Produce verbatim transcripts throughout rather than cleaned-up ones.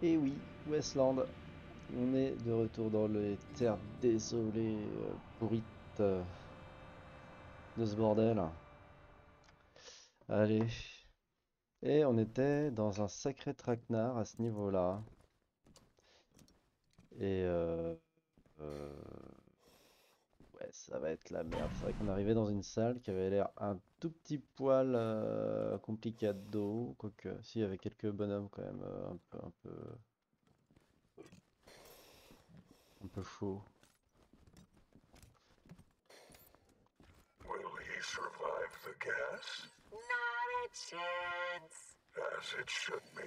Et oui, Westland, on est de retour dans les terres désolées, euh, pourrites euh, de ce bordel. Allez. Et on était dans un sacré traquenard à ce niveau-là. Et euh, euh, ouais, ça va être la merde. C'est vrai qu'on arrivait dans une salle qui avait l'air un tout petit poil euh, complicado. Quoique, si, il y avait quelques bonhommes quand même, euh, un peu, un peu, un peu chaud. Will he survive the gas? Not a chance. As it should be.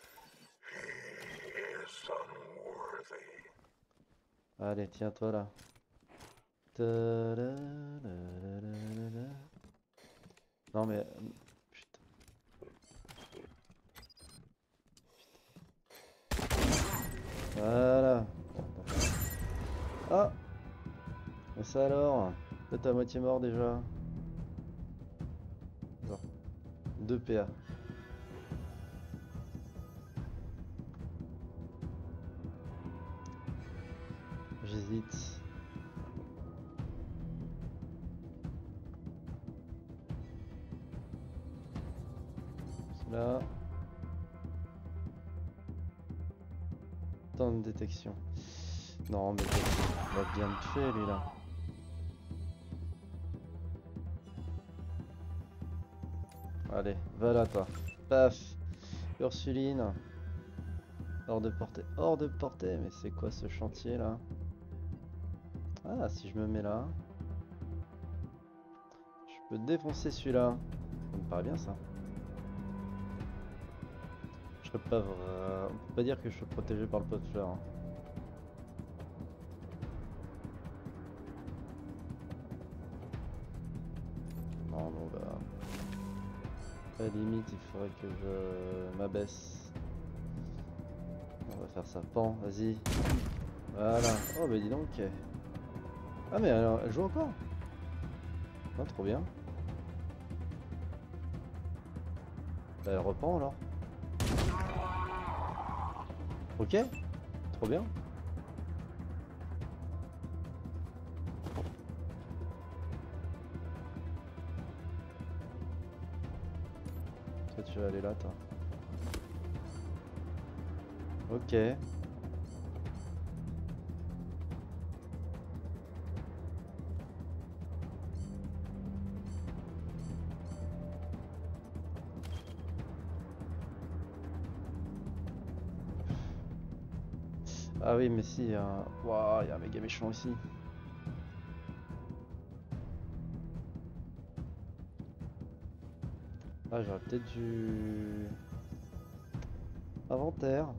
He is unworthy. Allez, tiens-toi là. Ta-da-da-da-da-da. Non mais... euh, putain. Voilà. Ah! Mais ça alors? Toi t'es à moitié mort déjà. Genre, deux P A. J'hésite. Là. Temps de détection. Non mais il va bien me tuer lui là. Allez, va là toi. Paf! Ursuline. Hors de portée. Hors de portée, mais c'est quoi ce chantier là? Ah, si je me mets là. Je peux défoncer celui-là. Ça me paraît bien ça. Je serais pas vra- On peut pas dire que je suis protégé par le pot de fleurs, hein. Non, bon bah. À la limite, il faudrait que je m'abaisse. On va faire ça. Pan, vas-y. Voilà. Oh bah dis donc. Ah mais alors, elle joue encore? Ah, trop bien. Bah elle reprend alors. Ok. Trop bien. Toi tu vas aller là toi. Ok. Ah oui mais si, il y a un... Waouh, il y a un méga méchant ici. Ah j'aurais peut-être dû... Inventaire.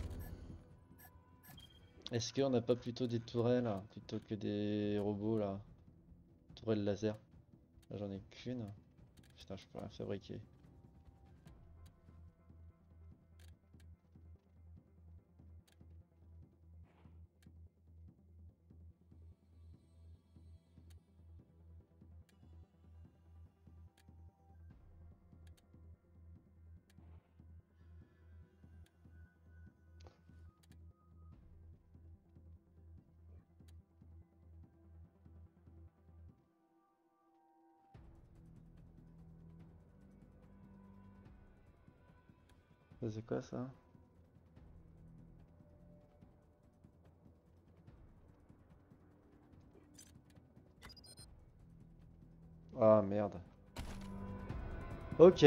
Est-ce qu'on n'a pas plutôt des tourelles hein, plutôt que des robots là? Tourelles laser. Là j'en ai qu'une. Putain, je peux rien fabriquer. Ça, c'est quoi ça? Ah merde. Ok.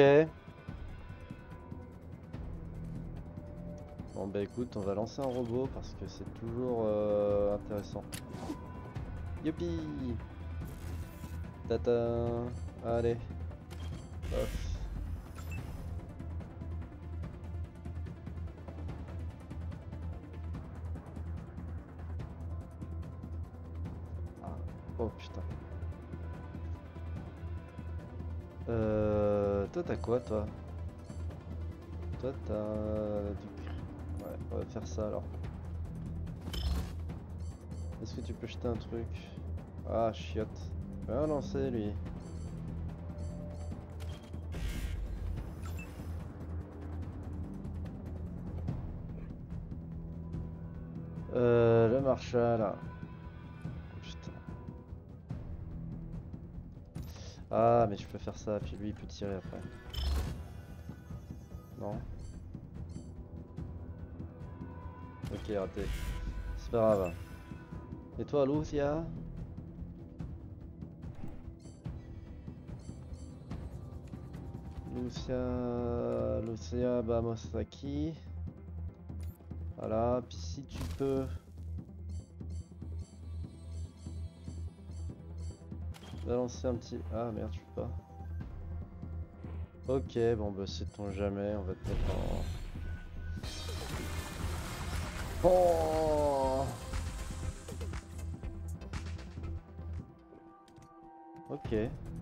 Bon bah écoute, on va lancer un robot parce que c'est toujours euh, intéressant. Youpi! Tata! Allez. Hop. Ah. Oh putain. Euh... Toi t'as quoi toi? Toi t'as du... cr- Ouais, on va faire ça alors. Est-ce que tu peux jeter un truc? Ah chiotte. Va lancer lui. Euh, le Marshall. Putain. Ah, mais je peux faire ça, puis lui il peut tirer après. Non. Ok, raté. C'est pas grave. Et toi, Lucia? Lucia... Lucia Bamosaki. Voilà, puis si tu peux... balancer un petit... Ah merde, je peux pas. Ok, bon bah sait-on jamais, on va te mettre en... Oh ok.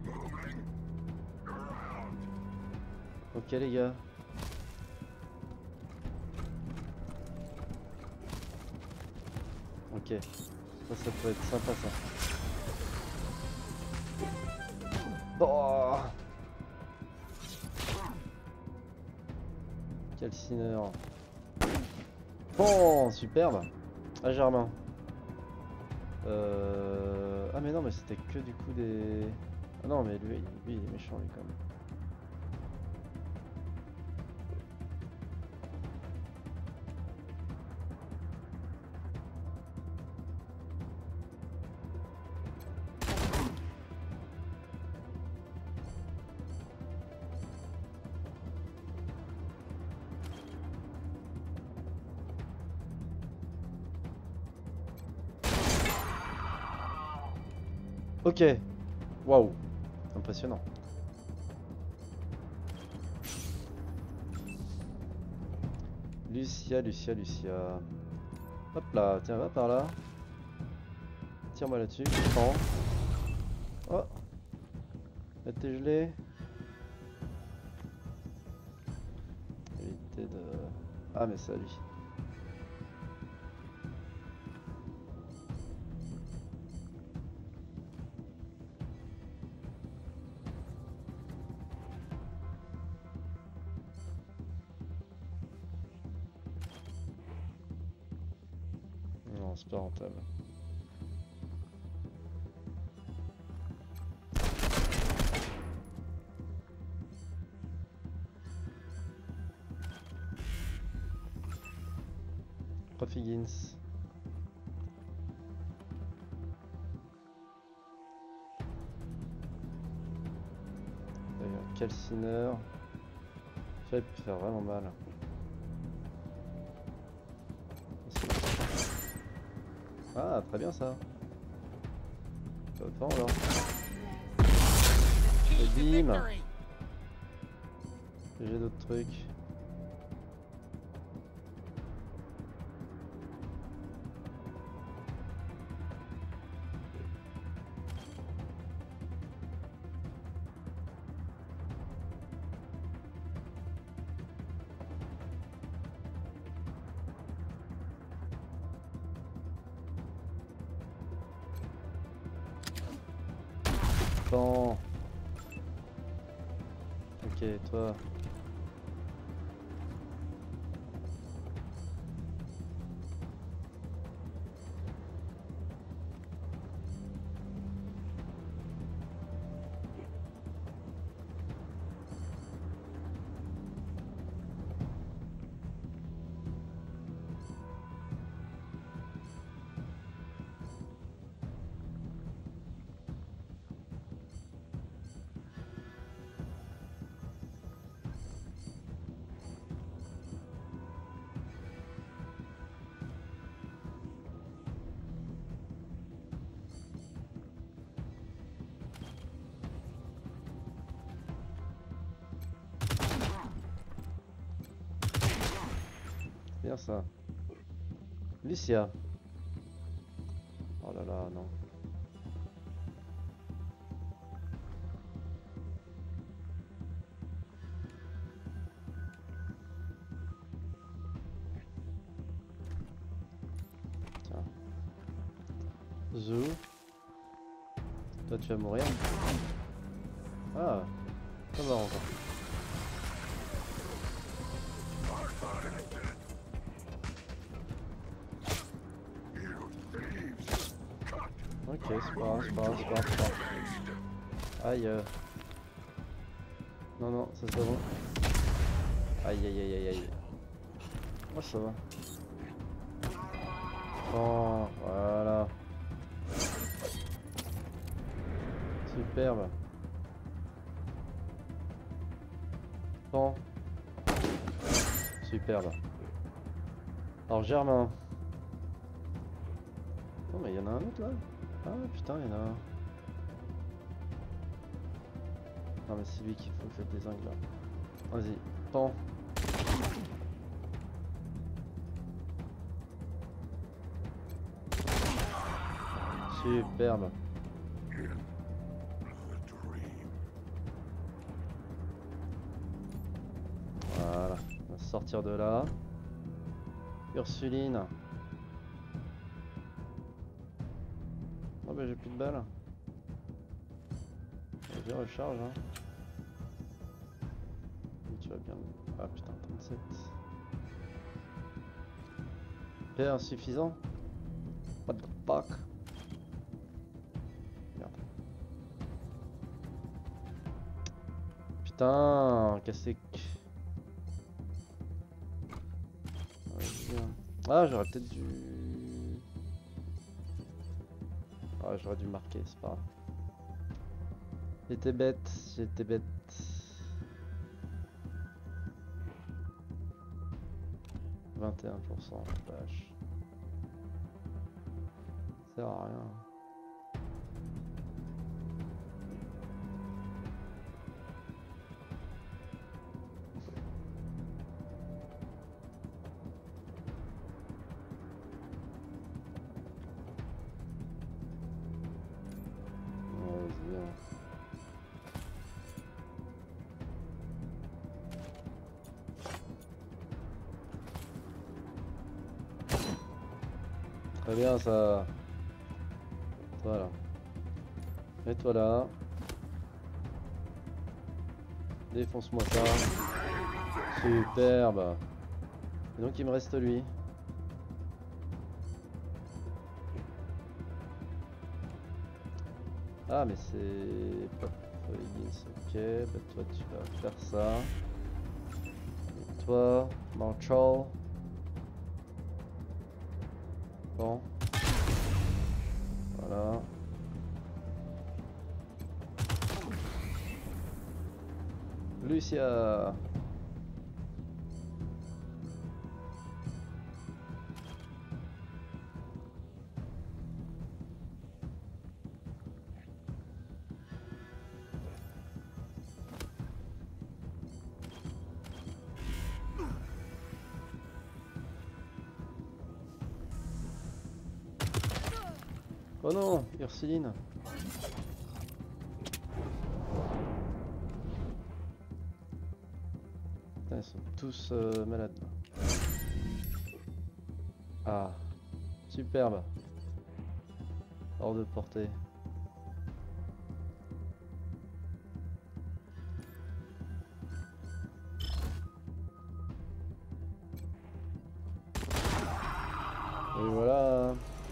Ok les gars. Ok. Ça, ça peut être sympa ça. Oh calcineur. Bon, superbe. Ah Germain. Euh... Ah mais non mais c'était que du coup des... Ah non mais lui, lui il est méchant lui quand même. Ok. Waouh. Impressionnant. Lucia, Lucia, Lucia. Hop là, tiens, va par là. Tire-moi là-dessus, je prends. Oh. Là t'es gelé. Éviter de... Ah mais c'est à lui. Non, c'est pas rentable. Higgins. Calcineur. Ça peut faire vraiment mal. Ah, très bien ça. Autant alors. Et bim. J'ai d'autres trucs. Attends. Ok, toi. Bien ça. Lucia. Oh là là, non. Tiens. Zou. Toi tu vas mourir. Ah. Ça va encore. Ok, c'est pas grave, c'est pas grave, c'est pas grave, c'est pas grave. Aïe. euh. Non, non, ça c'est pas bon. Aïe, aïe, aïe, aïe, aïe. Oh, ça va. Oh, voilà. Superbe. Pan. Superbe. Alors Germain. Oh mais il y en a un autre là. Ah putain il y en a un. Non mais c'est lui qu'il faut que je désingue là. Vas-y. Pan. Superbe. Voilà. On va sortir de là. Ursuline. Oh bah j'ai plus de balles. Vas-y recharge hein. Oui, tu vas bien. Ah putain trente-sept. P insuffisant. What the fuck. Merde. Putain cassé. Ah j'aurais peut-être dû... Ah j'aurais dû marquer, c'est pas grave. J'étais bête, j'étais bête. vingt et un pour cent, vache. Ça sert à rien. Vas-y, hein. Très bien ça. Voilà. Mets-toi là. Défonce-moi ça. Superbe. Et donc il me reste lui. Ah mais c'est pas ok, bah toi tu vas faire ça. Et toi, Marshall. Bon. Voilà. Lucia. Oh non, Ursuline. Putain, ils sont tous euh, malades. Ah, superbe. Hors de portée. Et voilà.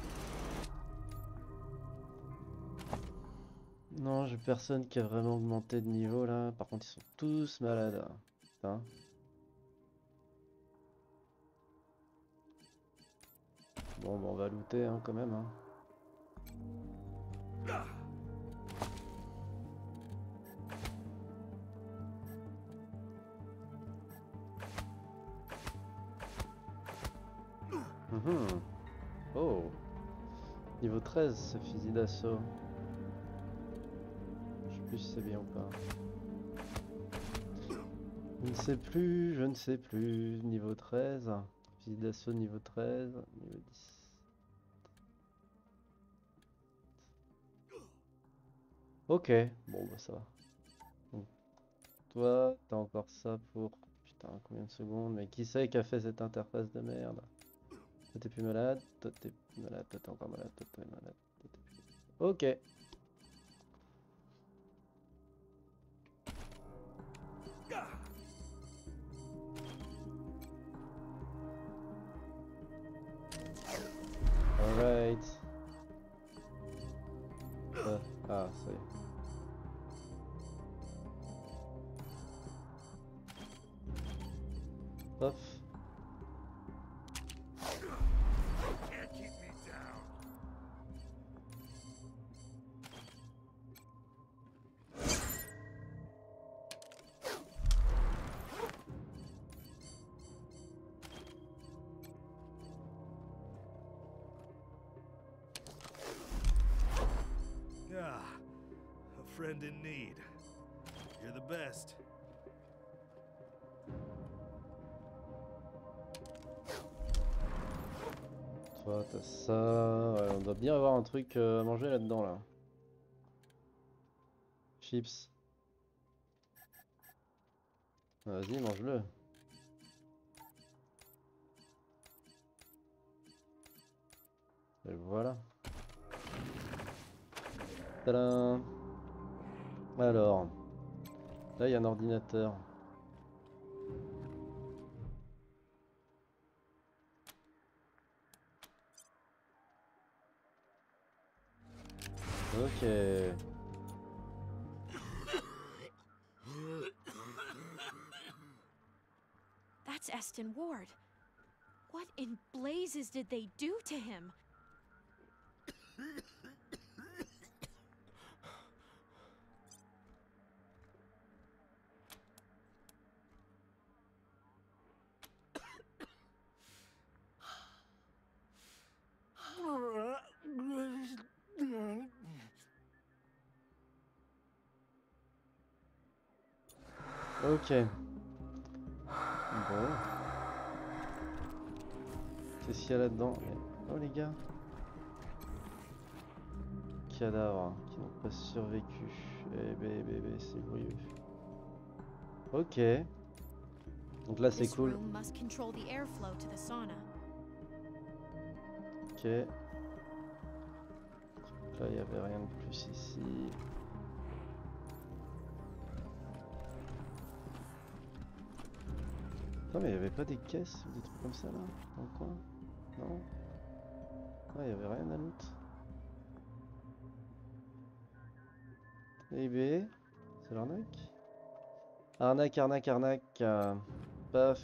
Non, j'ai personne qui a vraiment augmenté de niveau là. Par contre, ils sont tous malades. Putain. Bon, bah, on va looter hein, quand même. Hein. Mmh. Oh. Niveau treize, ce fusil d'assaut. Je sais plus si c'est bien ou pas. Je ne sais plus, je ne sais plus. Niveau treize. Fusil d'assaut niveau treize. Niveau dix. Ok, bon bah ça va. Donc, toi, t'as encore ça pour... Putain, combien de secondes? Mais qui c'est qui a fait cette interface de merde? Toi t'es plus malade, toi t'es plus malade, toi t'es encore malade, toi t'es malade, toi t'es plus... Ok. Alright. Paf. Can't keep me down. Ah, a friend in need. You're the best. Toi, t'as ça. Ouais, on doit bien avoir un truc euh, à manger là-dedans là. Chips. Vas-y, mange-le. Et voilà. Tadam. Alors, là il y a un ordinateur. Ok. That's Eston Ward. What in blazes did they do to him? Ok. Bon. Qu'est-ce qu'il y a là-dedans? Oh les gars. Cadavres qui n'ont pas survécu. Eh ben, bébé, c'est bruyeux. Ok. Donc là c'est This cool. room must control the airflow to the sauna. Ok. Donc là il n'y avait rien de plus ici. Non mais il n'y avait pas des caisses ou des trucs comme ça là dans le coin? Non? Ah, il n'y avait rien à loot. Eh ben, c'est l'arnaque. Arnaque, arnaque, arnaque. euh, Paf.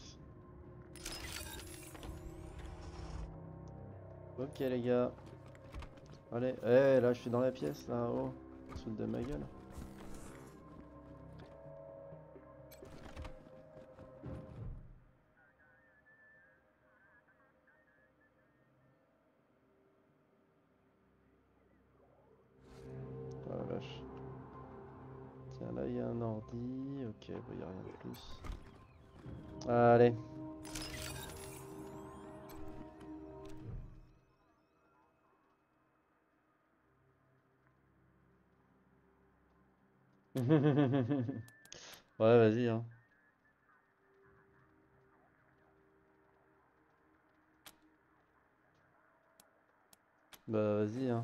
Ok les gars. Allez, eh là je suis dans la pièce là, oh. Sous de ma gueule. Oh la vache. Tiens, là il y a un ordi. Ok, il n'y a rien de plus. Allez. Ouais, vas-y, hein. Bah, vas-y, hein.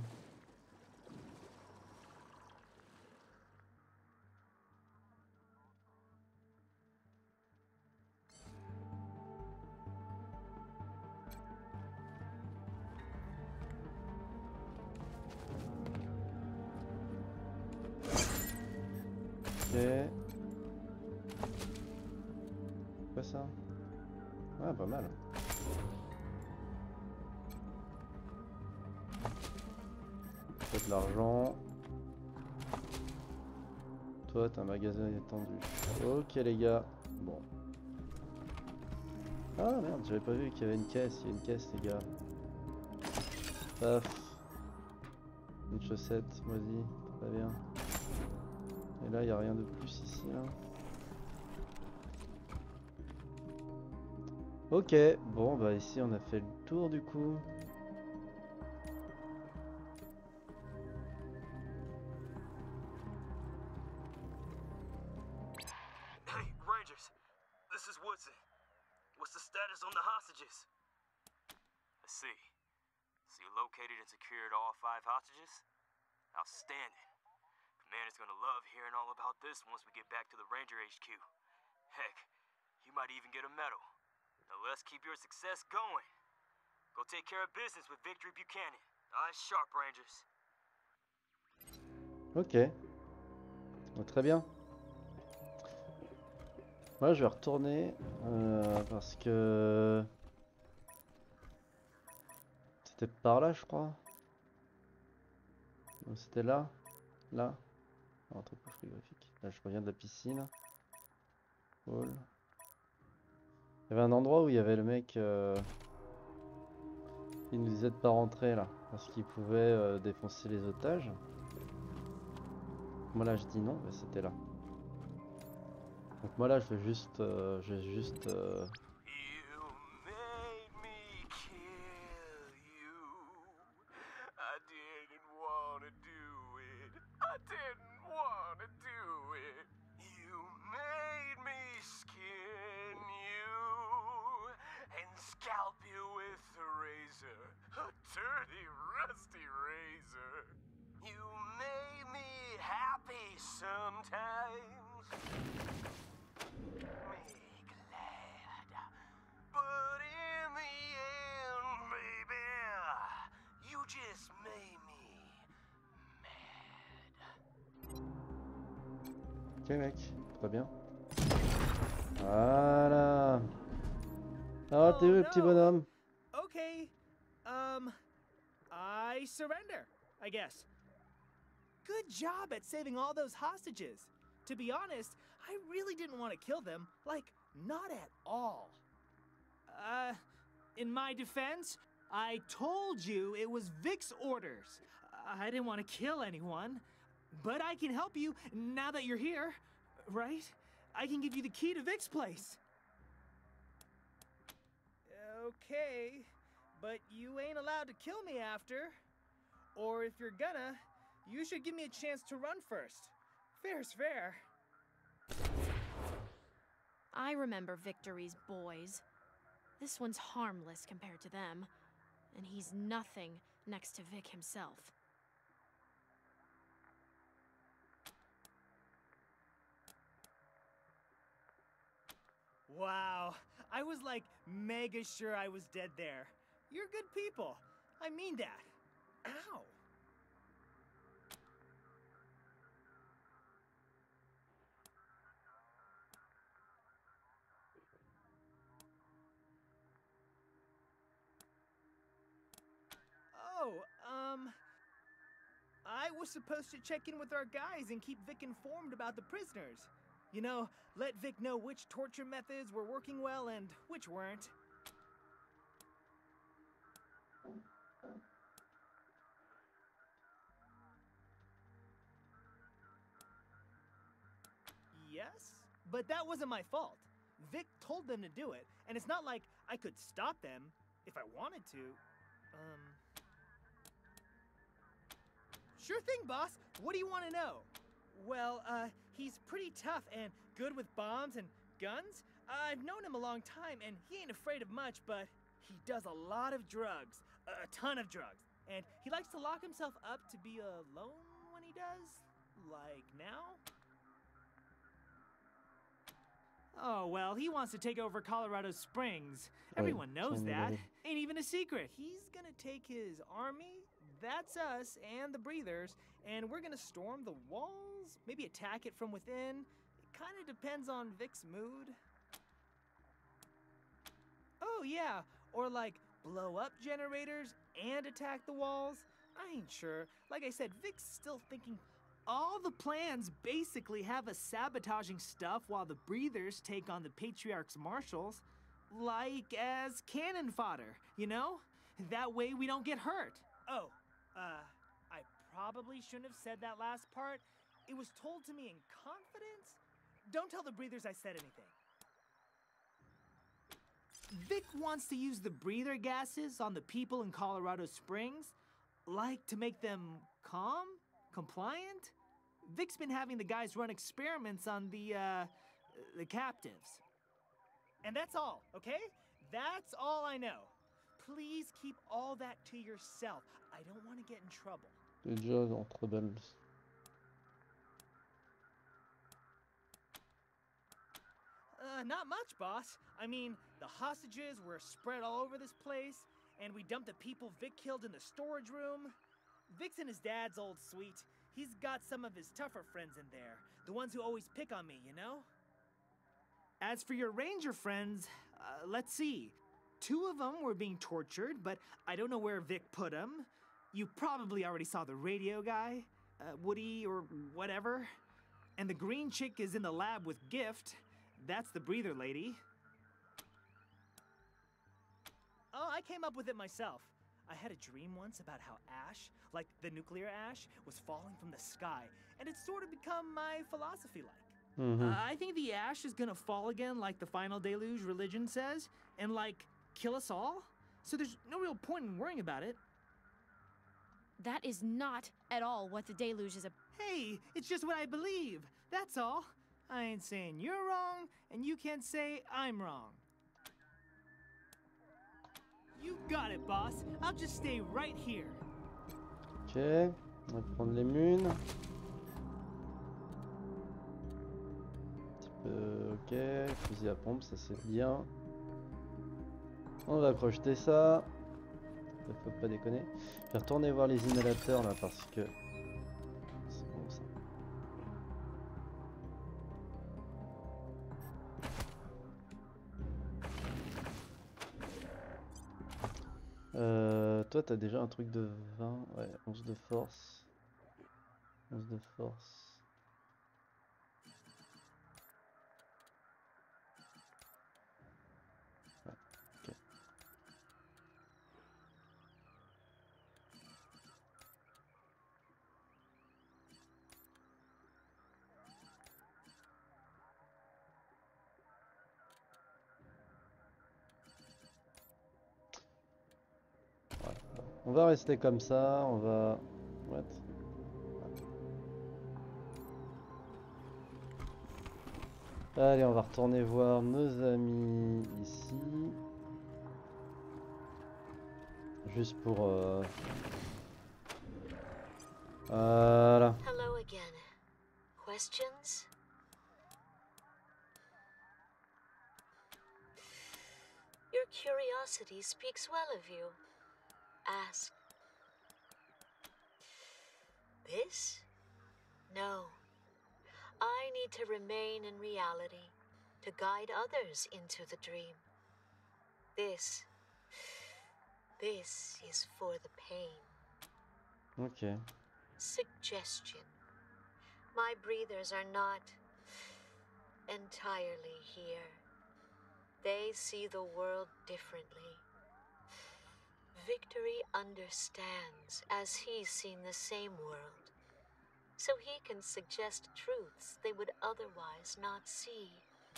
Ok. Quoi ça? Ah, pas mal. T'as de l'argent. Toi, t'as un magasin étendu. Ok, les gars. Bon. Ah merde, j'avais pas vu qu'il y avait une caisse. Il y a une caisse, les gars. Paf. Une chaussette, vas-y. Très bien. Et là, il n'y a rien de plus ici, là. Ok, bon, bah ici, on a fait le tour, du coup. Hey, Rangers. This is Woodson. What's the status on the hostages? I see. So you located and secured all five hostages? Outstanding. Commander's gonna love hearing all about this once we get back to the Ranger H Q. Heck, you might even get a medal. Now let's keep your success going. Go take care of business with Victory Buchanan. Eyes sharp, Rangers. Ok. Oh, très bien. Moi je vais retourner euh, parce que c'était par là je crois. Ou c'était là? Là? Un truc frigorifique. Là je reviens de la piscine. Cool. Il y avait un endroit où il y avait le mec euh, qui nous disait de pas rentrer là. Parce qu'il pouvait euh, défoncer les otages. Moi là je dis non, mais c'était là. Donc moi là je vais juste, euh, je vais juste euh, You made me kill you. I didn't wanna do it. I didn't wanna do it. You made me skin you and scalp you with a razor, a dirty, rusty razor. You made me happy sometimes. Me glad. But in the end, baby, you just made me mad. ok mec, très bien. Voilà. Ah t'es où le petit no. bonhomme? Okay. Um, I surrender, I guess. Good job at saving all those hostages. To be honest, I really didn't want to kill them. Like, not at all. Uh, in my defense, I told you it was Vic's orders. I didn't want to kill anyone. But I can help you now that you're here, right? I can give you the key to Vic's place. Okay, but you ain't allowed to kill me after. Or if you're gonna, you should give me a chance to run first. Fair's fair. I remember Victory's boys. This one's harmless compared to them, and he's nothing next to Vic himself. Wow, I was like mega sure I was dead there. You're good people. I mean that. Ow. Oh, um... I was supposed to check in with our guys and keep Vic informed about the prisoners. You know, let Vic know which torture methods were working well and which weren't. Yes, but that wasn't my fault. Vic told them to do it, and it's not like I could stop them if I wanted to. Um... Sure thing, boss. What do you want to know? Well, uh, he's pretty tough and good with bombs and guns. I've known him a long time, and he ain't afraid of much, but he does a lot of drugs. A ton of drugs. And he likes to lock himself up to be alone when he does. Like now? Oh, well, he wants to take over Colorado Springs. Everyone knows that. Ain't even a secret. He's gonna take his army, that's us, and the breathers, and we're gonna storm the walls, maybe attack it from within. It kinda depends on Vic's mood. Oh, yeah, or like blow up generators and attack the walls. I ain't sure. Like I said, Vic's still thinking. All the plans basically have us sabotaging stuff while the breathers take on the Patriarch's marshals, like as cannon fodder, you know? That way we don't get hurt. Oh, uh, I probably shouldn't have said that last part. It was told to me in confidence. Don't tell the breathers I said anything. Vic wants to use the breather gases on the people in Colorado Springs, like to make them calm, compliant. Vic's been having the guys run experiments on the, uh, the captives. And that's all, okay? That's all I know. Please keep all that to yourself. I don't want to get in trouble. Déjà entre belles. Uh, not much, boss. I mean, the hostages were spread all over this place, and we dumped the people Vic killed in the storage room. Vic's and his dad's old suite. He's got some of his tougher friends in there. The ones who always pick on me, you know? As for your ranger friends, uh, let's see. Two of them were being tortured, but I don't know where Vic put them. You probably already saw the radio guy, uh, Woody or whatever. And the green chick is in the lab with Gift. That's the breather lady. Oh, I came up with it myself. I had a dream once about how ash, like the nuclear ash, was falling from the sky, and it's sort of become my philosophy like. Mhm. Uh, I think the ash is gonna fall again like the final deluge religion says, and like kill us all. So there's no real point in worrying about it. That is not at all what the deluge is about. Hey, it's just what I believe. That's all. I ain't saying you're wrong, and you can't say I'm wrong. You got it, boss. I'll just stay right here. Ok, on va prendre les munes. Un petit peu, ok, fusil à pompe, ça c'est bien. On va projeter ça. Faut pas déconner. Je vais retourner voir les inhalateurs là parce que c'est bon ça. Euh, toi t'as déjà un truc de vingt, ouais, onze de force. onze de force. Ouais, ok. On va rester comme ça, on va... What? Allez, on va retourner voir nos amis ici. Juste pour... Euh... Voilà. Hello again. Questions? Your curiosity speaks well of you. Ask. This? No. I need to remain in reality, to guide others into the dream. This. This is for the pain. Ok. Suggestion. My breathers are not entirely here. They see the world differently. Victory understands as he's seen the same world, so he can suggest truths they would otherwise not see.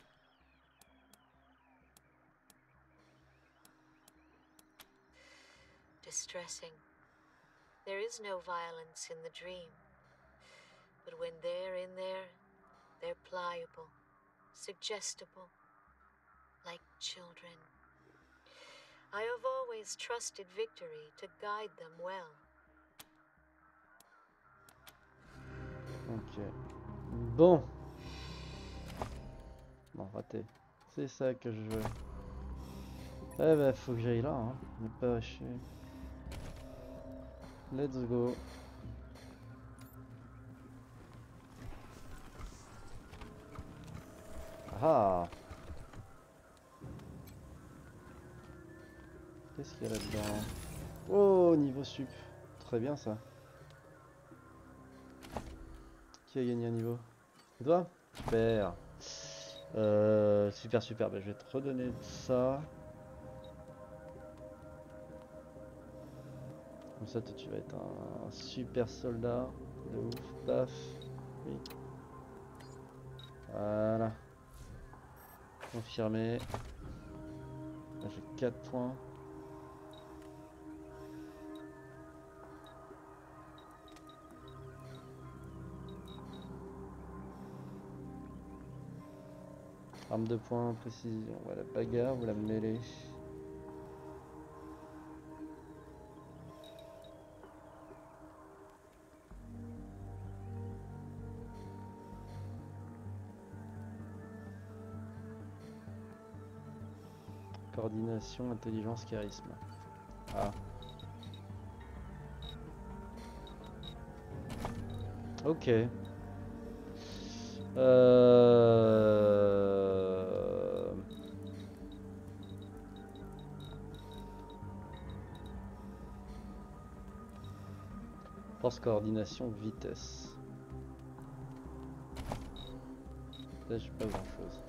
Distressing. There is no violence in the dream, but when they're in there, they're pliable, suggestible, like children. I have always trusted Victory to guide them well. Ok. Bon. Bon, raté. C'est ça que je veux. Eh ben, faut que j'aille là, hein. Ne pas lâcher. Let's go. Ah. Qu'est-ce qu'il y a là-dedans? Oh, niveau sup. Très bien ça. Qui a gagné un niveau? C'est toi? Super. Euh, super, super. Ben, je vais te redonner ça. Comme ça, toi, tu vas être un super soldat. De ouf. Paf. Oui. Voilà. Confirmé. Là, j'ai quatre points. Arme de poing, précision. Voilà, bagarre ou la mêlée. Coordination, intelligence, charisme. Ah. Ok. Euh... Force, coordination, vitesse. Là j'ai pas grand chose.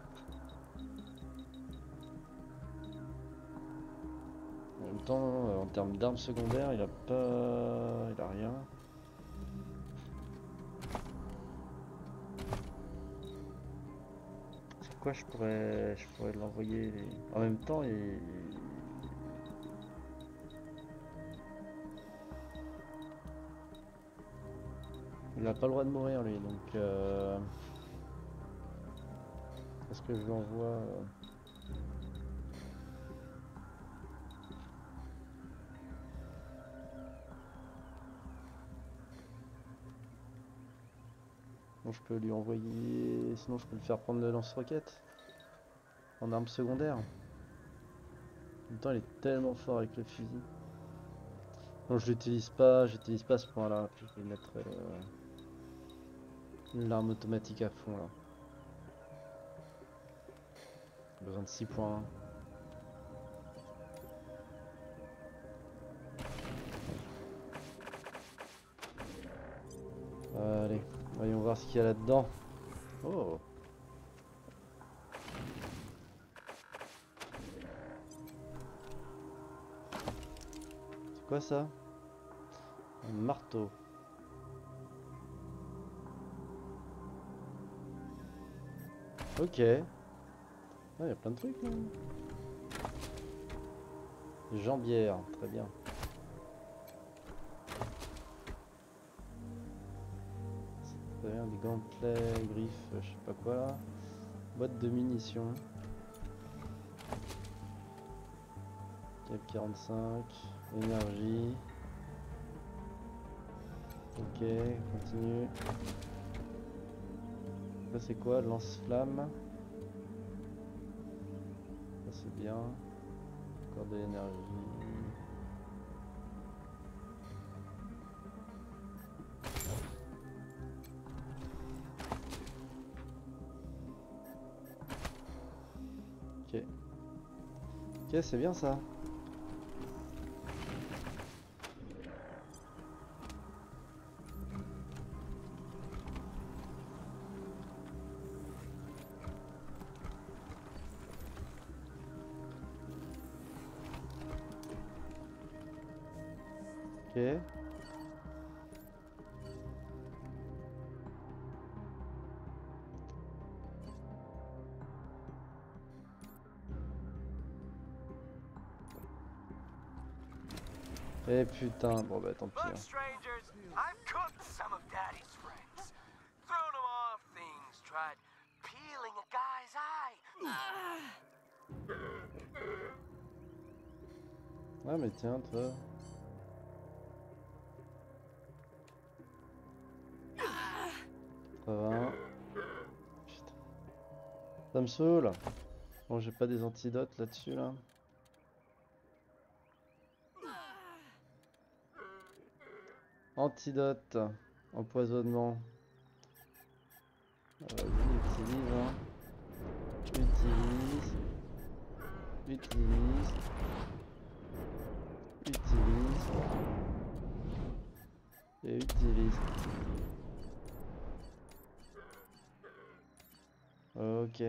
En même temps, euh, en termes d'armes secondaires, il a pas. Il a rien. C'est quoi je pourrais. Je pourrais l'envoyer. En même temps il. Il n'a pas le droit de mourir lui, donc euh... est-ce que je lui envoie euh... Bon, je peux lui envoyer, sinon je peux le faire prendre le lance-roquette en arme secondaire. En même temps il est tellement fort avec le fusil. Non, je l'utilise pas, j'utilise pas ce point là, je vais mettre euh... l'arme automatique à fond là. Besoin de six points. Allez, voyons voir ce qu'il y a là-dedans. Oh. C'est quoi ça? Un marteau. Ok. Ah, il y a plein de trucs là. Des jambières, très bien. C'est très bien, des gantelets, griffes, je sais pas quoi là. Boîte de munitions. Cap quarante-cinq, énergie. Ok, continue. Ça c'est quoi? Lance-flamme. Ça c'est bien. Encore de l'énergie. Ok. Ok, c'est bien ça. Ok. Eh putain, bon bah tant pis. Look, Hein. strangers, I've cooked some of Daddy's friends. Thrown him off things, tried peeling a guy's eye. Ah mais tiens, toi. quatre-vingts. Putain. Ça me saoule. Bon, j'ai pas des antidotes là-dessus là. Antidote. Empoisonnement. Vas-y, utilise. Hein. Utilise. Utilise. Utilise. Et utilise. Ok.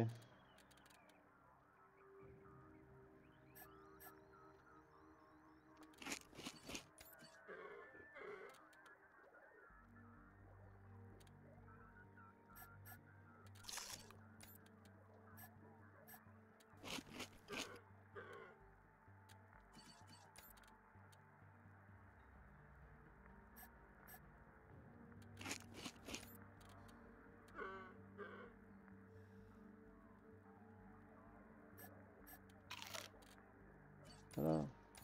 Voilà.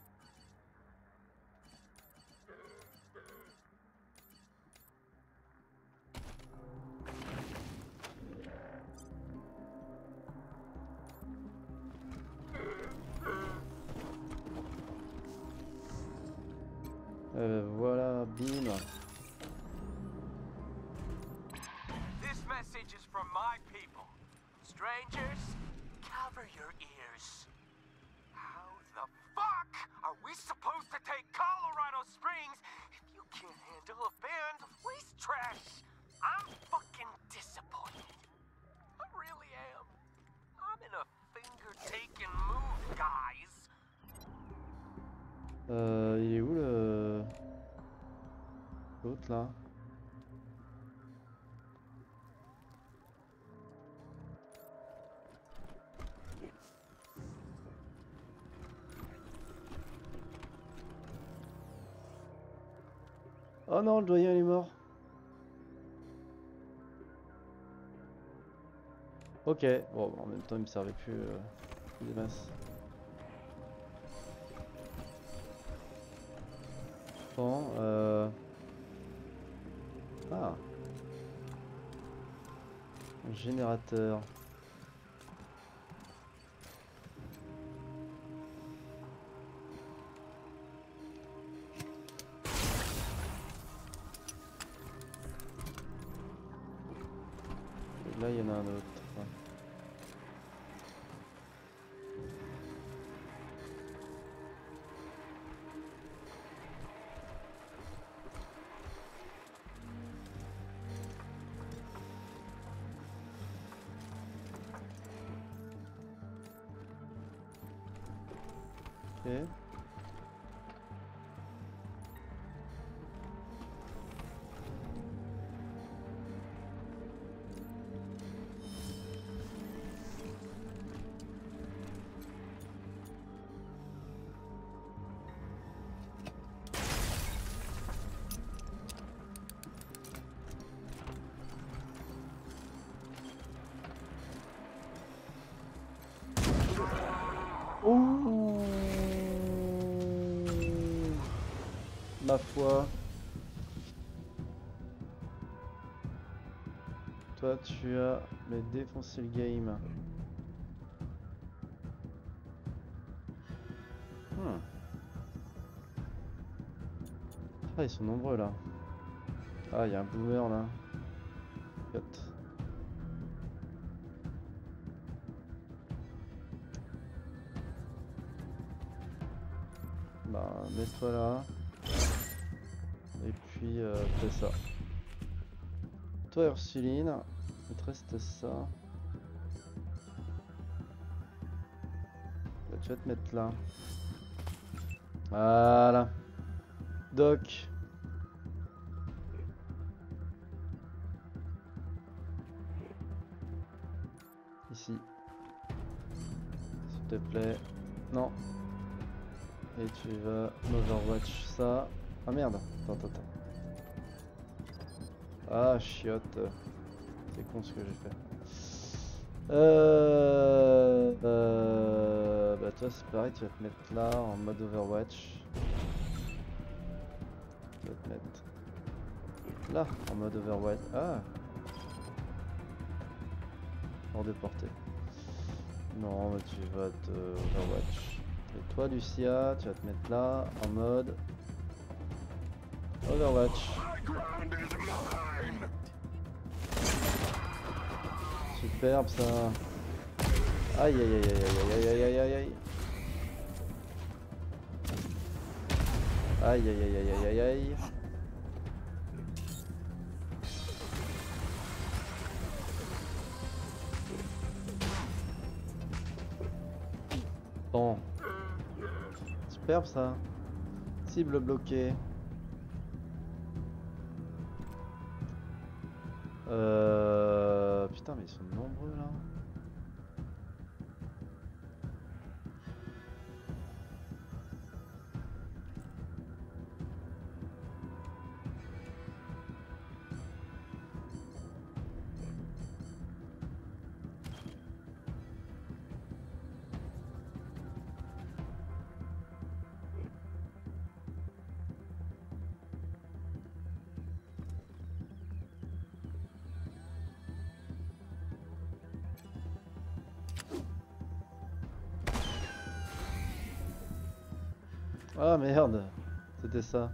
Euh, voilà, bim. This message is from my people. Strangers, cover your ears. How the fuck are we supposed to take Colorado Springs if you can't handle Euh, il est où le... l'autre là? Oh non, le doyen il est mort. Ok, bon en même temps il me servait plus, euh, plus des masses. Bon, euh... Ah. Un générateur. Et là il y en a un autre. Ok. Ouh. Ma foi. Toi tu as mais défoncé le game. Hmm. Ah ils sont nombreux là. Ah il y a un boomer là. Cut. Bah mets-toi là. Et puis euh, fais ça. Toi Ursuline, il te reste ça. Bah, tu vas te mettre là. Voilà. Doc. Ici. S'il te plaît. Non. Et tu vas Overwatch ça. Ah merde. Attends, attends, attends. Ah chiotte. C'est con ce que j'ai fait. Euh, euh, bah toi c'est pareil, tu vas te mettre là en mode Overwatch. Tu vas te mettre là en mode Overwatch. Ah, hors de portée. Non mais tu vas te Overwatch. Et toi Lucia, tu vas te mettre là en mode Overwatch. Superbe ça. Aïe aïe aïe aïe aïe aïe aïe aïe aïe. Aïe aïe aïe aïe aïe aïe aïe. Bon. Superbe ça. Cible bloquée. Euh... Putain mais ils sont nombreux là. Ah merde, c'était ça.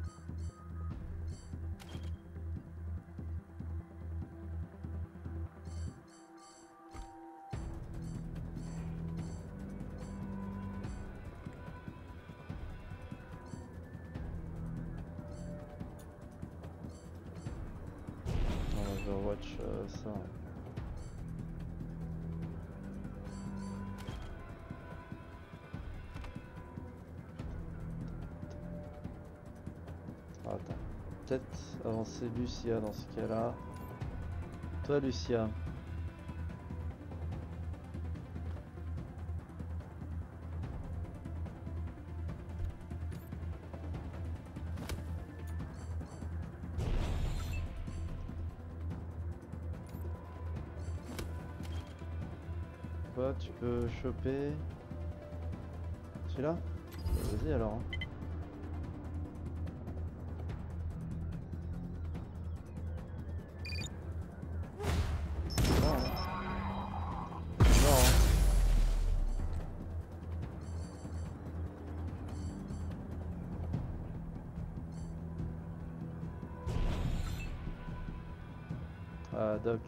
On va Overwatch euh, ça. Ah, attends. Peut-être avancer Lucia dans ce cas-là. Toi, Lucia. Toi, tu peux choper celui-là? Vas-y alors. Hein. Ah, Doc.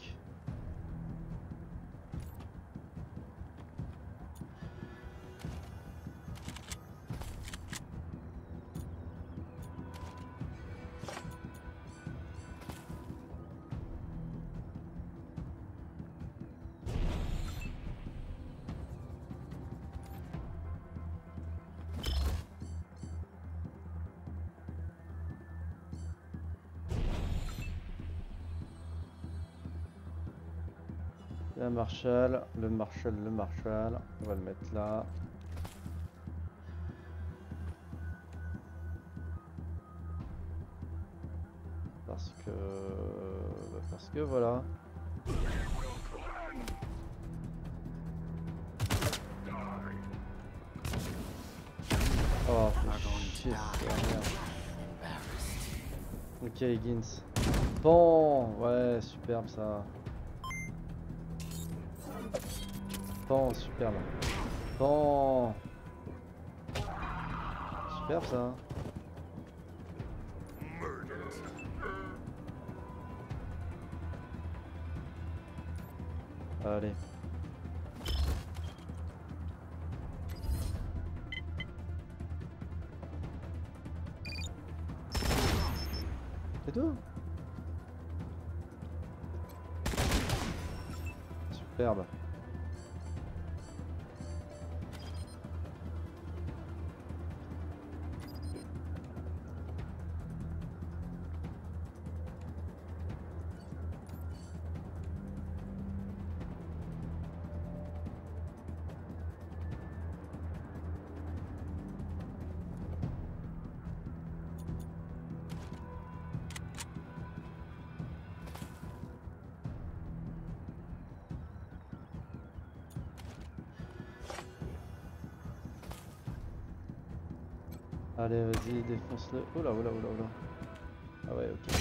La Marshall, le Marshall, le Marshall, on va le mettre là. Parce que... Parce que voilà. Oh, chier, merde. Ok, Higgins. Bon, ouais, superbe ça. Bon, superbe. Bon. Superbe ça. Allez. C'est tout. Superbe. Allez, vas-y, défonce-le. Oula, oula, oula, oula. Ah ouais, ok.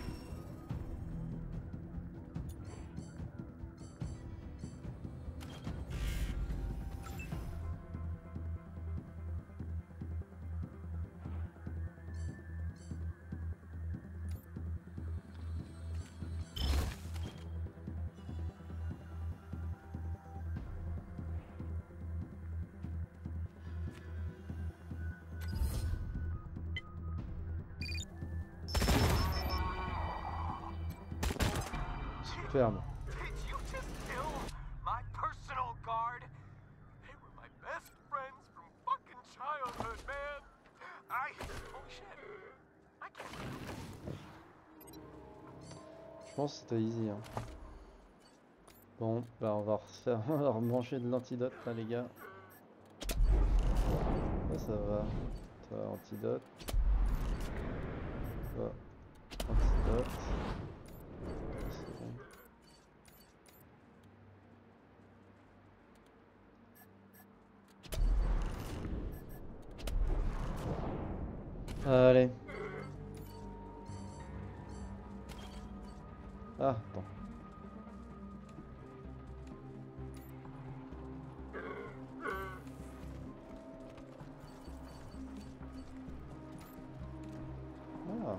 Ferme. Did you just kill my personal guard? They were my best friends from fucking childhood, man. I... Holy shit. I can't... Je pense que c'était easy. Hein. Bon, bah on va refaire, on va remanger de l'antidote là les gars. Ça, ça va. Toi, antidote. Toi, antidote. C'est bon. Allez. Ah, attends. Ah.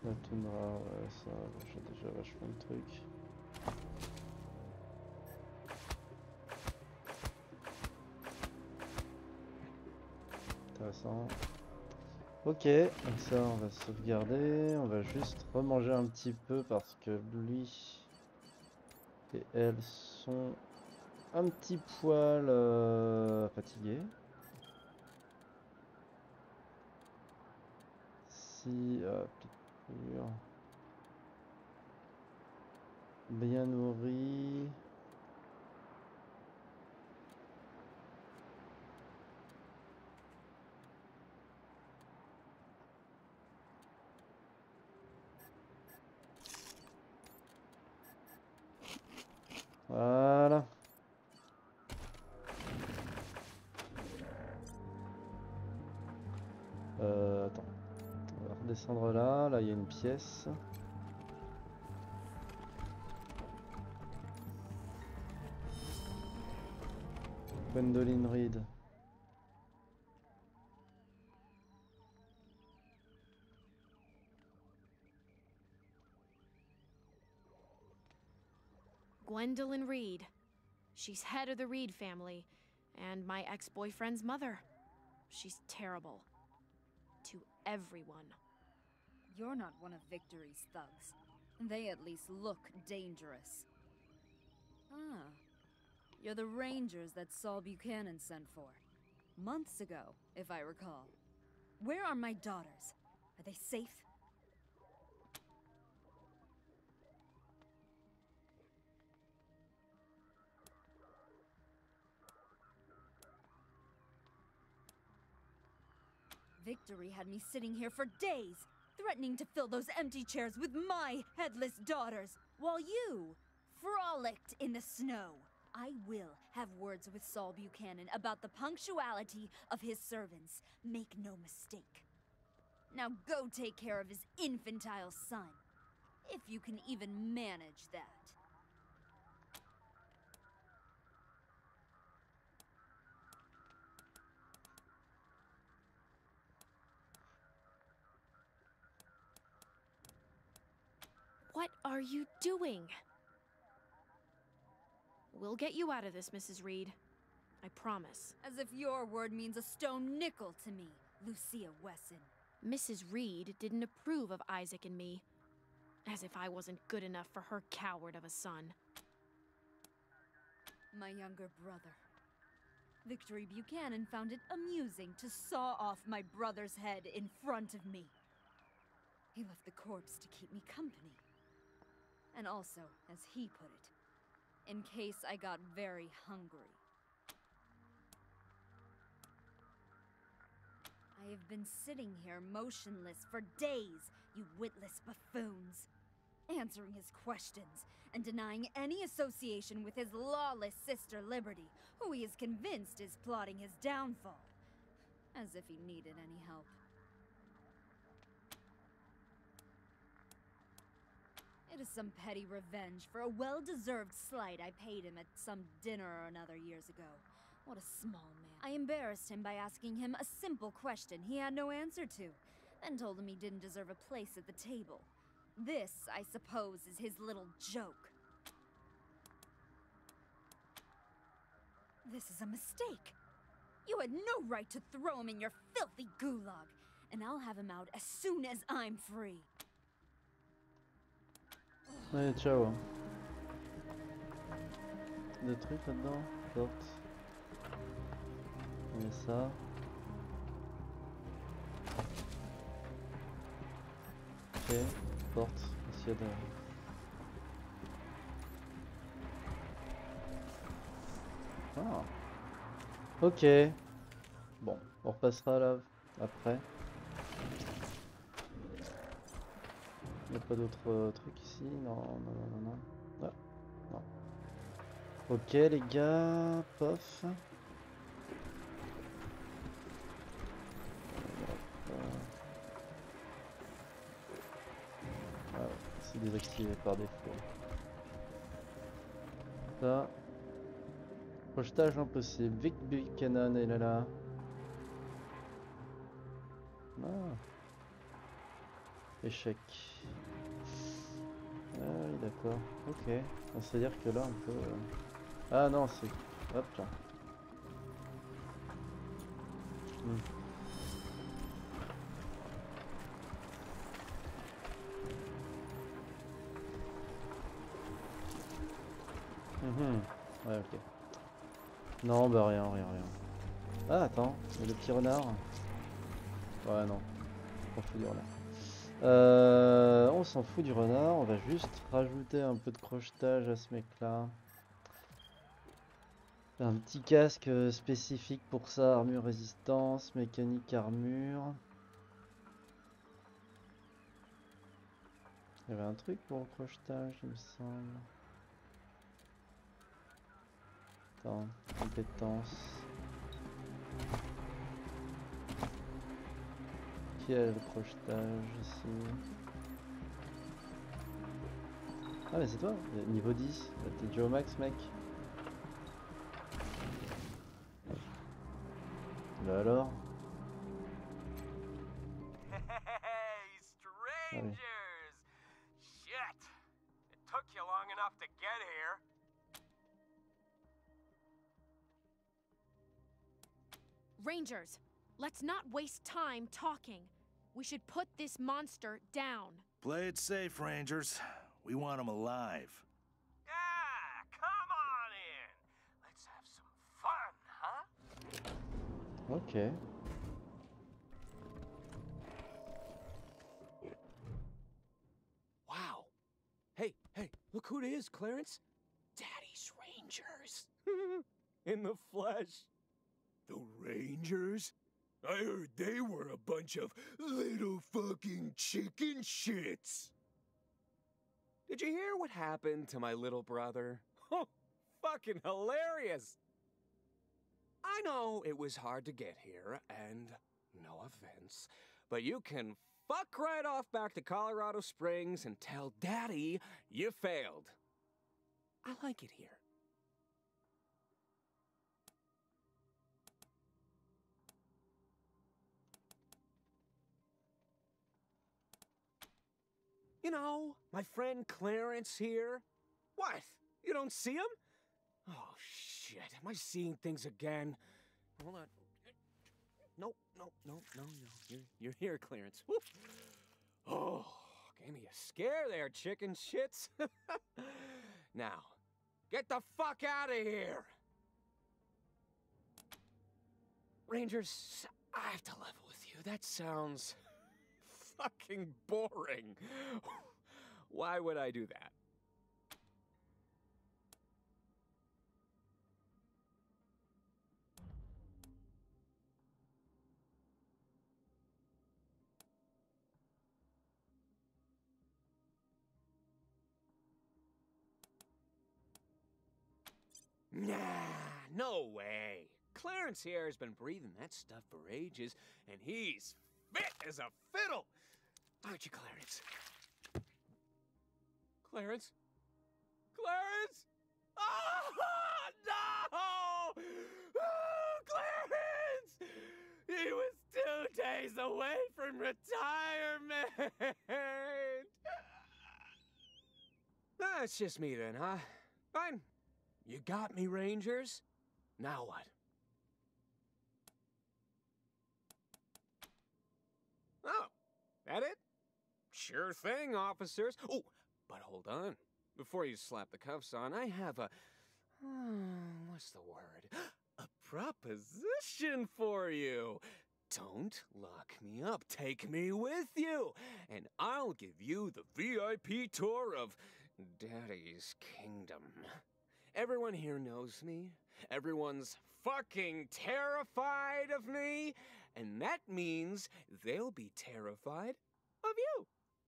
La toundra, ouais, ça, j'ai déjà vachement de trucs. Intéressant. Ok, donc ça on va sauvegarder, on va juste remanger un petit peu parce que lui et elle sont un petit poil euh, fatigués. Si, euh, piqûre. Bien nourri. Voilà. Euh, attends. On va redescendre là. Là, il y a une pièce. Gwendoline Reed. Gwendolyn Reed. She's head of the Reed family, and my ex-boyfriend's mother. She's terrible. To everyone. You're not one of Victory's thugs. They at least look dangerous. Ah. You're the Rangers that Saul Buchanan sent for. Months ago, if I recall. Where are my daughters? Are they safe? Victory had me sitting here for days, threatening to fill those empty chairs with my headless daughters, while you frolicked in the snow. I will have words with Saul Buchanan about the punctuality of his servants. Make no mistake. Now go take care of his infantile son, if you can even manage that. What are you doing? We'll get you out of this, Missus Reed. I promise. As if your word means a stone nickel to me, Lucia Wesson. Missus Reed didn't approve of Isaac and me. As if I wasn't good enough for her coward of a son. My younger brother. Victory Buchanan found it amusing to saw off my brother's head in front of me. He left the corpse to keep me company. And also, as he put it, in case I got very hungry. I have been sitting here motionless for days, you witless buffoons. Answering his questions and denying any association with his lawless sister Liberty, who he is convinced is plotting his downfall. As if he needed any help. It is some petty revenge for a well-deserved slight I paid him at some dinner or another years ago. What a small man. I embarrassed him by asking him a simple question he had no answer to, then told him he didn't deserve a place at the table. This, I suppose, is his little joke. This is a mistake. You had no right to throw him in your filthy gulag, and I'll have him out as soon as I'm free. Allez, ciao. Des trucs là-dedans. Porte. On met ça. Ok. Porte. Ici, il y a de... Ah. Ok. Bon, on repassera là après. Il n'y a pas d'autres euh, trucs ici? Non, non, non, non, non. Ah, non. Ok les gars, pof. Ah, c'est désactivé par défaut. Ça. Projetage impossible. Vic Buchanan est là là. Ah. Échec. Ah oui, d'accord. Ok. Donc, c'est-à-dire que là, on peut... euh, Ah non, c'est... Hop là. Hmm. Mhm. Ouais, ok. Non, bah rien, rien, rien. Ah, attends, mais le petit renard. Ouais, non. On s'en fout du renard. Euh, on s'en fout du renard, on va juste rajouter un peu de crochetage à ce mec-là. Un petit casque euh, spécifique pour ça, armure résistance, mécanique armure. Il y avait un truc pour le crochetage, il me semble. Attends, compétences. Qui a le crochetage ici? Ah mais c'est toi, niveau dix. T'es déjà au max, mec. Bah alors? Hey, strangers! Shit! It took you long enough to get here. Rangers, let's not waste time talking. We should put this monster down. Play it safe, Rangers. We want him alive. Ah, come on in. Let's have some fun, huh? Ok. Wow. Hey, hey, look who it is, Clarence. Daddy's Rangers. In the flesh. The Rangers? I heard they were a bunch of little fucking chicken shits. Did you hear what happened to my little brother? Oh, fucking hilarious. I know it was hard to get here, and no offense, but you can fuck right off back to Colorado Springs and tell Daddy you failed. I like it here. You know, my friend Clarence here. What? You don't see him? Oh, shit. Am I seeing things again? Hold on. Nope, nope, nope, no, no. You're, you're here, Clarence. Woo. Oh, gave me a scare there, chicken shits. Now, get the fuck out of here! Rangers, I have to level with you. That sounds fucking boring. Why would I do that? Nah, no way. Clarence here has been breathing that stuff for ages, and he's fit as a fiddle. Aren't you, Clarence? Clarence? Clarence? Oh, no! Oh, Clarence! He was two days away from retirement! Ah, it's just me then, huh? Fine. You got me, Rangers. Now what? Oh, that it? Sure thing, officers. Oh, but hold on. Before you slap the cuffs on, I have a... Uh, what's the word? A proposition for you. Don't lock me up. Take me with you. And I'll give you the V I P tour of Daddy's Kingdom. Everyone here knows me. Everyone's fucking terrified of me. And that means they'll be terrified of you.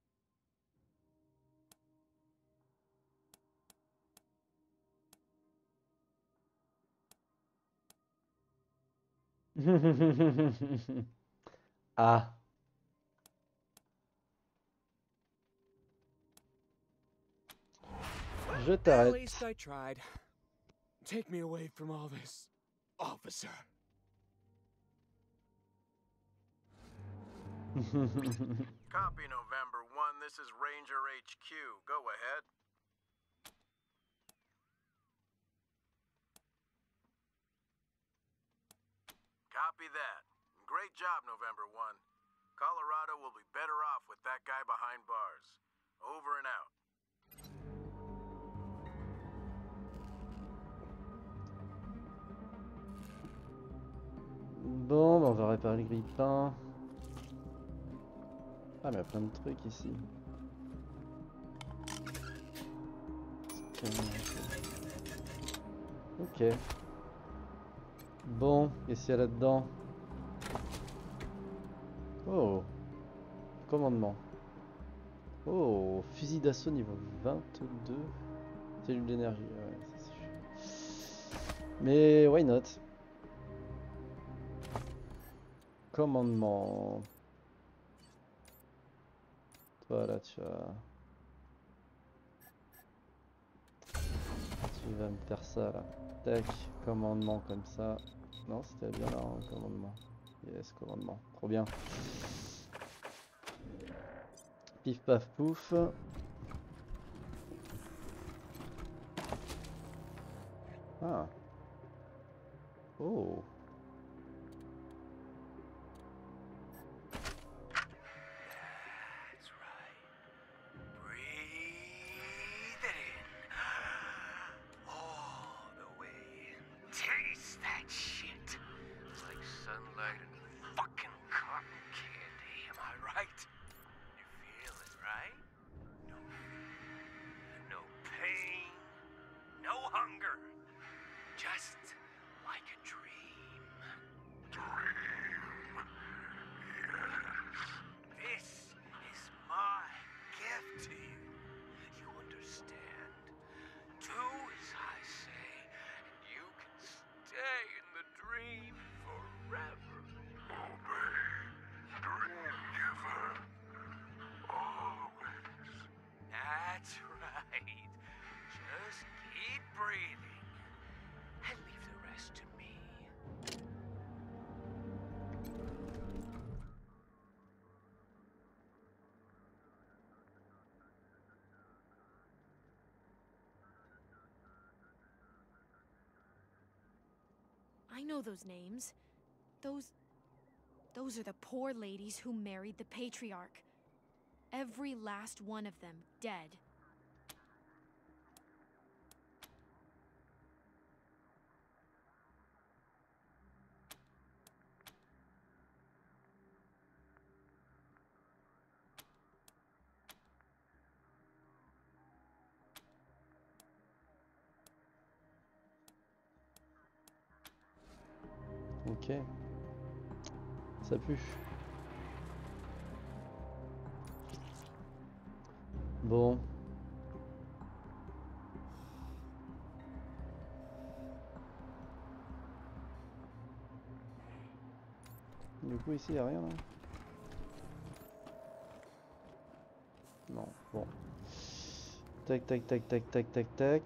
Ah. Je At t'arrête. least I tried. Take me away from all this, officer. Copy November this is Ranger H Q. Go ahead. Copy that. Great job, November one. Colorado will be better off with that guy behind bars. Over and out. Bon, bah on va réparer le grille-pain. Ah, mais il y a plein de trucs ici. Ok. Bon, qu'est-ce qu'il y a là-dedans? Oh. Commandement. Oh, fusil d'assaut niveau vingt-deux. Cellule d'énergie. Ouais, ça c'est chaud. Mais why not? Commandement. Toi là, tu vas... Tu vas me faire ça là. Tac, commandement comme ça. Non, c'était bien là, hein, commandement. Yes, commandement. Trop bien. Pif paf pouf. Ah. Oh. That's right. Breathe it in. All the way. Taste that shit. Like sunlight and fucking cotton candy. Am I right? You feel it, right? No fear, no pain, no hunger. Just like a dream. Dream. This is my gift to you. You understand? Do as I say, and you can stay in the dream forever. Dream giver. Always. That's right. Just keep breathing. And leave the rest to me. I know those names. Those... Those are the poor ladies who married the Patriarch. Every last one of them dead. Ok. Ça pue. Bon. Du coup ici il n'y a rien là. Non, bon. Tac tac tac tac tac tac tac.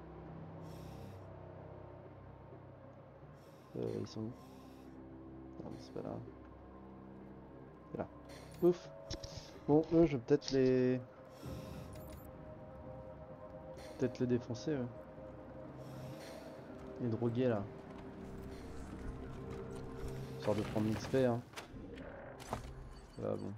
Euh, ils sont où? Non, c'est pas là. C'est là. Ouf. Bon, eux, je vais peut-être les... Peut-être les défoncer, eux. Les drogués, là. Histoire de prendre X P, hein. Là, bon.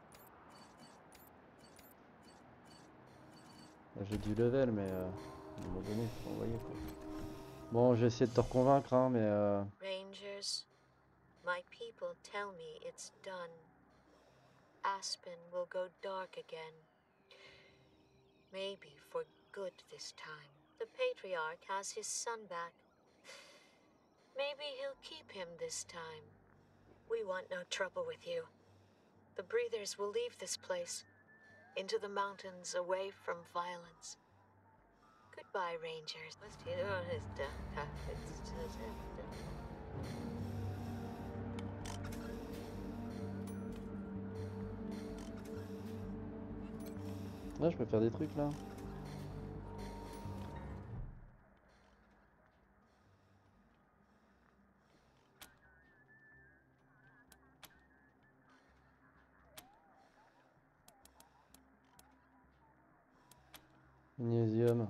Là, j'ai du level, mais... Euh, à un moment donné, il faut envoyer, quoi. Bon, j'ai essayé de te reconvaincre, hein, mais... Euh... Rangers, my people tell me it's done. Aspen will go dark again. Maybe for good this time. The Patriarch has his son back. Maybe he'll keep him this time. We want no trouble with you. The Breathers will leave this place. Into the mountains, away from violence. Goodbye, Rangers. Là, je peux faire des trucs, là. Magnésium.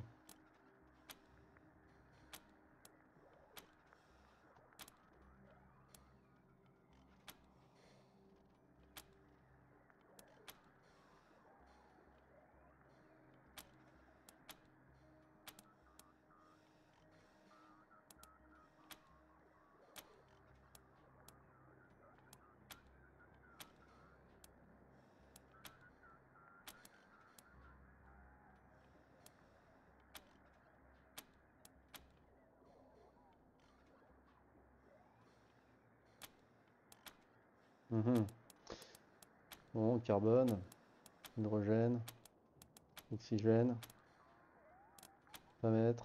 Mhm. Bon, carbone, hydrogène, oxygène, pas mettre.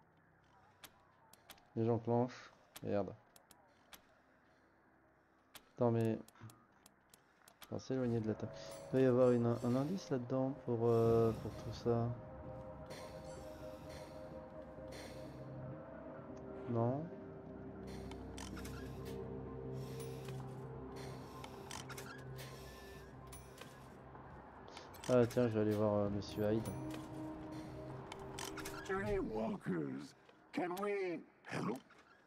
Et j'enclenche. Merde. Attends, mais. On va s'éloigner de la table. Il doit y avoir une, un indice là-dedans pour, euh, pour tout ça. Non? Ah tiens, je vais aller voir euh, Monsieur Hyde. Daywalkers, can we help?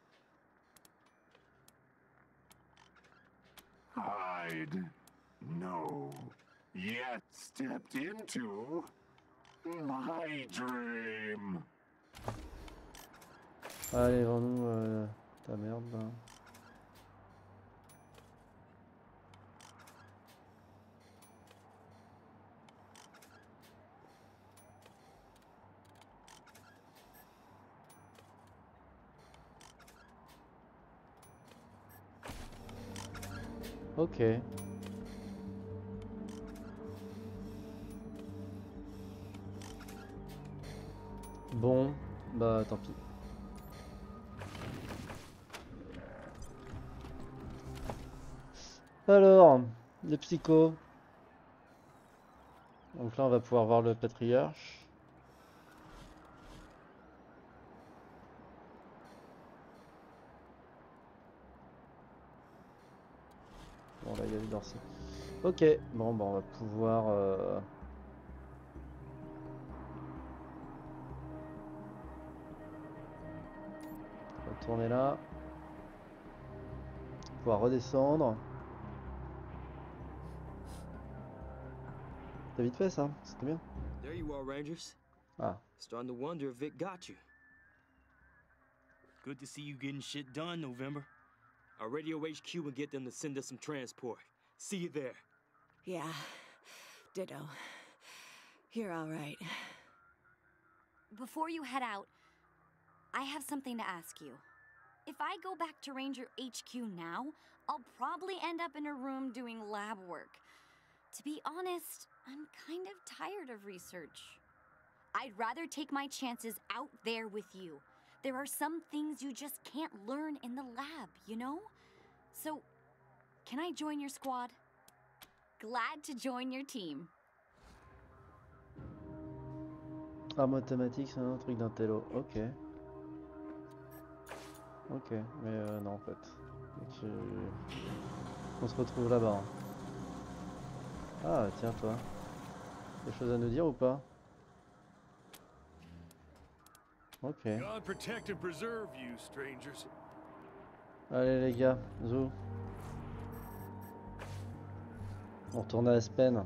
Hyde, no, yet stepped into my dream. Allez, vends-nous euh, ta merde là. Ok. Bon, bah tant pis. Alors, les psychos. Donc là, on va pouvoir voir le patriarche. Bon, là, il y a eu Dorsey. Ok, bon, bah on va pouvoir... Euh... retourner là. Pouvoir redescendre. T'as vite fait ça, c'était bien. There you are, Rangers. Ah. Starting to wonder if Vic got you. Good to see you getting shit done, November. I'll radio H Q and get them to send us some transport. See you there. Yeah, ditto. You're all right. Before you head out, I have something to ask you. If I go back to Ranger H Q now, I'll probably end up in a room doing lab work. To be honest, I'm kind of tired of research. I'd rather take my chances out there with you. There are some things you just can't learn in the lab, you know? So, can I join your squad? Glad to join your team. Arme automatique, c'est un truc d'intello. Ok. Ok, mais euh, non en fait. Donc, euh, on se retrouve là-bas. Hein. Ah tiens toi. Des choses à nous dire ou pas? Ok. God protect and preserve you, strangers. Allez les gars, zou. On retourne à Aspen.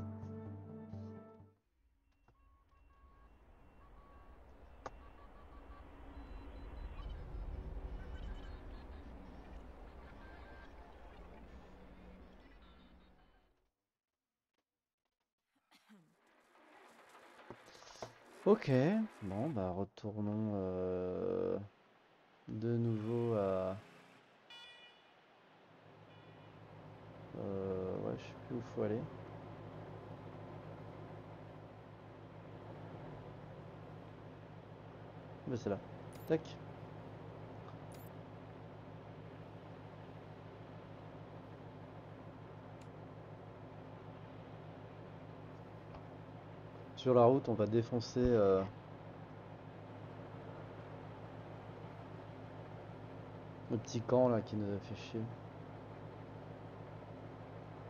Ok, bon bah retournons euh, de nouveau à... Euh, ouais, je sais plus où faut aller. Mais c'est là. Tac. Sur la route, on va défoncer euh, le petit camp là qui nous a fait chier.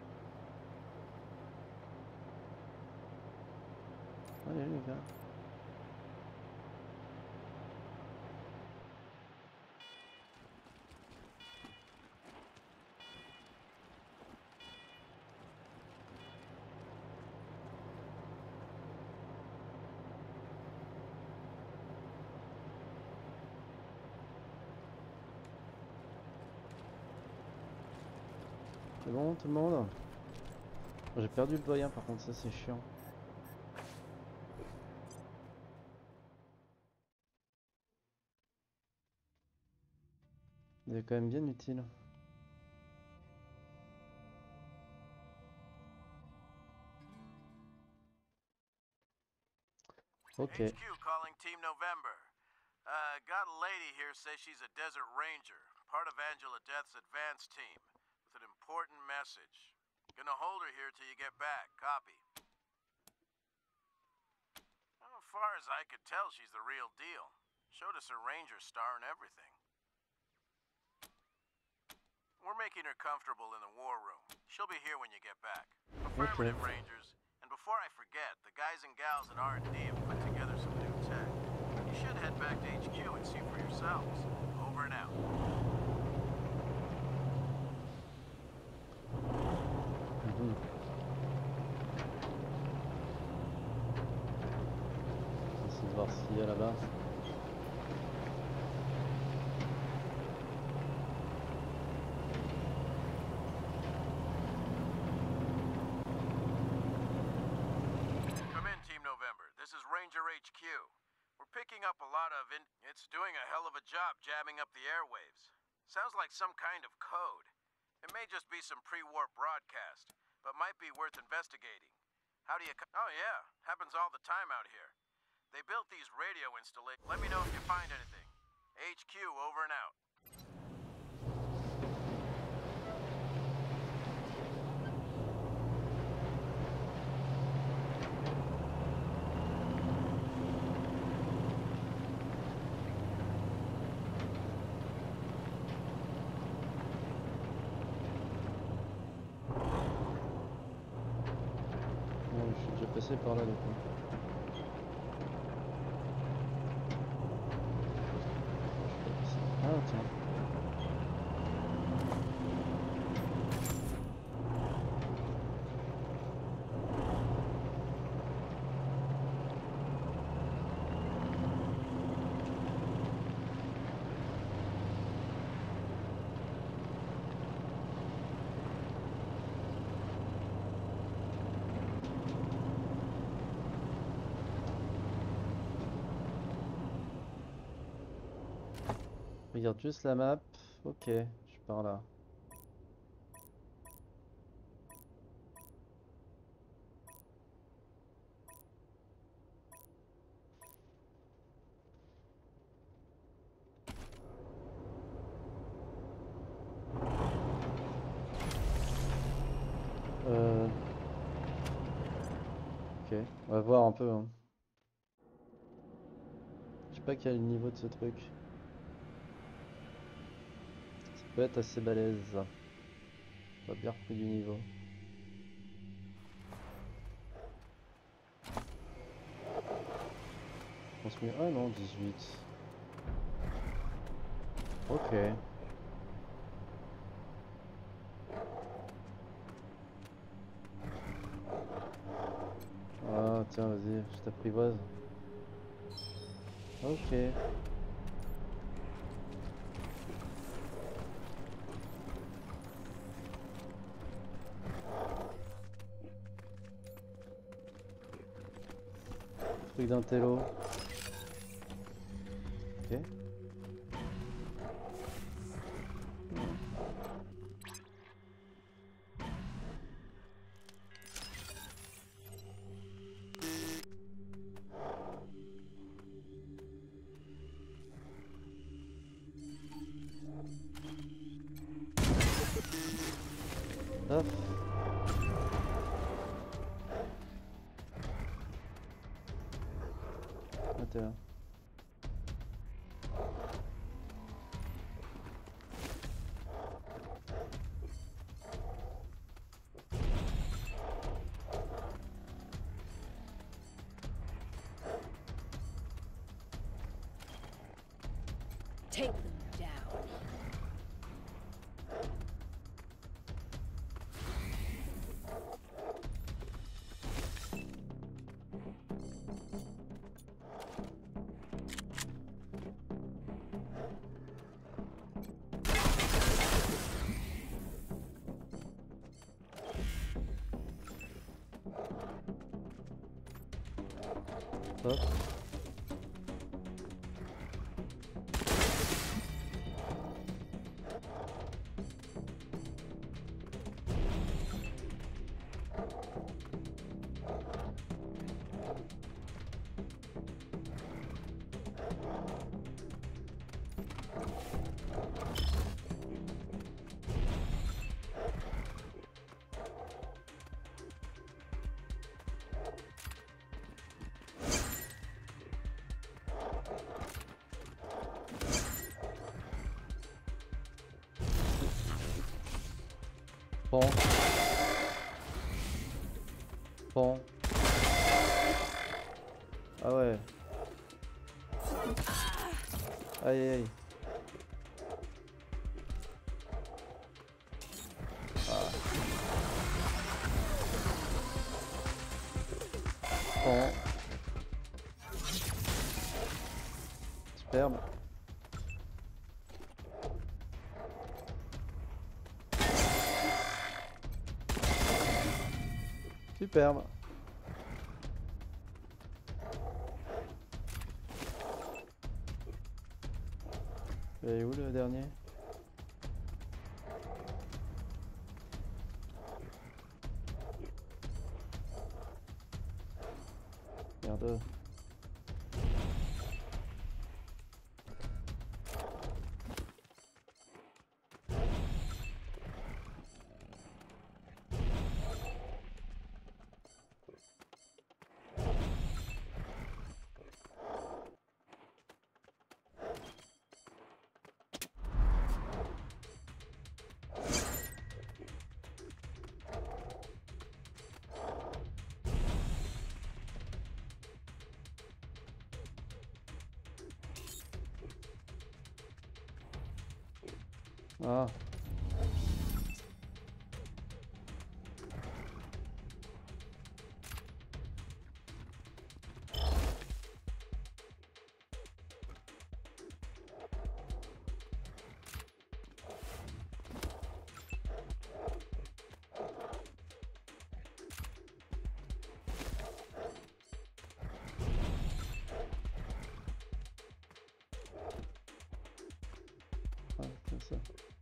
Allez les gars. C'est bon tout le monde? J'ai perdu le doyen par contre, ça c'est chiant. Il est quand même bien utile. Ok. H Q calling Team November. Uh, got a lady here says she's a desert ranger, part of Angela Death's advance team, with an important message. Gonna hold her here till you get back. Copy. Well, as far as I could tell, she's the real deal. Showed us her ranger star and everything. We're making her comfortable in the war room. She'll be here when you get back. Affirmative, Okay. Rangers. And before I forget, the guys and gals at R and D have put together some new tech. You should head back to H Q and see for yourselves. Over and out. Mhm. On va essayer de voir s'il y a là-bas. Come in, Team November. This is Ranger H Q. We're picking up a lot of in... It's doing a hell of a job jamming up the airwaves. Sounds like some kind of code. It may just be some pre-war broadcast, but might be worth investigating. How do you... co- Oh yeah, happens all the time out here. They built these radio installations. Let me know if you find anything. H Q, over and out. Bon, je suis déjà passé par là du coup. Je suis pas passé. Ah tiens. Regarde juste la map. Ok, je suis par là. Euh... Ok, on va voir un peu. Hein. Je sais pas quel est le niveau de ce truc. Ça peut être assez balèze. On va bien repris du niveau. On se met... Ah non, dix-huit. Ok. Ah tiens, vas-y, je t'apprivoise. Ok. Truc d'un télo. Ok. Hop. Ah, t'es là. Take them down. Hop. Bon. Bon. Ah ouais. Aïe aïe aïe. Ah. Bon. Superbe. Superbe. Il est où le dernier? Merde. Ah. Ah, comme ça.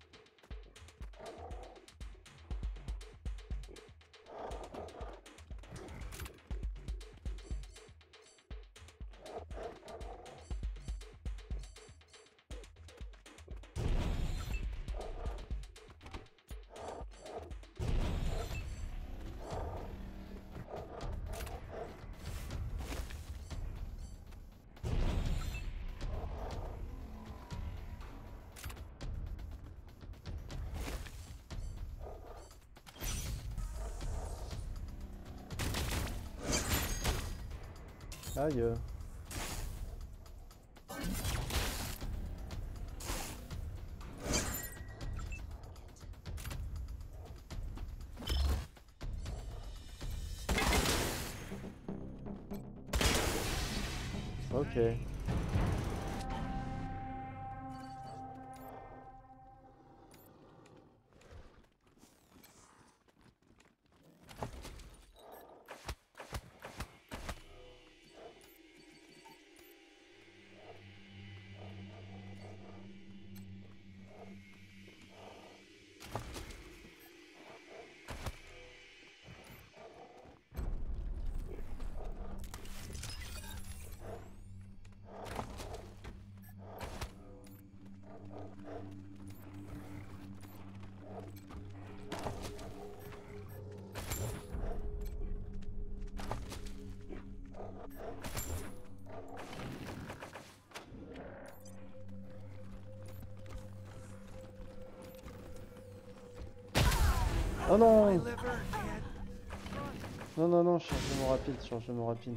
Aïe. Ok. Oh non! Non, non, non, chargement rapide, chargement rapide.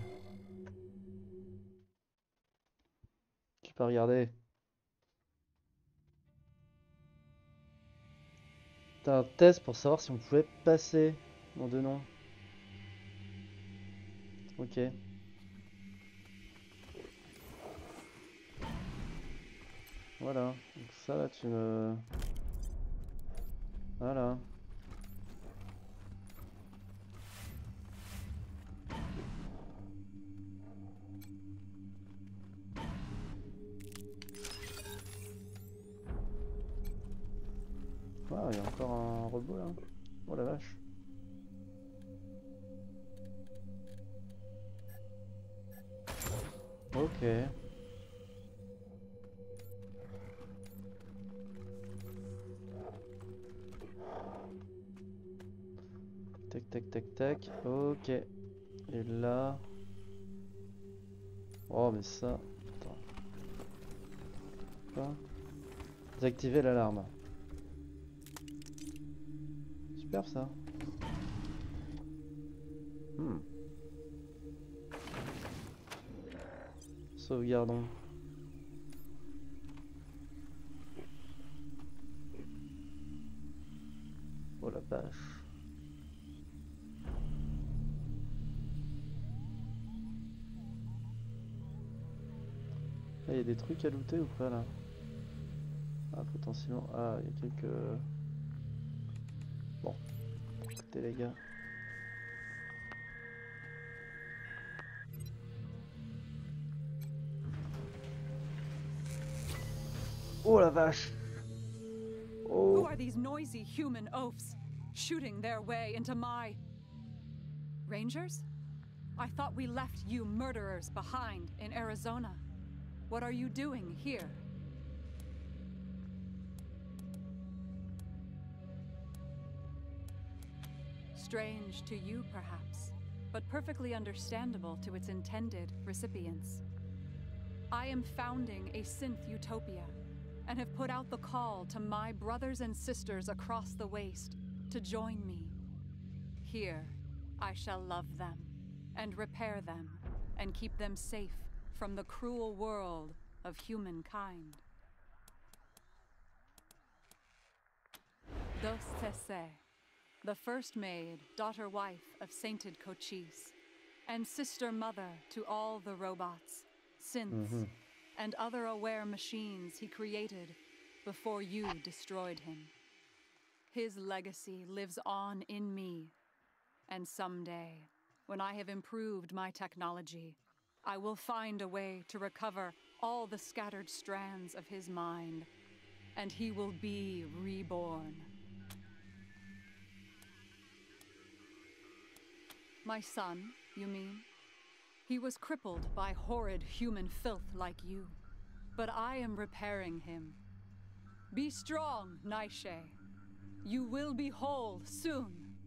J'ai pas regardé. T'as un test pour savoir si on pouvait passer. Mon deux noms. Ok. Voilà. Donc ça là, tu me... Voilà. Ah, il y a encore un robot là. Oh la vache. Ok. Tac tac tac tac. Ok. Et là. Oh mais ça. Attends. Quoi? Désactiver l'alarme. Super ça. Hmm. Sauvegardons. Oh la vache. Il y a des trucs à looter ou pas là? Ah potentiellement. Ah il y a quelques... Bon. Écoutez les gars. Oh la vache! Oh. Who are these noisy human oafs shooting their way into my... Rangers? I thought we left you murderers behind in Arizona. What are you doing here? Strange to you, perhaps, but perfectly understandable to its intended recipients. I am founding a synth utopia, and have put out the call to my brothers and sisters across the waste to join me. Here, I shall love them, and repair them, and keep them safe from the cruel world of humankind. Dos Tese, the first maid, daughter-wife of sainted Cochise, and sister-mother to all the robots, synths, Mm-hmm. and other aware machines he created before you destroyed him. His legacy lives on in me, and someday, when I have improved my technology, I will find a way to recover all the scattered strands of his mind, and he will be reborn. My son, you mean? He was crippled by horrid human filth like you, but I am repairing him. Be strong, Naishe. You will be whole soon.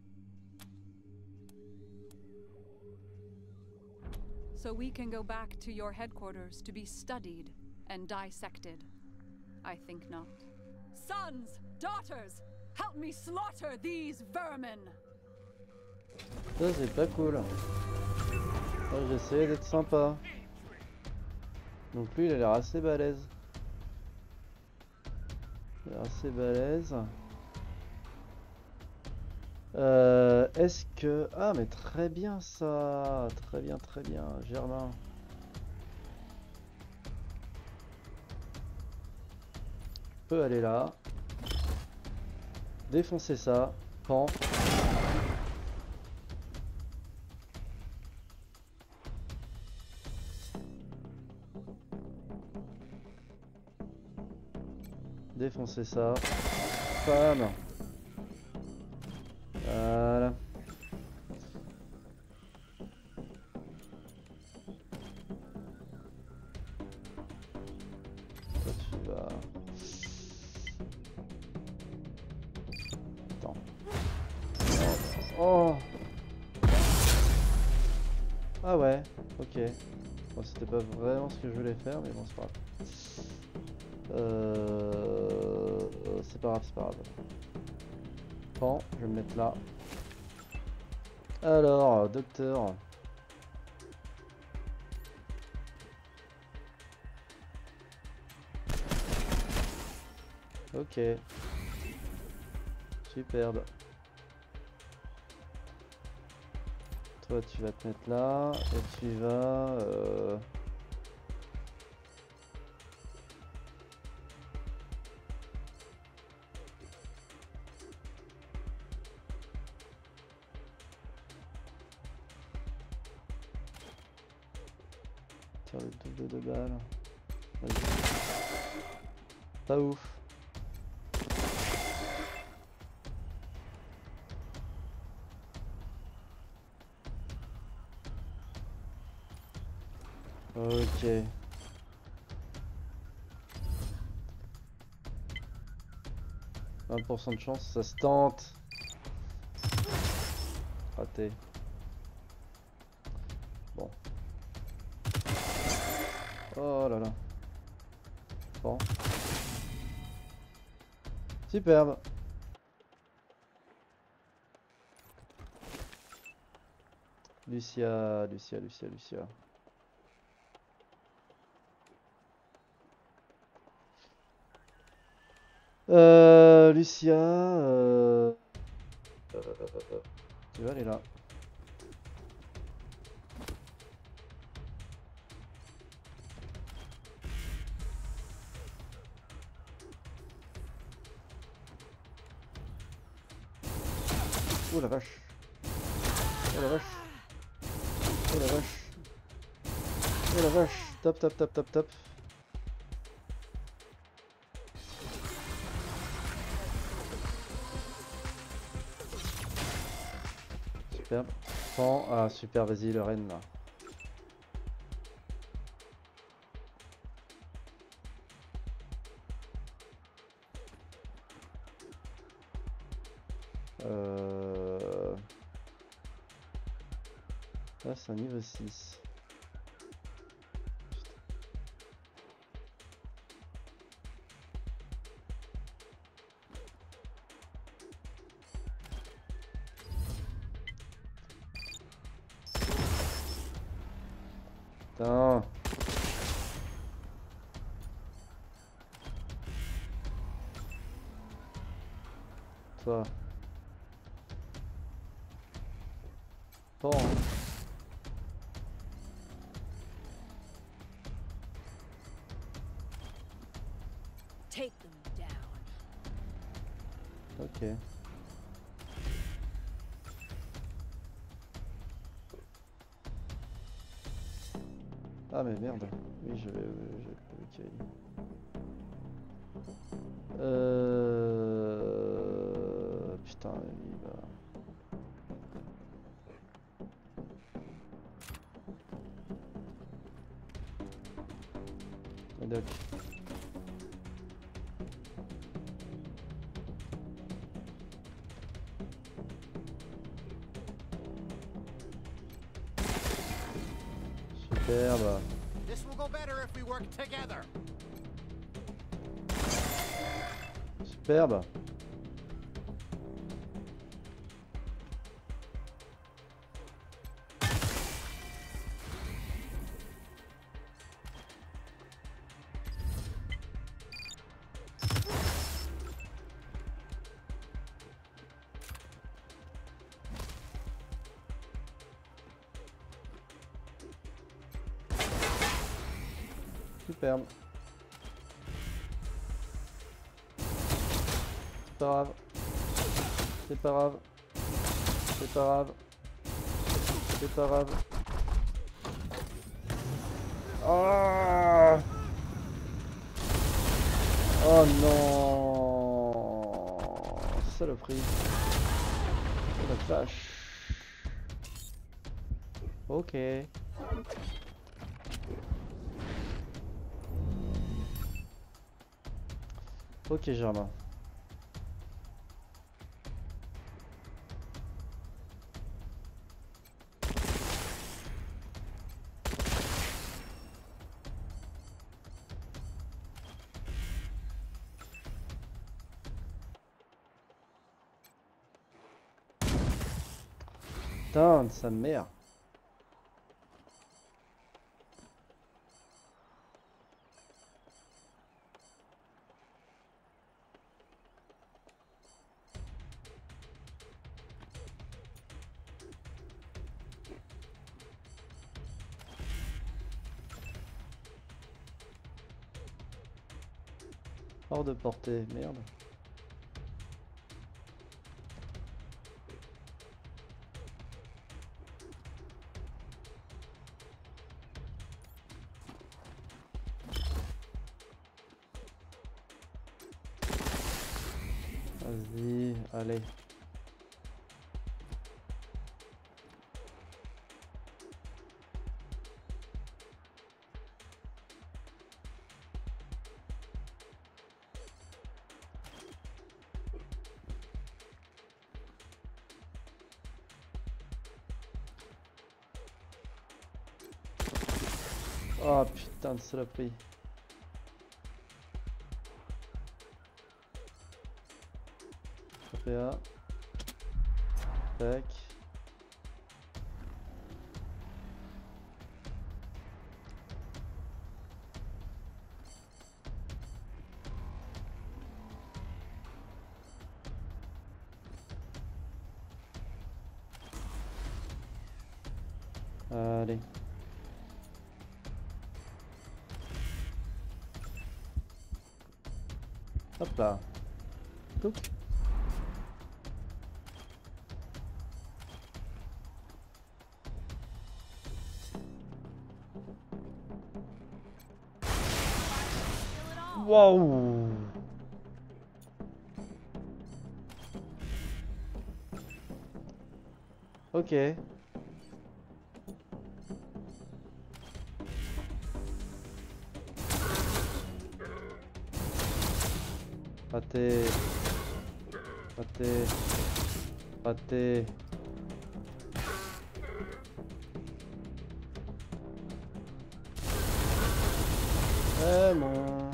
So we can go back to your headquarters to be studied and dissected. I think not. Sons, daughters, help me slaughter these vermin! Ça c'est pas cool. Oh, j'ai essayé d'être sympa. Donc lui il a l'air assez balèze. Il a l'air assez balèze. Euh, Est-ce que... Ah mais très bien ça. Très bien, très bien. Germain. Je peux aller là. Défoncer ça. Pan. Défoncer ça. Bam. Voilà. Toi tu vas... Attends. Oh. Ah ouais, ok. Bon, c'était pas vraiment ce que je voulais faire, mais bon c'est pas grave. Euh... C'est pas grave, c'est pas grave. Pan, je vais me mettre là. Alors, docteur. Ok. Superbe. Toi, tu vas te mettre là. Et tu vas... Euh... Tire le double de balles. Vas-y. Pas ouf. Ok. vingt pour cent de chance, ça se tente. Raté. Bon. Oh là là. Bon. Superbe. Lucia, Lucia, Lucia, Lucia. Euh, Lucia, euh... Euh, tu vas aller là. Oh la vache. Oh la vache. Oh la vache. Oh la vache. Top, top, top, top, top. Super. Prends. Ah super, vas-y le reine là. Euh... Là c'est un niveau six. Putain. Toi. Bon. Take them down. Ok. Ah mais merde. Oui je vais. Je... Ok. Euh... Putain il va. Doc. Superbe. This will go better if we work together. Superbe. Superbe. C'est pas grave. C'est pas grave. C'est pas grave. C'est pas grave. Oh, oh non. Saloperie. Oh la vache. Ok. Ok Germain. Putain de sa mère. Hors de portée, merde. Vas-y, allez. Oh putain de saloperie. P A. Tac. Allez. Hop là. Touc. Waouh. Ok. Raté. Raté. Raté. Eh bon.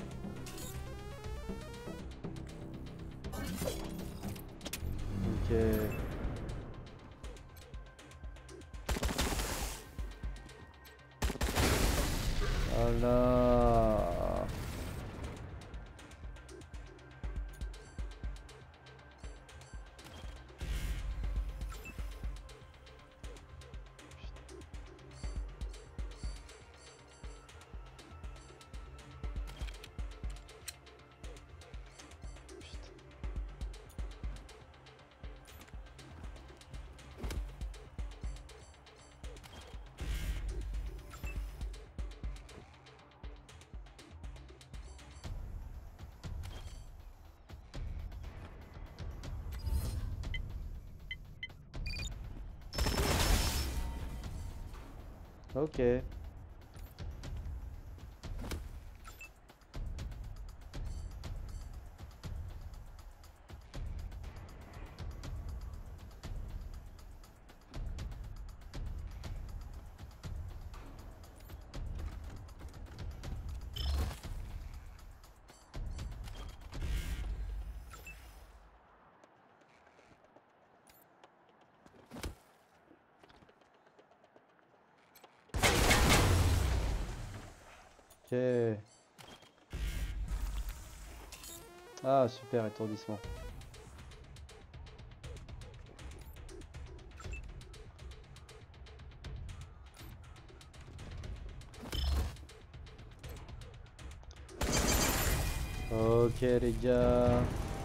Ok. Voilà. Ok. Ok. Ah super, étourdissement. Ok les gars.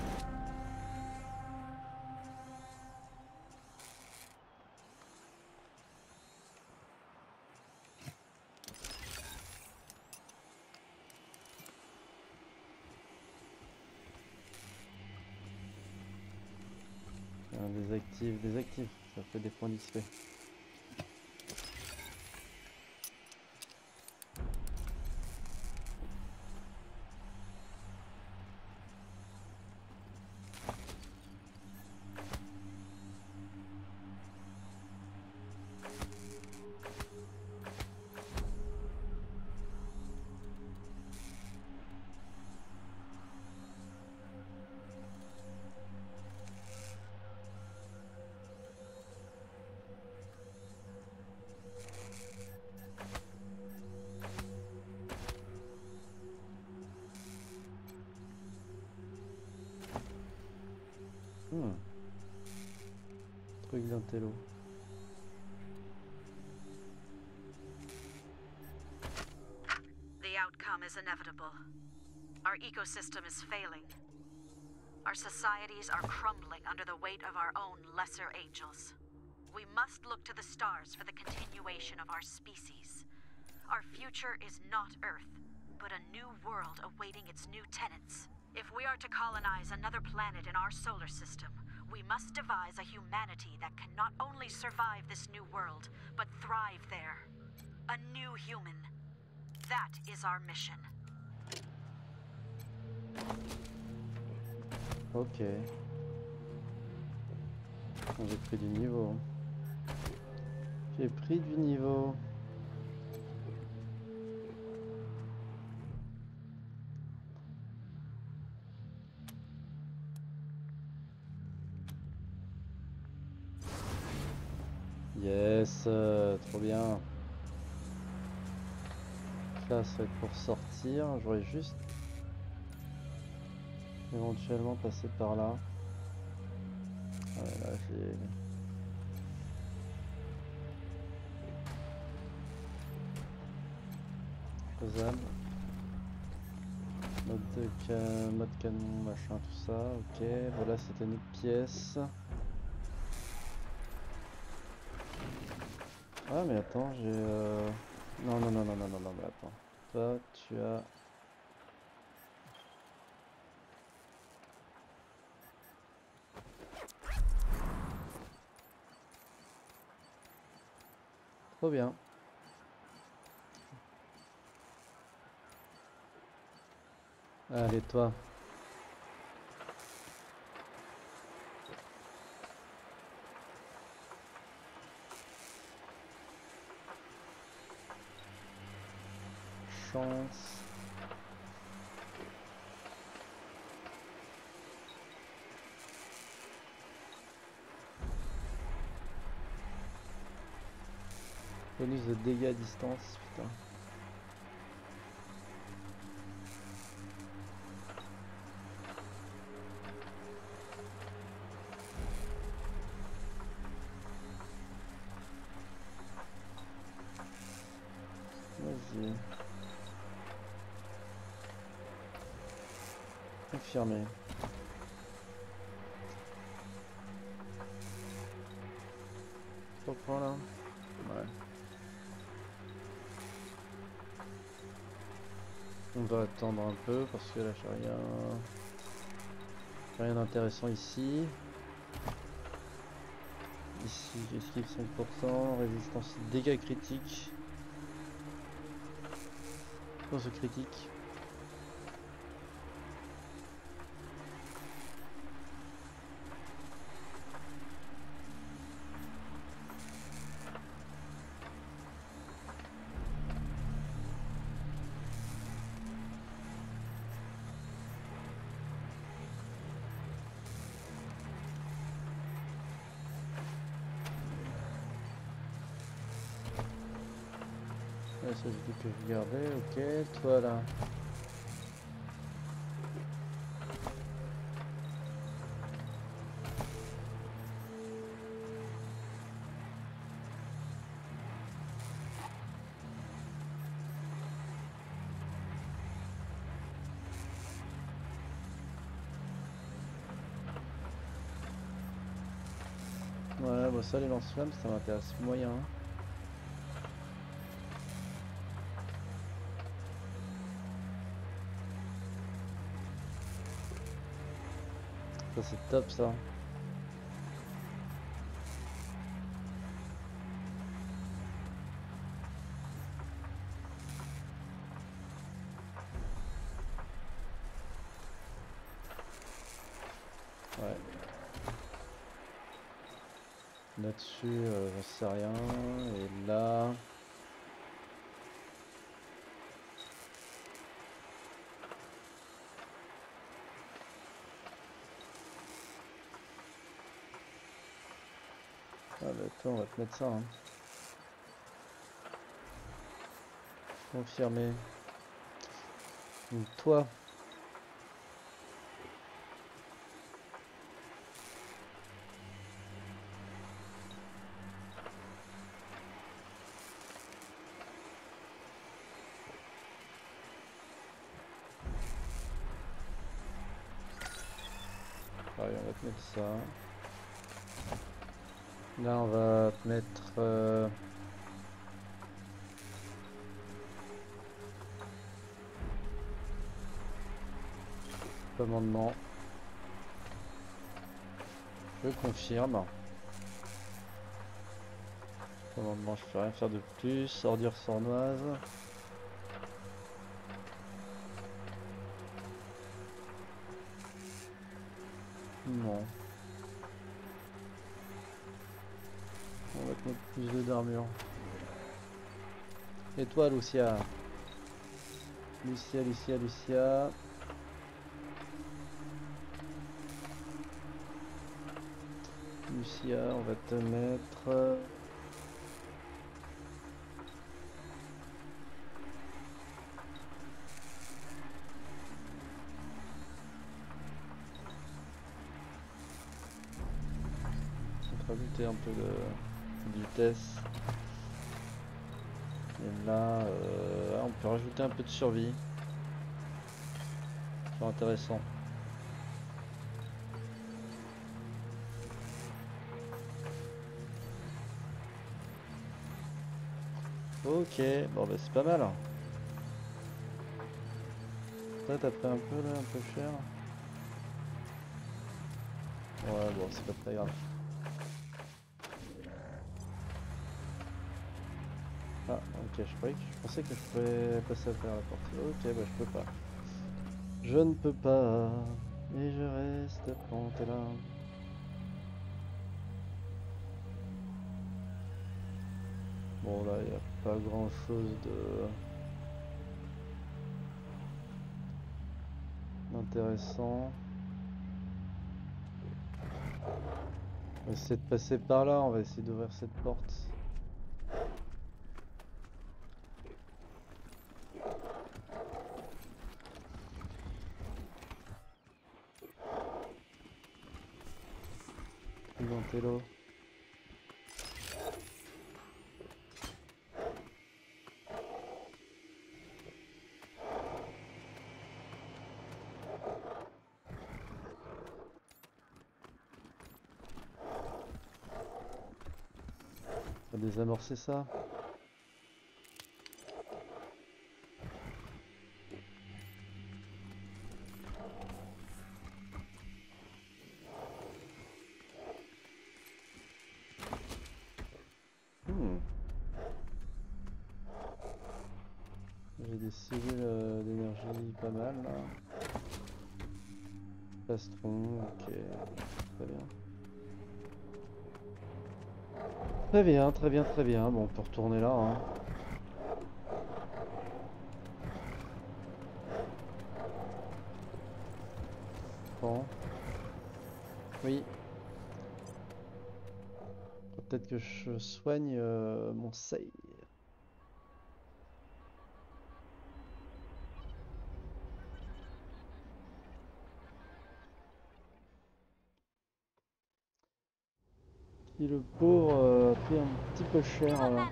Désactive, désactive, ça fait des points d'X P. Hmm. Truc d'intello. The outcome is inevitable. Our ecosystem is failing. Our societies are crumbling under the weight of our own lesser angels. We must look to the stars for the continuation of our species. Our future is not Earth, but a new world awaiting its new tenants. If we are to colonize another planet in our solar system, we must devise a humanity that can not only survive this new world, but thrive there. A new human. That is our mission. Ok. J'ai pris du niveau. J'ai pris du niveau. Yes, euh, trop bien. Là, ça va être pour sortir. J'aurais juste éventuellement passé par là. Ouais, là, j'ai... Faisable. Mode, de ca... mode canon, machin, tout ça. Ok, voilà, c'était une autre pièce. Ah, mais attends, j'ai... Euh... Non, non, non, non, non, non, non, mais attends. Toi, tu as... Trop bien. Allez, toi. Chance. Bonus de dégâts à distance, putain. Vas-y. Confirmé. Trois points là. Ouais. On va attendre un peu parce que là j'ai rien. Rien d'intéressant ici. Ici esquive cinq pour cent, résistance dégâts critiques. Force critique. Ouais, ça j'ai dit que je gardais, ok, toi là. Ouais, bon ça les lance-flammes ça m'intéresse moyen. Ça c'est top ça. Ouais. Là-dessus, euh, j'en sais rien. Et là... Ah bah toi, on va te mettre ça. Hein. Confirmé. Donc toi... Allez, on va te mettre ça. Là, on va te mettre... Euh... commandement. Je confirme. Commandement, je peux rien faire de plus. Ordure sournoise. Non. On va te mettre plus de d'armure. Et toi, Lucia. Lucia, Lucia, Lucia. Lucia, on va te mettre... rajouter un peu de, de vitesse. Et là, euh, on peut rajouter un peu de survie. C'est intéressant. Ok, bon bah c'est pas mal. Toi t'as pris un peu là, un peu cher. Ouais bon c'est pas très grave. Ah ok, je croyais que je pensais que je pouvais passer à travers la porte. Ok bah je peux pas. Je ne peux pas. Et je reste planté là. Bon là il n'y a pas grand chose de d'intéressant. On va essayer de passer par là, on va essayer d'ouvrir cette porte. Trigantello. On va désamorcer ça. Hmm. J'ai des cellules euh, d'énergie pas mal là. Plastron, ok, très bien. Très bien, très bien, très bien. Bon, on peut retourner là. Hein. Bon. Oui. Faut peut-être que je soigne euh, mon save. Qui le pauvre euh, a pris un petit peu cher là.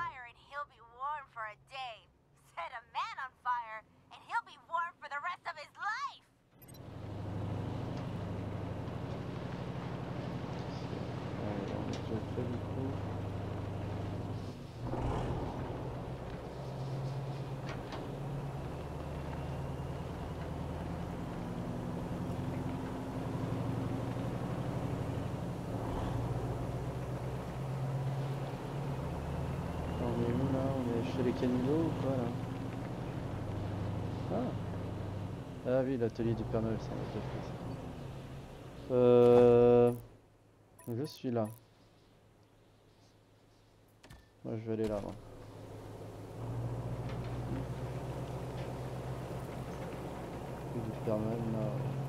Chez les caniveaux ou quoi là? Ah, ah oui, l'atelier du Père Noël, ça on a déjà fait ça. Euh... Je suis là. Moi je vais aller là. Moi. Du Père Noël là.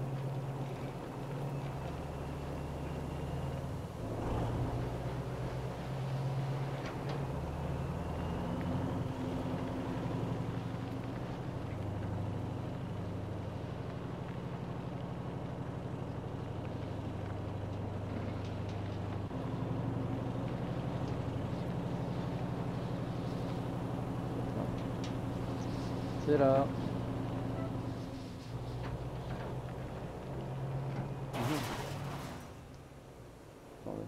C'est là. Mmh. Attendez.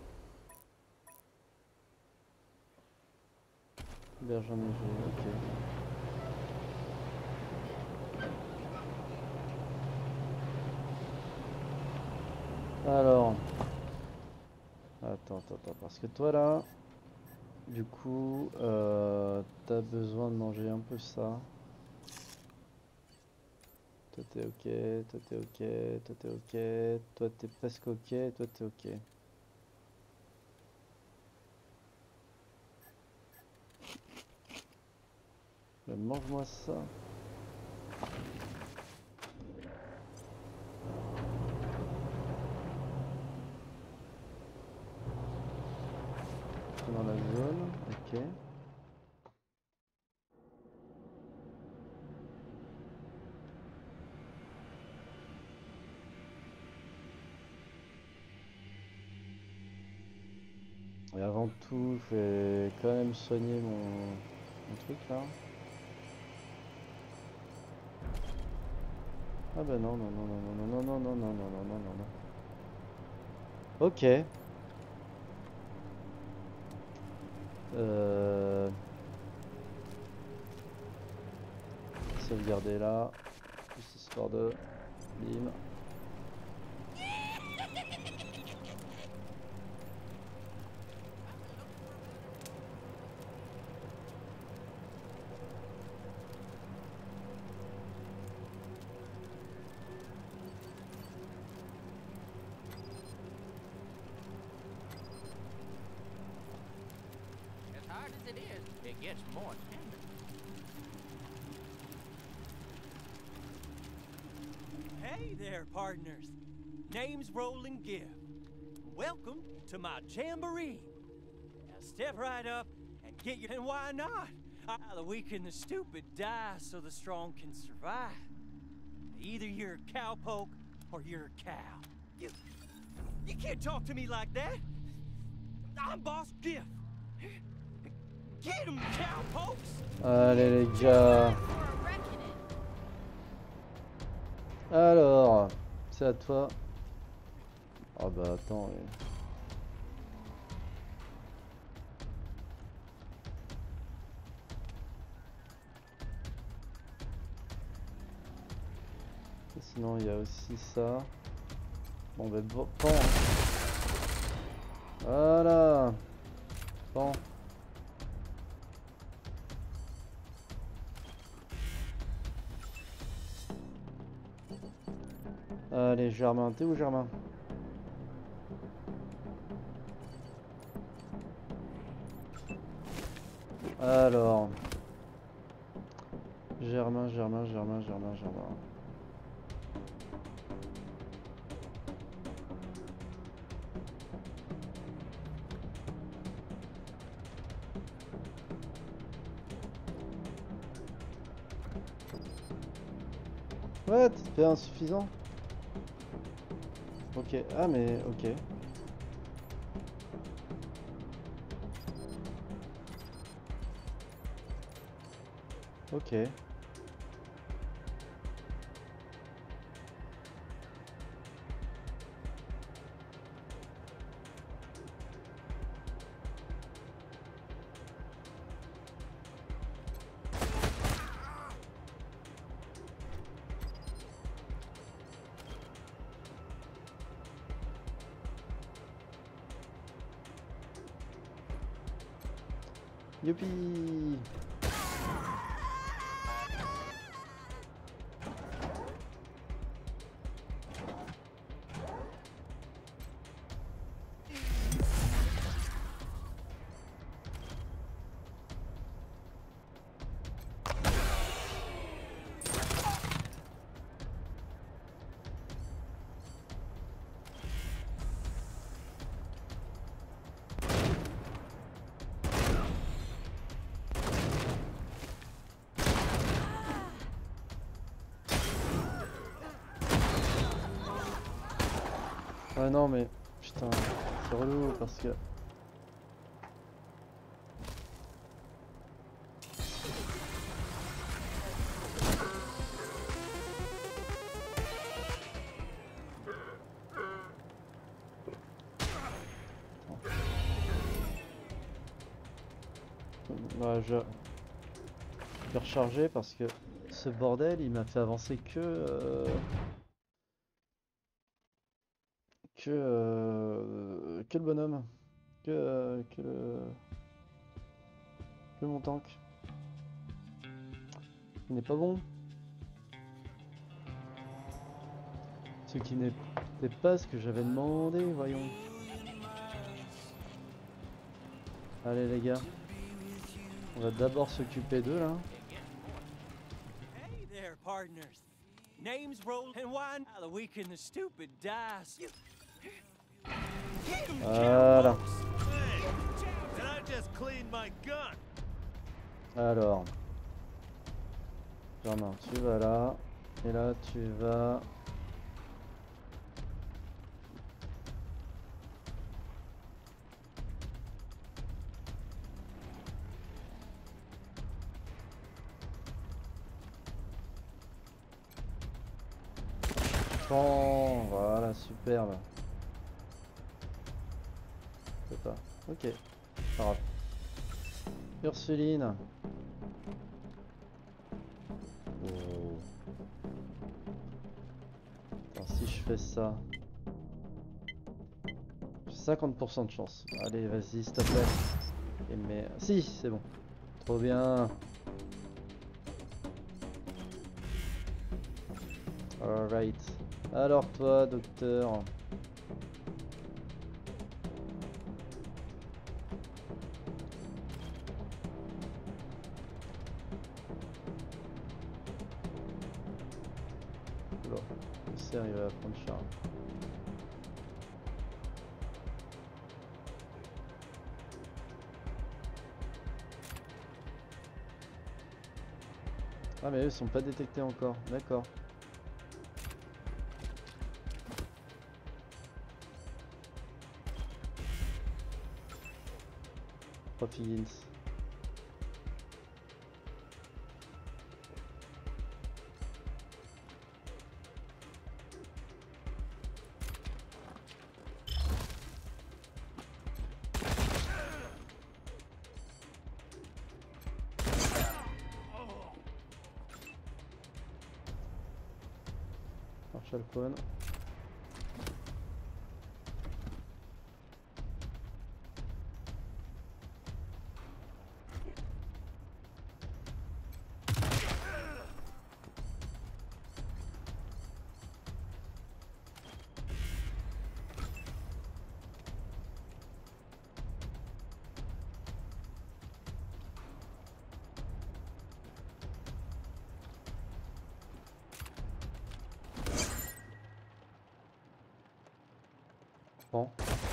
Berge enneigée, ok. Alors. Attends, attends, attends. Parce que toi là, du coup, euh, t'as besoin de manger un peu ça. Toi t'es ok, toi t'es ok, toi t'es ok, toi t'es presque ok, toi t'es ok. Mais mange-moi ça. Dans la zone, ok. Et avant tout, je vais quand même soigner mon, mon truc là. Ah bah non, non, non, non, non, non, non, non, non, non, non, non, non, non. Ok. Euh... Sauvegarder là. Juste histoire de... Bim. As hard as it is, it gets more tender. Hey there, partners. Name's Roland Gibb. Welcome to my jamboree. Now step right up and get your... And why not? Uh, the weak and the stupid die so the strong can survive. Either you're a cowpoke or you're a cow. You, you can't talk to me like that. I'm Boss Gibb. Get him, cowpokes! Allez les gars. Alors, c'est à toi. Oh bah attends. Mais... Sinon il y a aussi ça. Bon bah bon, pan. Hein. Voilà. Pan. Allez Germain, t'es où Germain? Alors Germain, Germain, Germain, Germain, Germain. What? C'est insuffisant? Ok, ah mais ok. Ok. Youpi! Ah non mais putain, c'est relou parce que... Bah, je... je vais recharger parce que ce bordel il m'a fait avancer que... Euh... Que, euh, que le bonhomme, que, euh, que, le, que mon tank. Il n'est pas bon. Ce qui n'est pas ce que j'avais demandé, voyons. Allez les gars, on va d'abord s'occuper d'eux là. Hey there, partners. Name's Roland and why the weak and the stupid dies. Voilà. Alors, Germain, tu vas là, et là tu vas. champ. Voilà, superbe. Je peux pas. Ok, pas grave. Ursuline. Oh. Attends, si je fais ça, j'ai cinquante pour cent de chance. Allez, vas-y, s'il te plaît. Et mais si, c'est bon. Trop bien. Alright. Alors toi, docteur. Oula, le cerf il va prendre cher. Ah mais eux sont pas détectés encore, d'accord. Higgins. Marshall Cohen. Bon.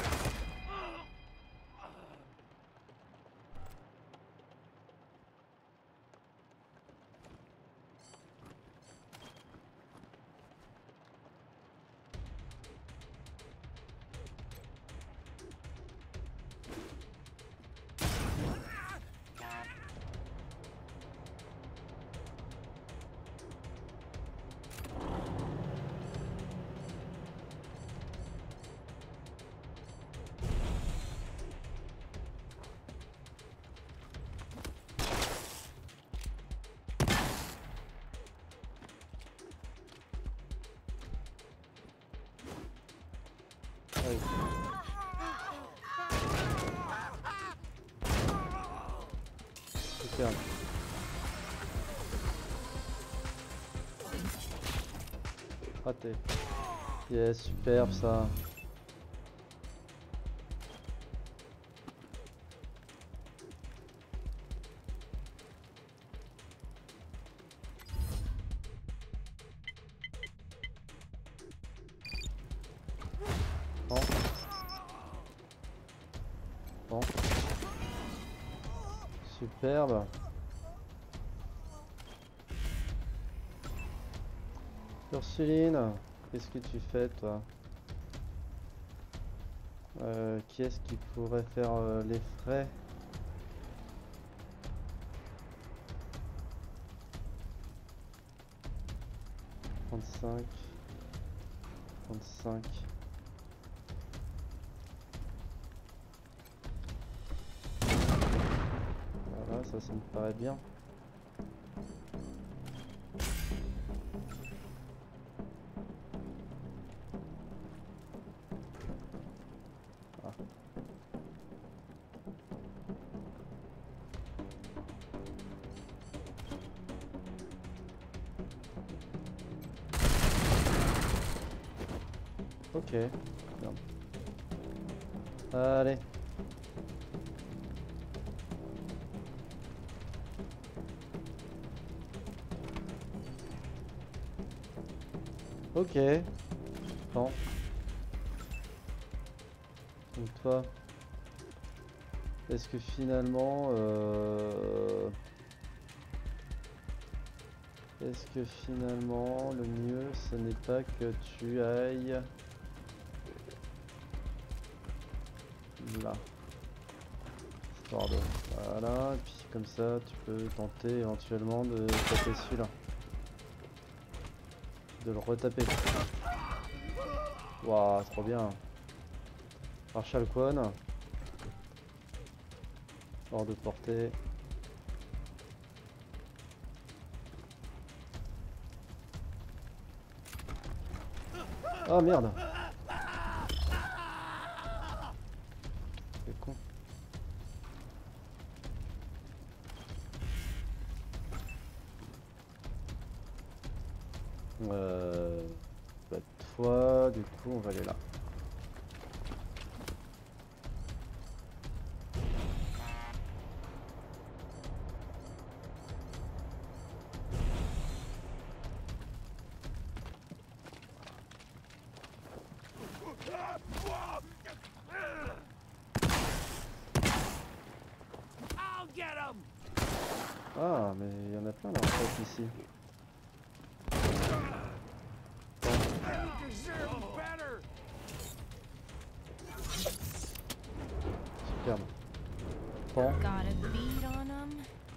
Super. Raté. Yes, superbe ça. Bon. Bon. Superbe. Ursuline, qu'est-ce que tu fais toi? euh, Qui est-ce qui pourrait faire euh, les frais? trente-cinq. trente-cinq. Voilà, ça, ça me paraît bien. Ah. Ok, bien. Allez. Ok. Bon. Donc toi, est-ce que finalement, euh... est-ce que finalement le mieux ce n'est pas que tu ailles là, histoire de voilà, et puis comme ça tu peux tenter éventuellement de taper celui-là, de le retaper. Waouh, trop bien. Marshal Kwon. Hors de portée. Oh merde. C'est con. Euh... Bah toi, du coup on va aller là. Ah, mais il y en a plein là en fait ici. Superbe. Bon. Got a bead on him.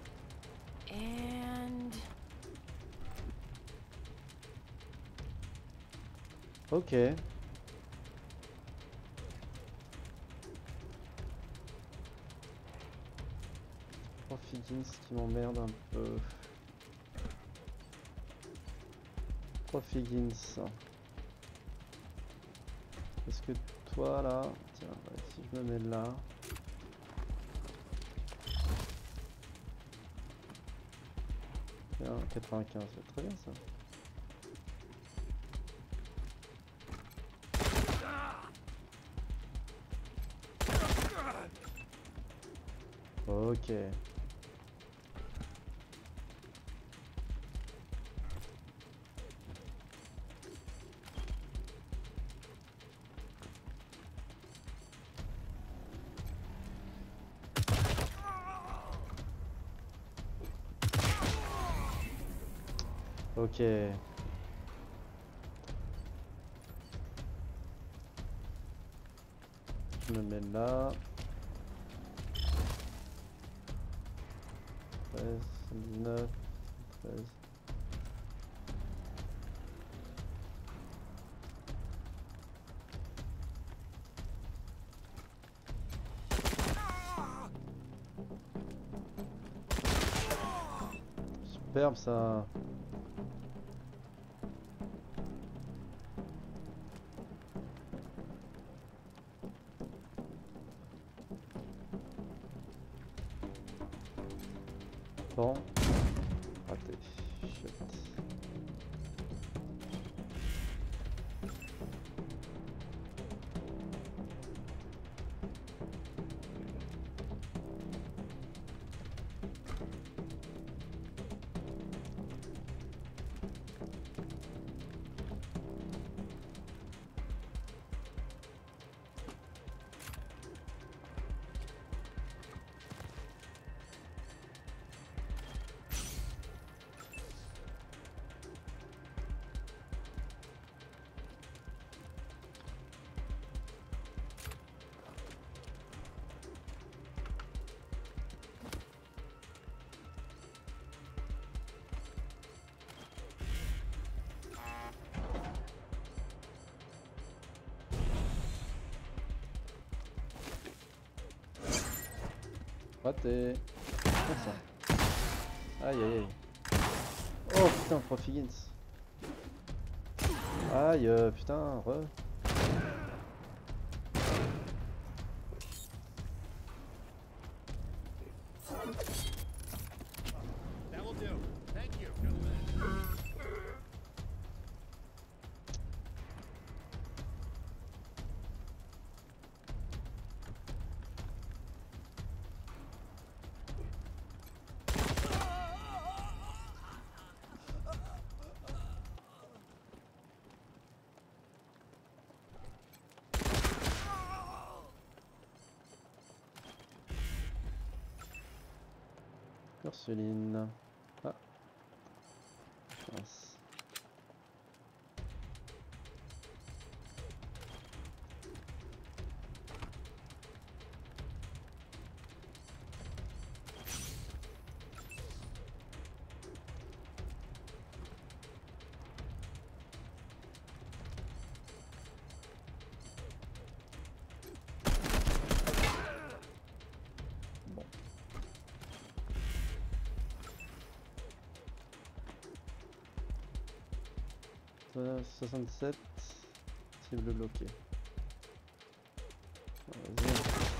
And Ok. Higgins qui m'emmerde un peu. Prof Higgins. Est-ce que toi là, tiens, si je me mets là. Tiens, quatre-vingt-quinze, c'est très bien ça. Ok. Ok. Je me mets là. treize, dix-neuf, treize. Superbe ça. Bon, raté. Shit. Raté. Comme ça. Aïe aïe aïe. Oh putain, Prof Higgins. Aïe euh, putain, re. That will do. Thank you, gentlemen. Ursuline. Ah. Mince. soixante-sept. Cible bloquée. Vas-y.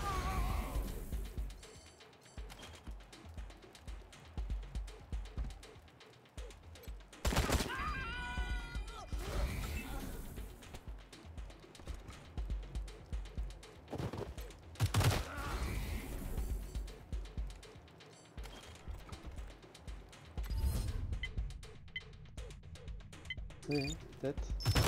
Oui, peut-être.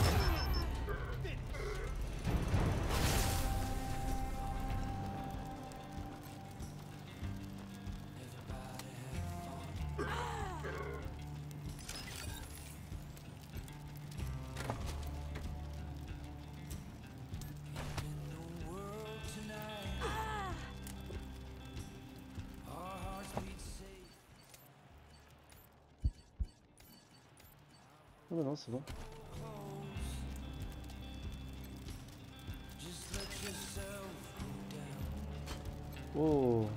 Oh non, c'est bon. Oh.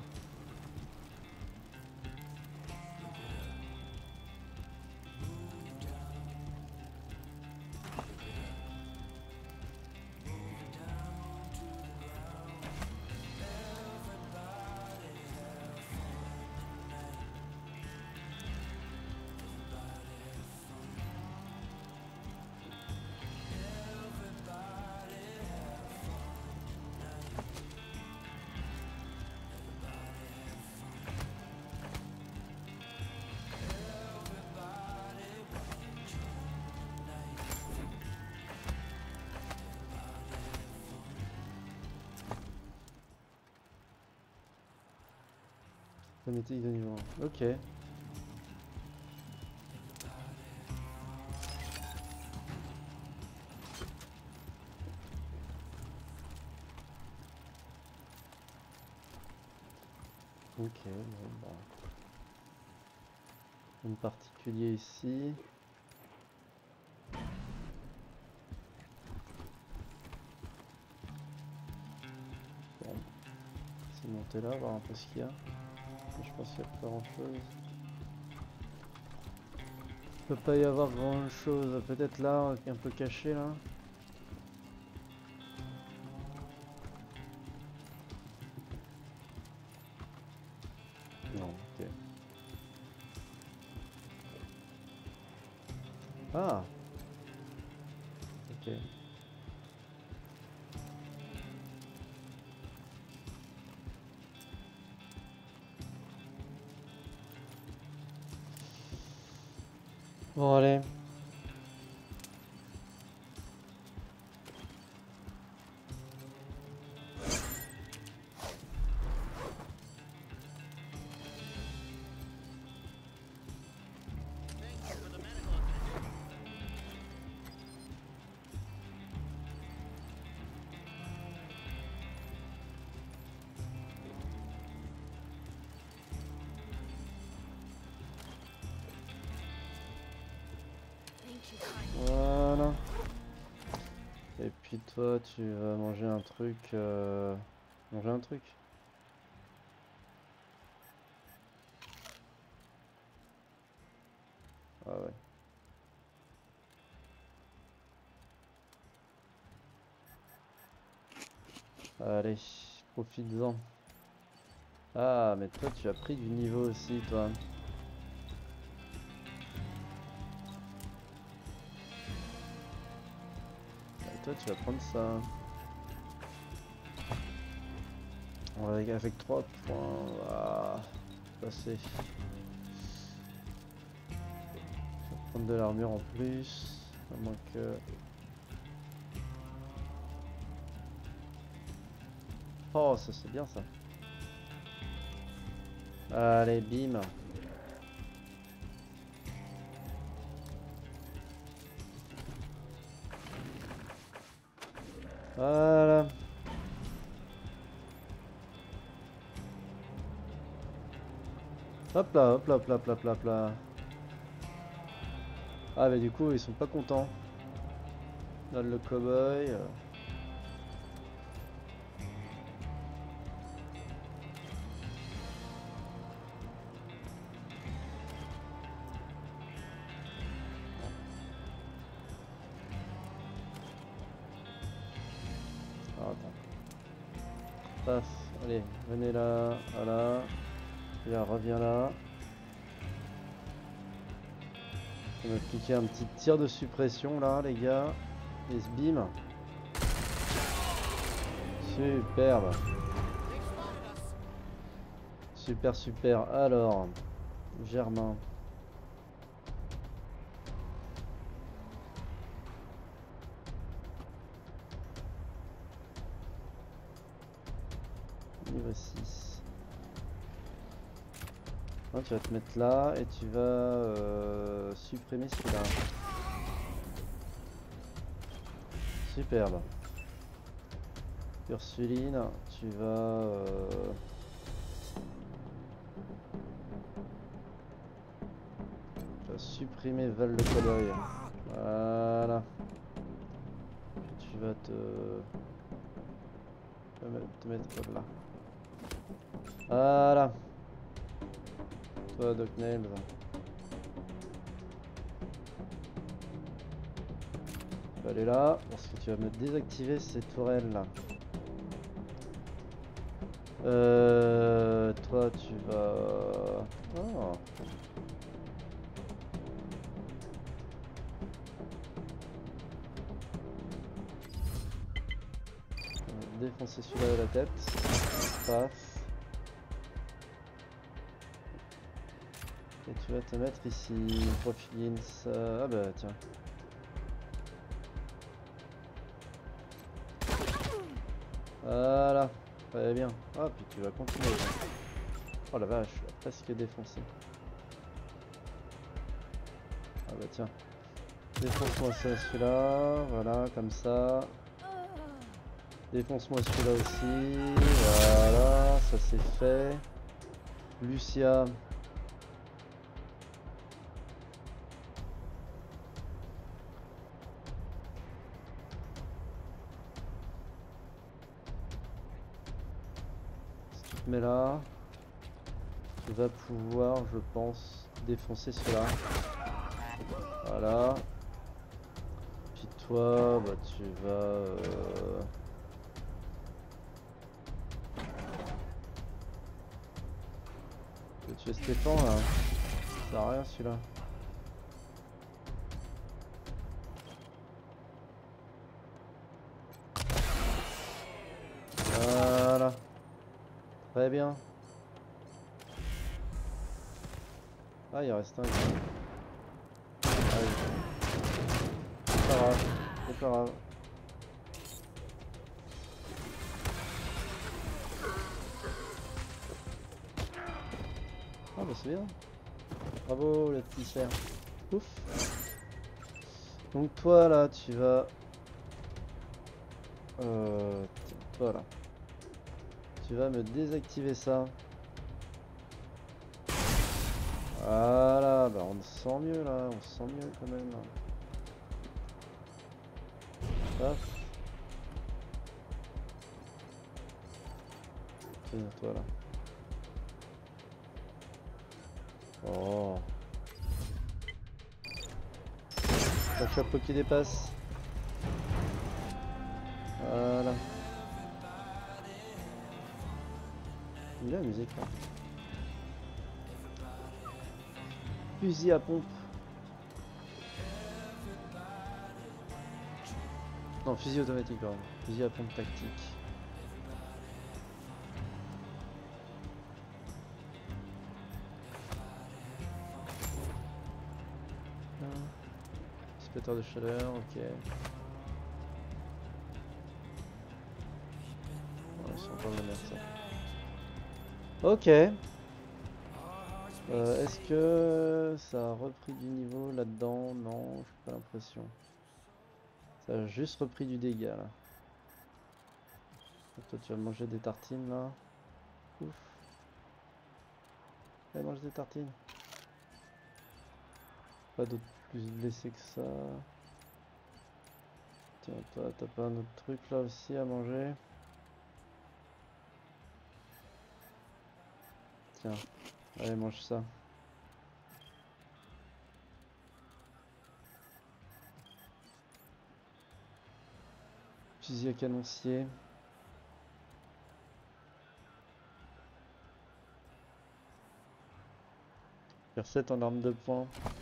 Phonétique de niveau un. Ok. Ok, bon, bon. En particulier ici. Bon. C'est monter là, voir un peu ce qu'il y a. Je pense qu'il n'y a pas grand chose. Il peut pas y avoir grand chose. Peut-être là, un peu caché là. Non, ok. Ah! Ok. Bon, allez. Voilà. Et puis toi, tu vas manger un truc. Euh... Manger un truc. Ah ouais. Allez, profites-en. Ah, mais toi, tu as pris du niveau aussi, toi. Toi tu vas prendre ça. Avec, avec trois points, ah, passer. Je vais prendre de l'armure en plus, à moins que... Oh, ça c'est bien ça. Allez, bim. Voilà. Hop là, hop là, hop là, hop là, hop là, hop là. Ah mais du coup ils sont pas contents. Là le cow-boy. Euh... Paf, allez, venez là, voilà. Et là, reviens là. On va appliquer un petit tir de suppression là, les gars. Et bim. Superbe. Super, super. Alors, Germain. Niveau six. Non, tu vas te mettre là et tu vas euh, supprimer celui-là. Superbe. Ursuline, tu vas... Euh... tu vas supprimer Val de Cadeuil. Voilà. Tu vas te... tu vas te mettre là. Voilà. Toi, Doc Nails. Tu vas aller là, parce que tu vas me désactiver ces tourelles là. Euh, toi, tu vas... Oh. On va défoncer celui-là de la tête. Paf. Et tu vas te mettre ici. Profilins. Ah bah tiens. Voilà. Très bien. Ah, puis tu vas continuer. Oh la vache, je l'ai presque défoncé. Ah bah tiens. Défonce-moi ça, celui-là. Voilà, comme ça. Défonce-moi celui-là aussi. Voilà, ça c'est fait. Lucia. Mais là, tu vas pouvoir, je pense, défoncer cela. Voilà. Puis toi, bah tu vas... Euh... tu vas tuer Stéphane là. Ça sert à rien celui-là. Voilà. Très bien. Ah, il reste un ici. Allez. C'est pas grave. C'est pas grave. Ah bah c'est bien. Bravo le petit cerf. Ouf. Donc toi là tu vas... Euh... Toi là. Tu vas me désactiver ça. Voilà, bah on se sent mieux là, on se sent mieux quand même. Paf. Tiens, toi là. Oh. Le chapeau qui dépasse. Voilà. Il a la musique là. Fusil à pompe. Non, fusil automatique, pardon. Fusil à pompe tactique. Dissipateur de chaleur, ok. Ouais, c'est encore de la merde ça. Ok. Euh, Est-ce que ça a repris du niveau là-dedans? Non, j'ai pas l'impression. Ça a juste repris du dégât là. Et toi tu vas manger des tartines là. Ouf. Allez, mange des tartines. Pas d'autre plus blessé que ça. Tiens, toi t'as pas un autre truc là aussi à manger? Tiens. Allez, mange ça. Fusil à canoncier. Faire sept en arme de poing.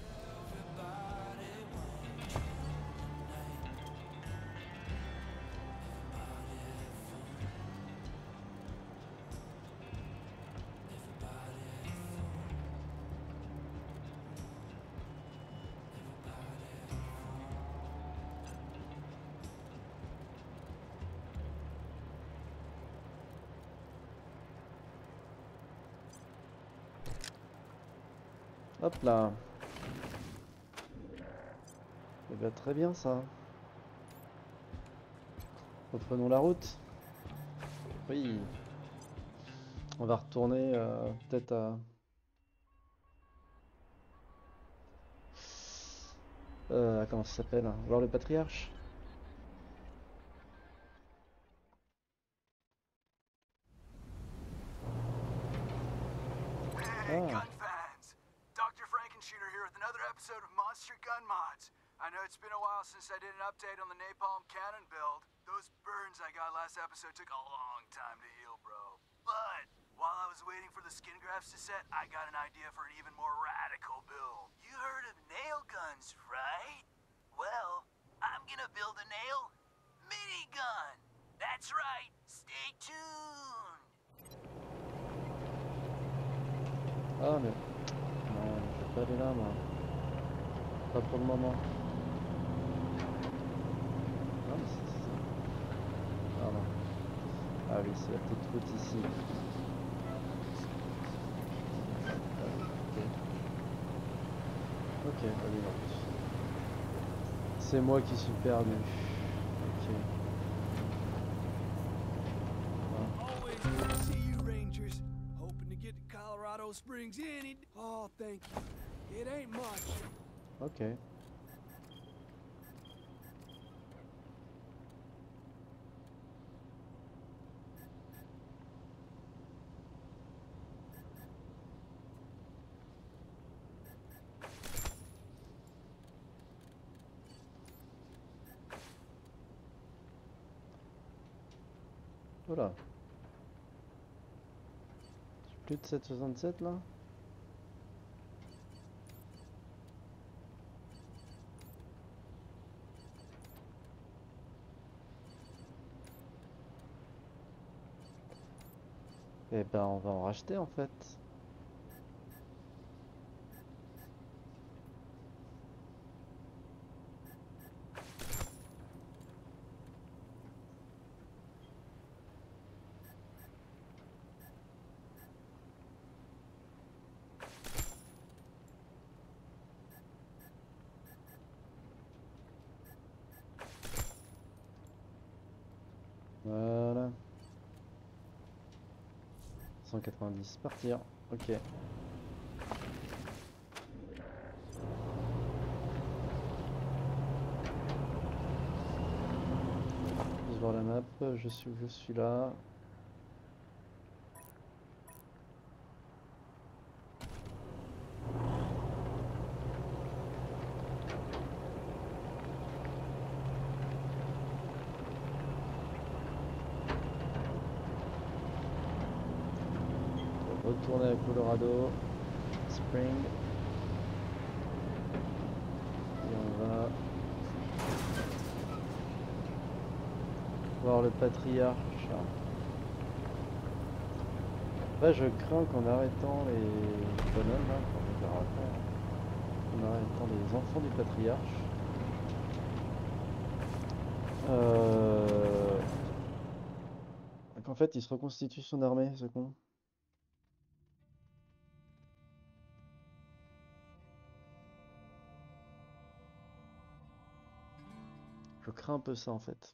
Hop là. Eh bien, très bien ça. Reprenons la route. Oui. On va retourner euh, peut-être à... Euh, à... Comment ça s'appelle? Voir le patriarche. Ah. Doctor Frankenshooter here with another episode of Monster Gun Mods. I know it's been a while since I did an update on the napalm cannon build. Those burns I got last episode took a long time to heal, bro. But while I was waiting for the skin grafts to set, I got an idea for an even more radical build. You heard of nail guns, right? Well, I'm gonna build a nail minigun. That's right. Stay tuned. Ah mais... Non, je vais pas aller là moi. Pas pour le moment. Non mais c'est ça. Ah non. Ah oui, c'est la petite route ici. Ok, allez non. C'est moi qui suis perdu. Ok. Always good to see you, Rangers. Hoping to get to Colorado Springs any... Oh, thank you. It ain't much. Ok. Voilà. Plus de sept soixante-sept là. Et ben on va en racheter en fait. Voilà. cent quatre-vingt-dix, partir. Ok. Je vois la map, je suis où je suis là. Retourner à Colorado Spring et on va voir le patriarche. Là je crains qu'en arrêtant les bonhommes là, on verra après, en arrêtant les enfants du patriarche, euh... qu'en fait il se reconstitue son armée, ce con. Je crains un peu ça en fait.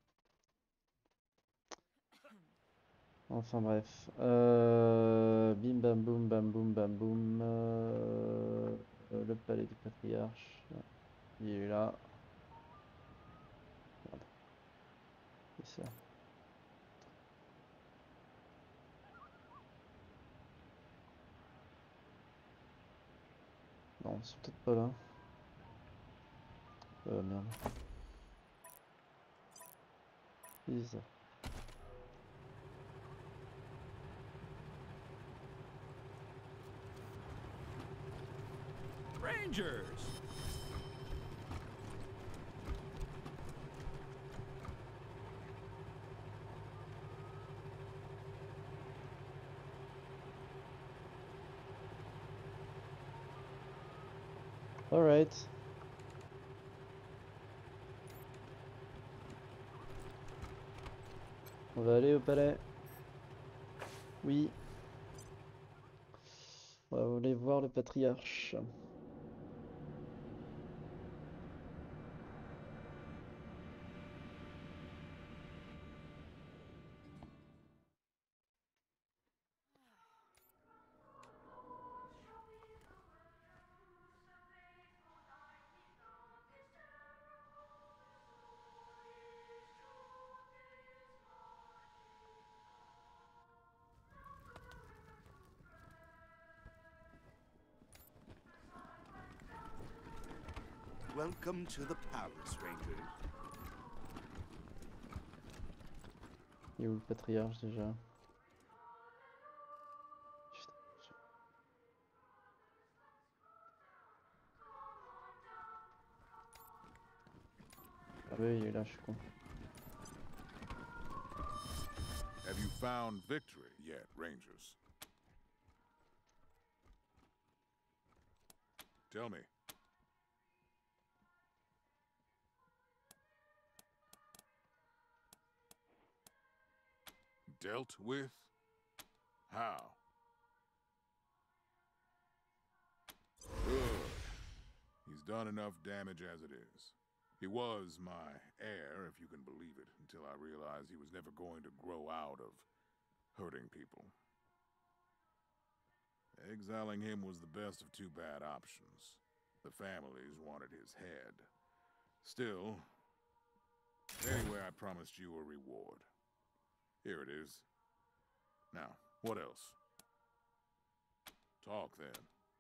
Enfin bref. Euh... Bim bam boum bam boum bam boum. Euh... Le palais du patriarche. Il est là. Merde. C'est ça. Non, c'est peut-être pas là. Euh merde. C'est ça. Rangers! All right. On va aller au palais. Oui. On va aller voir le patriarche. Welcome to the palace, Ranger. Il est où le patriarche déjà? Ah oui, il est là, je suis con. Have you found victory yet, Rangers? Tell me. Dealt with? How? Good. He's done enough damage as it is. He was my heir, if you can believe it, until I realized he was never going to grow out of hurting people. Exiling him was the best of two bad options. The families wanted his head. Still, anyway, I promised you a reward. Here it is. Now, what else? Talk then.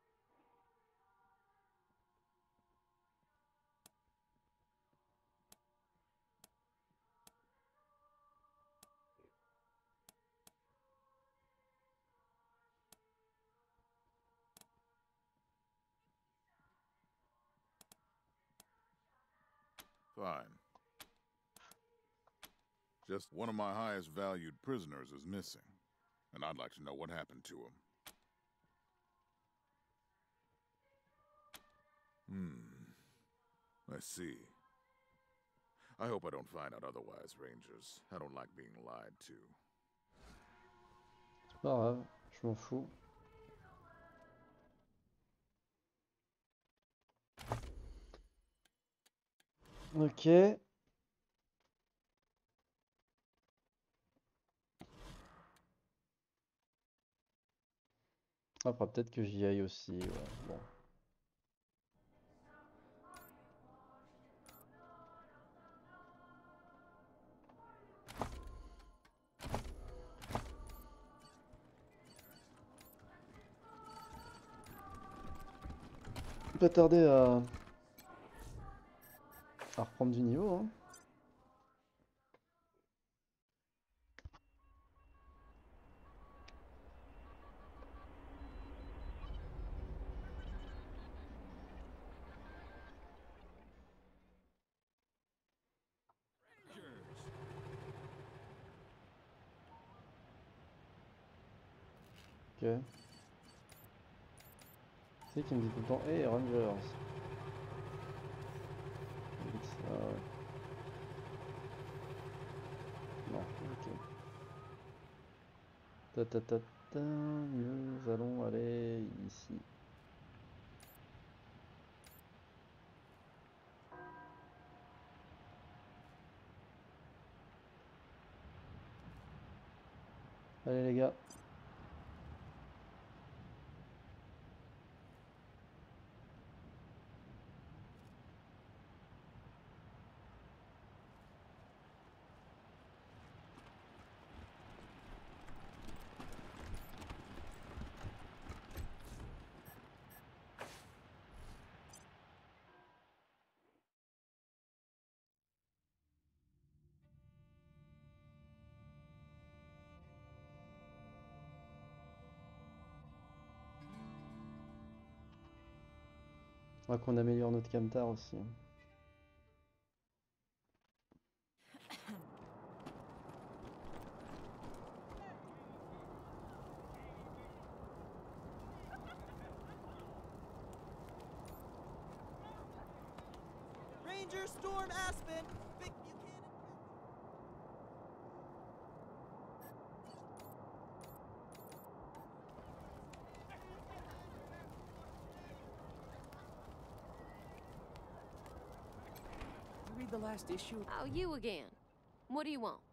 Fine. Just one of my highest valued prisoners is missing, and I'd like to know what happened to him. Hmm. I see. I hope I don't find out otherwise, Rangers. I don't like being lied to. C'est pas grave, je m'en fous. Ok. Après, peut-être que j'y aille aussi. Ouais. Bon. Pas tarder à... à reprendre du niveau, hein. Ok. C'est qui me dit tout le temps, hey Rangers. Ah ouais. Non, ok. Ta ta ta ta, nous allons aller ici. Allez les gars. Faudra qu'on améliore notre camtar aussi. Ranger Storm Aspen, Vic Buchanan. You read the last issue? Oh, you again. What do you want?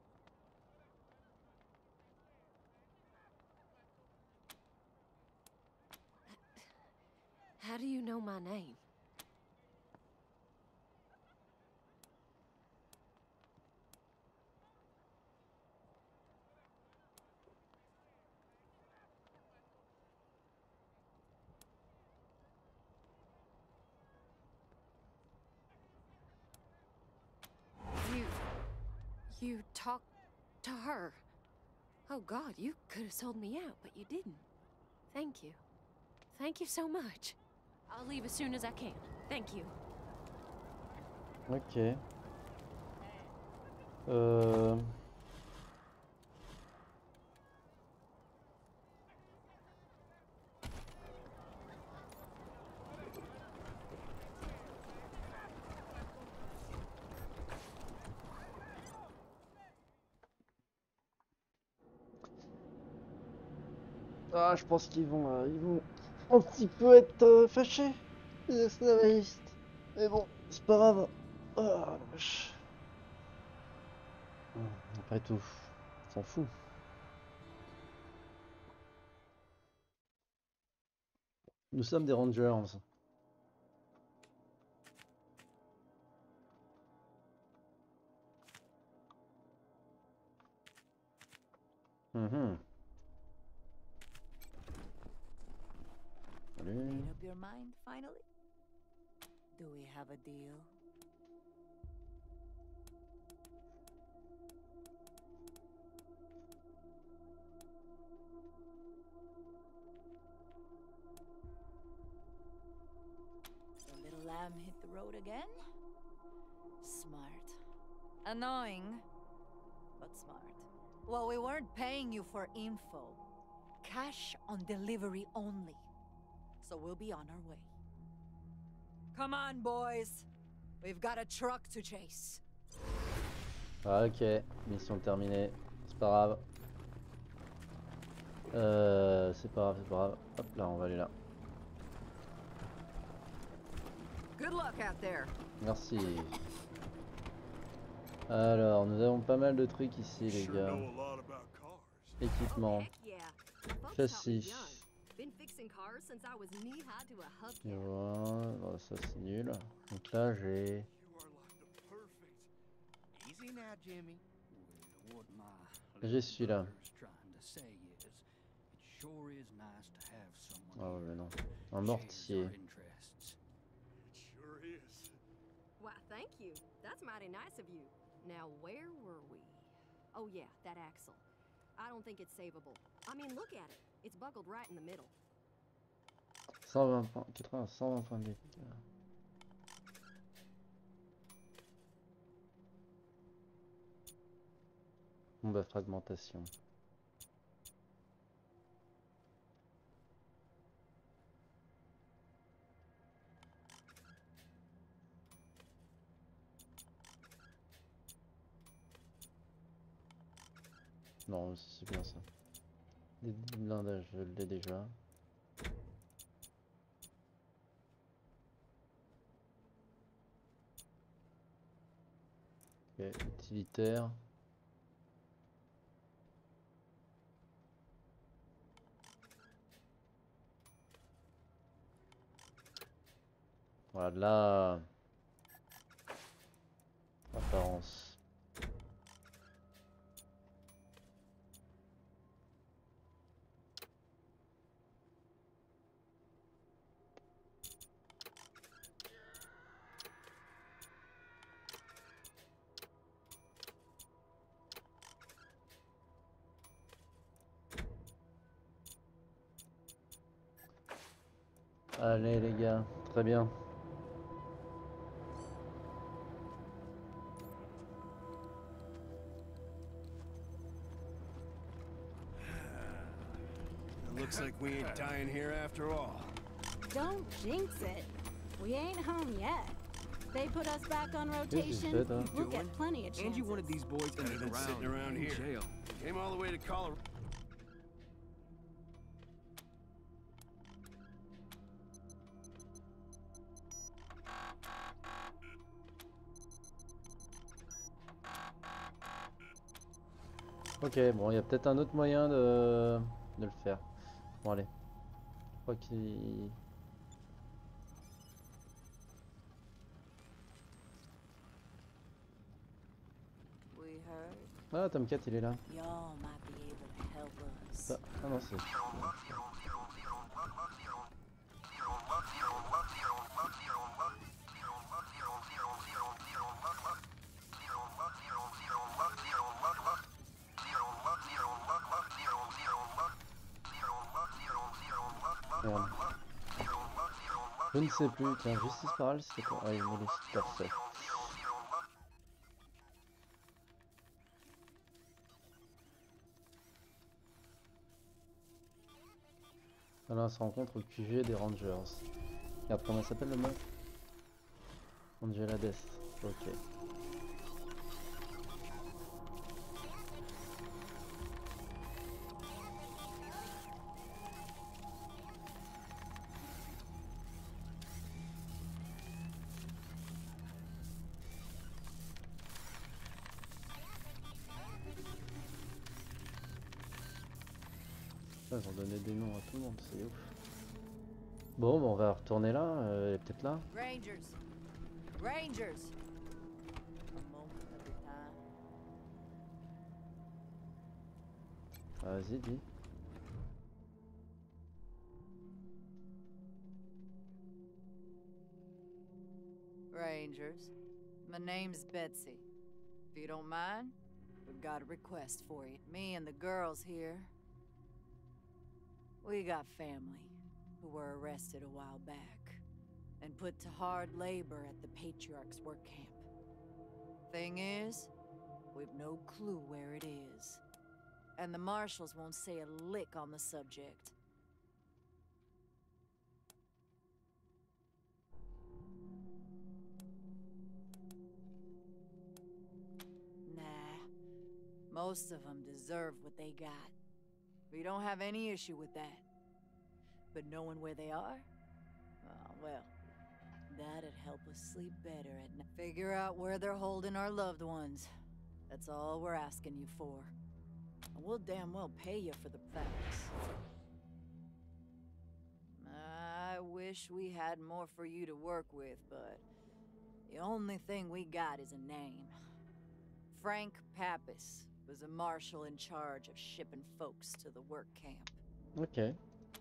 How do you know my name? You... you talked to her. Oh God, you could have sold me out, but you didn't. Thank you. Thank you so much. I'll leave as soon as I can. Thank you. Ok. Euh... Ah, je pense qu'ils vont, euh, ils vont un petit peu être euh, fâchés, les esclavagistes. Mais bon, c'est pas grave. Oh, la vache. Après tout, on s'en fout. Nous sommes des Rangers. Mhm. Salut. Made up your mind finally? Do we have a deal? The little lamb hit the road again? Smart. Annoying, but smart. Well, we weren't paying you for info. Cash on delivery only. So we'll be on our way. Come on, boys. We've got a truck to chase. Ah, ok, mission terminée. C'est pas grave. Euh, c'est pas grave, c'est pas grave. Hop là, on va aller là. Good luck out there. Merci. Alors, nous avons pas mal de trucs ici, les gars. Équipement. Châssis. Et voilà, voilà, ça c'est nul. Donc là, j'ai... J'ai celui-là. Oh mais non. Un mortier. Why, thank you. That's mighty nice of you. Now, where were we? Oh yeah, that axle. I don't think it's savable. I mean, look at it. It's buckled right in the middle. cent vingt points, quatre-vingts, cent vingt points de dégâts. Bon bah, fragmentation. Non, c'est bien ça. Des blindages, je l'ai déjà. Ok, utilitaire. Voilà, de là. Apparence. Allez les gars, Très bien. It looks like we ain't dying here after all. Don't jinx it. We ain't home yet. They put us back on rotation. dead, huh? We'll get plenty of chances. Angie wanted these boys Better than underground, sitting around in here. jail. Came all the way to Colorado. Ok, bon, il y a peut-être un autre moyen de, de le faire. Bon, allez. Je crois qu'il... We heard Ah, Tomcat, il est là. y'all might be able to help us. Ah, ah non, c'est... Merde. Je ne sais plus, tiens, justice parole, c'est quoi? Ah, il me laisse parfait. Alors, on se rencontre au Q G des Rangers. Regarde comment elle s'appelle le mec? Angela Dest. Ok. Ils ont donné des noms à tout le monde, c'est ouf. Bon, bah on va retourner là, euh, elle est peut-être là. Rangers. Rangers. A moment at a time. Vas-y, dis. Rangers. My name's Betsy. If you don't mind, we've got a request for you. Me and the girls here. We got family who were arrested a while back and put to hard labor at the Patriarch's work camp. Thing is, we've no clue where it is. And the marshals won't say a lick on the subject. Nah, most of them deserve what they got. We don't have any issue with that. But knowing where they are? Oh, well, that'd help us sleep better at night. Figure out where they're holding our loved ones. That's all we're asking you for. And we'll damn well pay you for the facts. I wish we had more for you to work with, but the only thing we got is a name. Frank Pappas was a marshal in charge of shipping folks to the work camp. Ok.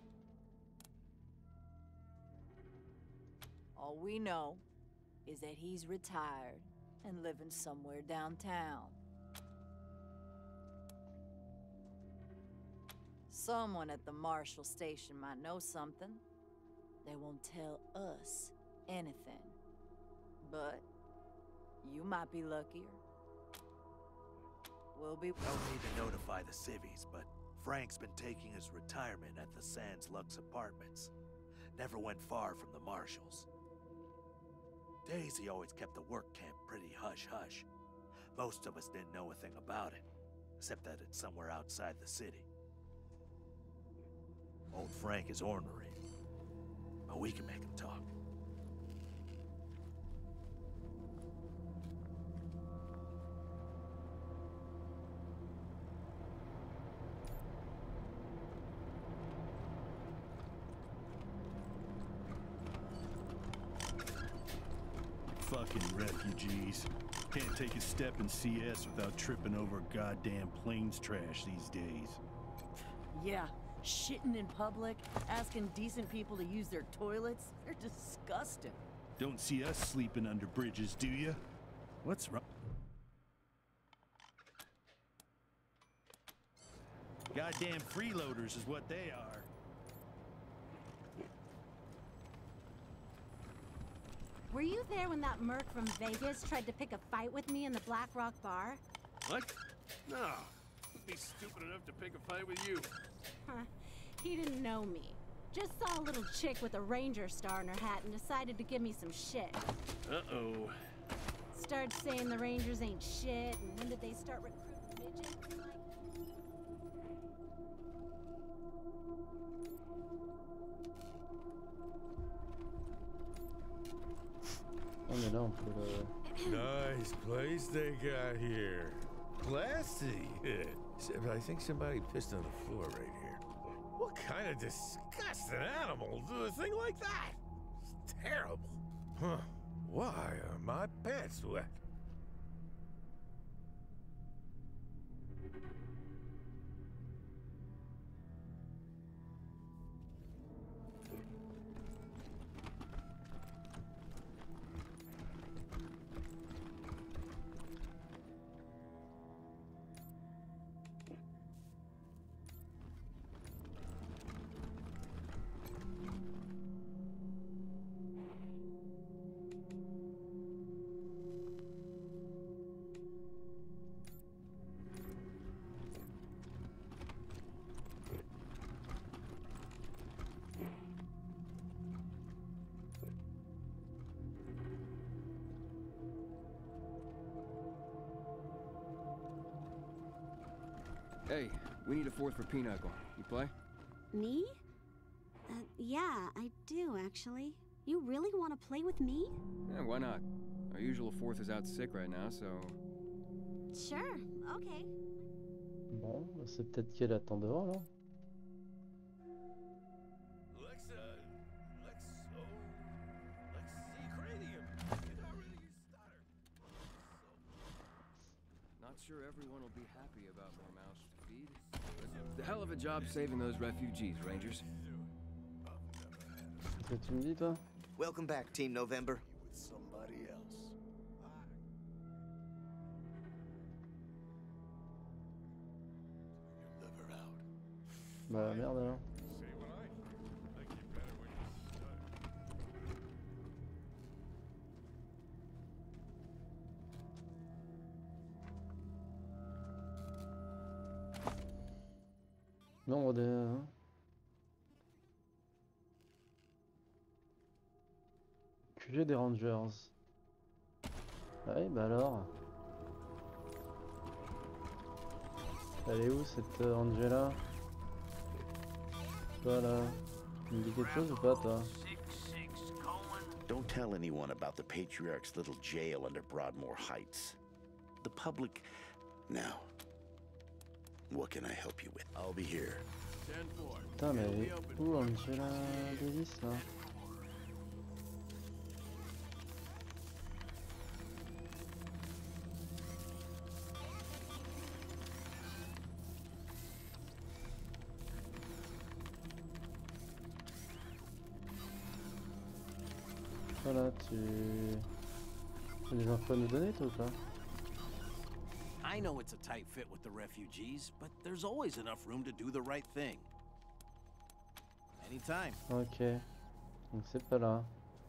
All we know is that he's retired and living somewhere downtown. Someone at the marshal station might know something. They won't tell us anything. But you might be luckier. We'll be... Don't need to notify the civvies, but Frank's been taking his retirement at the Sands Lux Apartments. Never went far from the marshals. Daisy always kept the work camp pretty hush-hush. Most of us didn't know a thing about it, except that it's somewhere outside the city. Old Frank is ornery, but we can make him talk. Fucking refugees. Can't take a step in C S without tripping over goddamn planes trash these days. Yeah, shitting in public, asking decent people to use their toilets. They're disgusting. Don't see us sleeping under bridges, do ya? What's wrong? Goddamn freeloaders is what they are. Were you there when that merc from Vegas tried to pick a fight with me in the Black Rock bar? What? No. Who'd be stupid enough to pick a fight with you? Huh. He didn't know me. Just saw a little chick with a Ranger star in her hat and decided to give me some shit. Uh-oh. Started saying the Rangers ain't shit, and when did they start recruiting midgets? Oh mais là on peut le... Nice place they got here. Classy. Except I think somebody pissed on the floor right here. What kind of disgusting animal do a thing like that? It's terrible. Huh. Why are my pants wet? Hey, we need a fourth for Pinochle. You play? Me? Uh, yeah, I do, actually. You really want to play with me? Yeah, why not? Our usual fourth is out sick right now, so... Sure, okay. Bon, bah c'est peut-être qu'elle attend dehors là. Let's, uh, let's, oh, let's see cranium. Get already, you stutter. Not sure everyone will be happy about more mouths to feed. But the hell of a job saving those refugees, Rangers. Qu'est-ce que tu me dis toi? Welcome back, Team November. With somebody else. Liver out. Bah merde alors. Nombre de... hein. Q G des Rangers. Ah oui, bah alors. Elle est où cette euh, Angela? Toi là, tu me dis quelque chose ou pas toi? Don't tell anyone about the Patriarch's little jail under Broadmoor Heights. The public... Now, what can I help you with? I'll be here. Putain mais elle est où Angela Davis là? Voilà, tu... tu as des infos à nous donner toi ou pas? I know it's a tight fit with the refugees, but there's always enough room to do the right thing. Anytime. Ok, donc c'est pas là.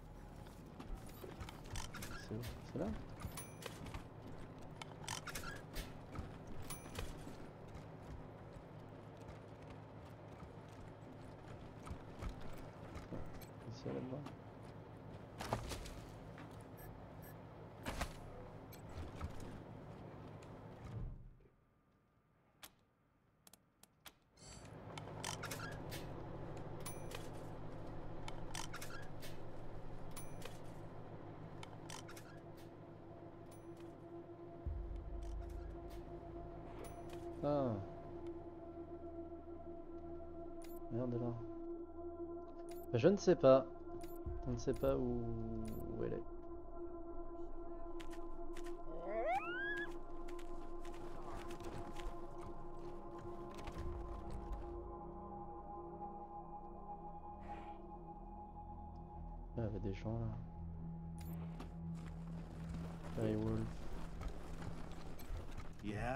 C'est où? C'est là? Ici là-bas. Ah. Merde là. Je ne sais pas. Je ne sais pas où, où elle est. Il y avait des gens là. Hey Wolf. Yeah?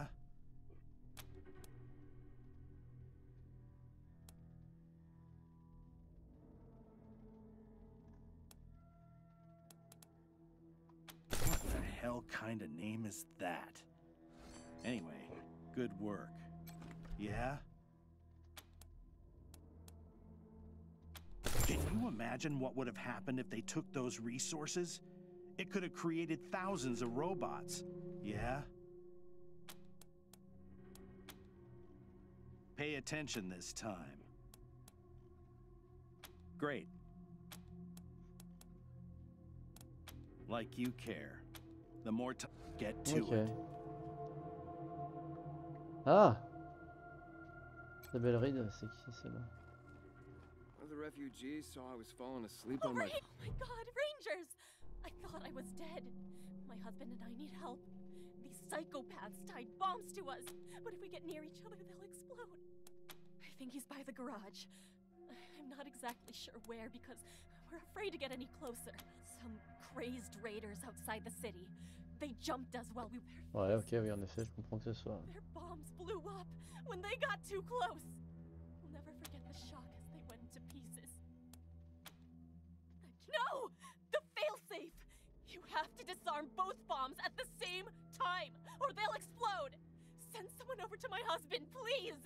hell kind of name is that? Anyway, good work. Yeah? Can you imagine what would have happened if they took those resources? It could have created thousands of robots. Yeah? Pay attention this time. Great. Like you care. The more time, get to Okay. it. Ah! La belle ride, c'est qui celle-là? One of the refugees saw I was falling asleep Oh, on my... right. Oh my god, Rangers! I thought I was dead. My husband and I need help. These psychopaths tied bombs to us. But if we get near each other, they'll explode. I think he's by the garage. I'm not exactly sure where because we're afraid to get any closer. Some crazed raiders outside the city. They jumped us while we were... Ouais, ok, oui, en effet, je comprends que ce soit. Their bombs blew up when they got too close. We'll never forget the shock as they went to pieces. No! The failsafe! You have to disarm both bombs at the same time, or they'll explode! Send someone over to my husband, please!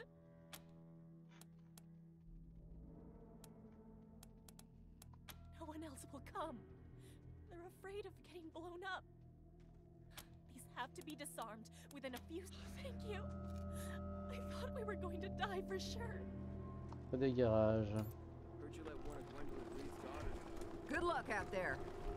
No one else will come. They're afraid of getting blown up. These have to be disarmed within a few... Thank you. I thought we were going to die for sure. Pas des garages. Heard you let one of Gwendolyn Reed's daughters... Good luck out there.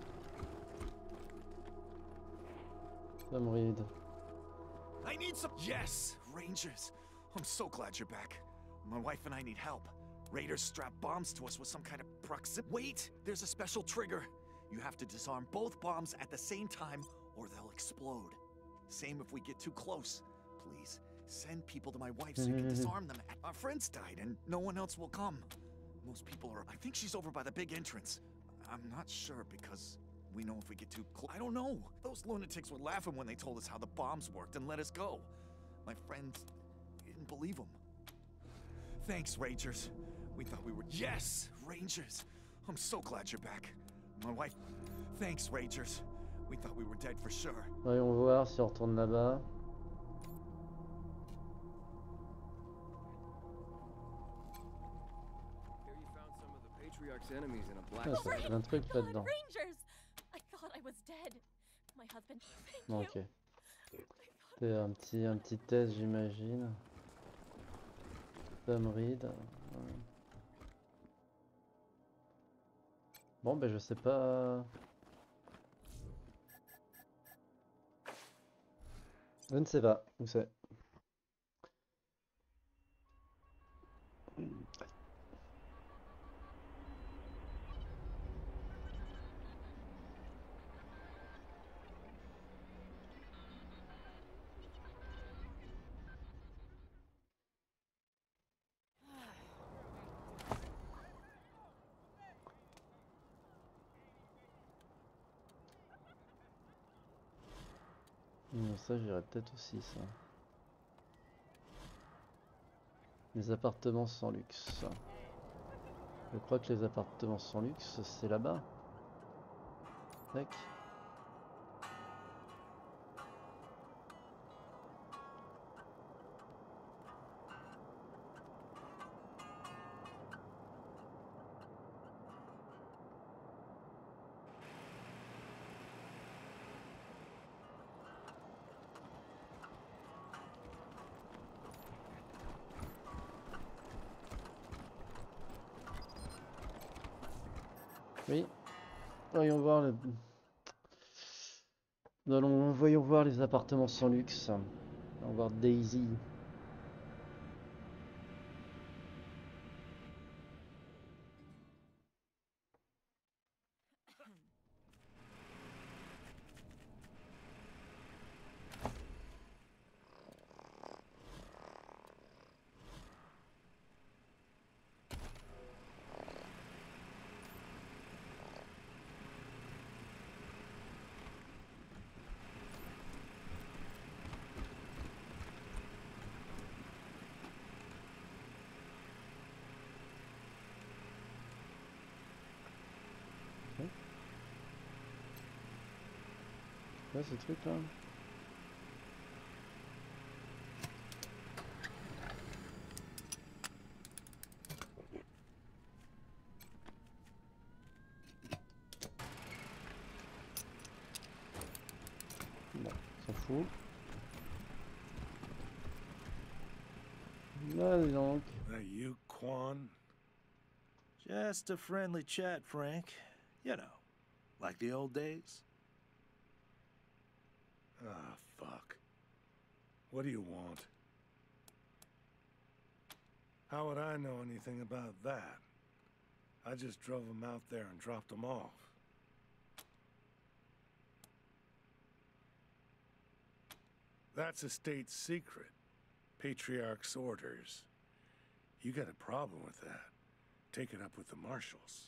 Tom Reed. I need some. Yes, Rangers. I'm so glad you're back. My wife and I need help. Raiders strap bombs to us with some kind of proximity. Wait, there's a special trigger. You have to disarm both bombs at the same time, or they'll explode. Same if we get too close. Please send people to my wife so you can disarm them. Our friends died, and no one else will come. Most people are. I think she's over by the big entrance. I'm not sure because we know if we get too close. I don't know. Those lunatics were laughing when they told us how the bombs worked and let us go. My friends didn't believe them. Thanks, Rangers. We thought we were. Yes, Rangers. I'm so glad you're back. My wife. Thanks, Rangers. We thought we were dead for sure. Voyons voir si on retourne là-bas. Here you found some of the Patriarch's enemies in a black... Ah, ça fait plein de trucs là-dedans. Rangers! I thought I was dead. My husband... Thank Bon, you. ok. C'est un petit, un petit test, j'imagine. Tom Reed. Ouais. Bon, ben je sais pas. Je ne sais pas où c'est. Non, ça j'irais peut-être aussi ça. Les appartements sans luxe. Je crois que les appartements sans luxe c'est là-bas. Tac. Oui, voyons voir le... Nous allons, voyons voir les appartements sans luxe. On va voir Daisy. quoi ce truc là? Bon, on s'en fout. Là, dis donc. Are you Quan? Just a friendly chat, Frank. You know, like the old days. Ah, fuck. What do you want? How would I know anything about that? I just drove them out there and dropped them off. That's a state secret. Patriarch's orders. You got a problem with that. Take it up with the marshals.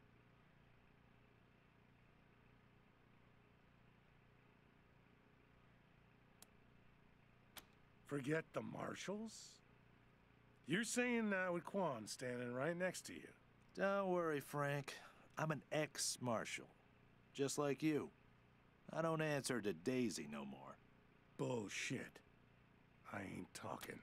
Forget the marshals? You're saying that with Quan standing right next to you. Don't worry, Frank. I'm an ex-marshal. Just like you. I don't answer to Daisy no more. Bullshit. I ain't talking.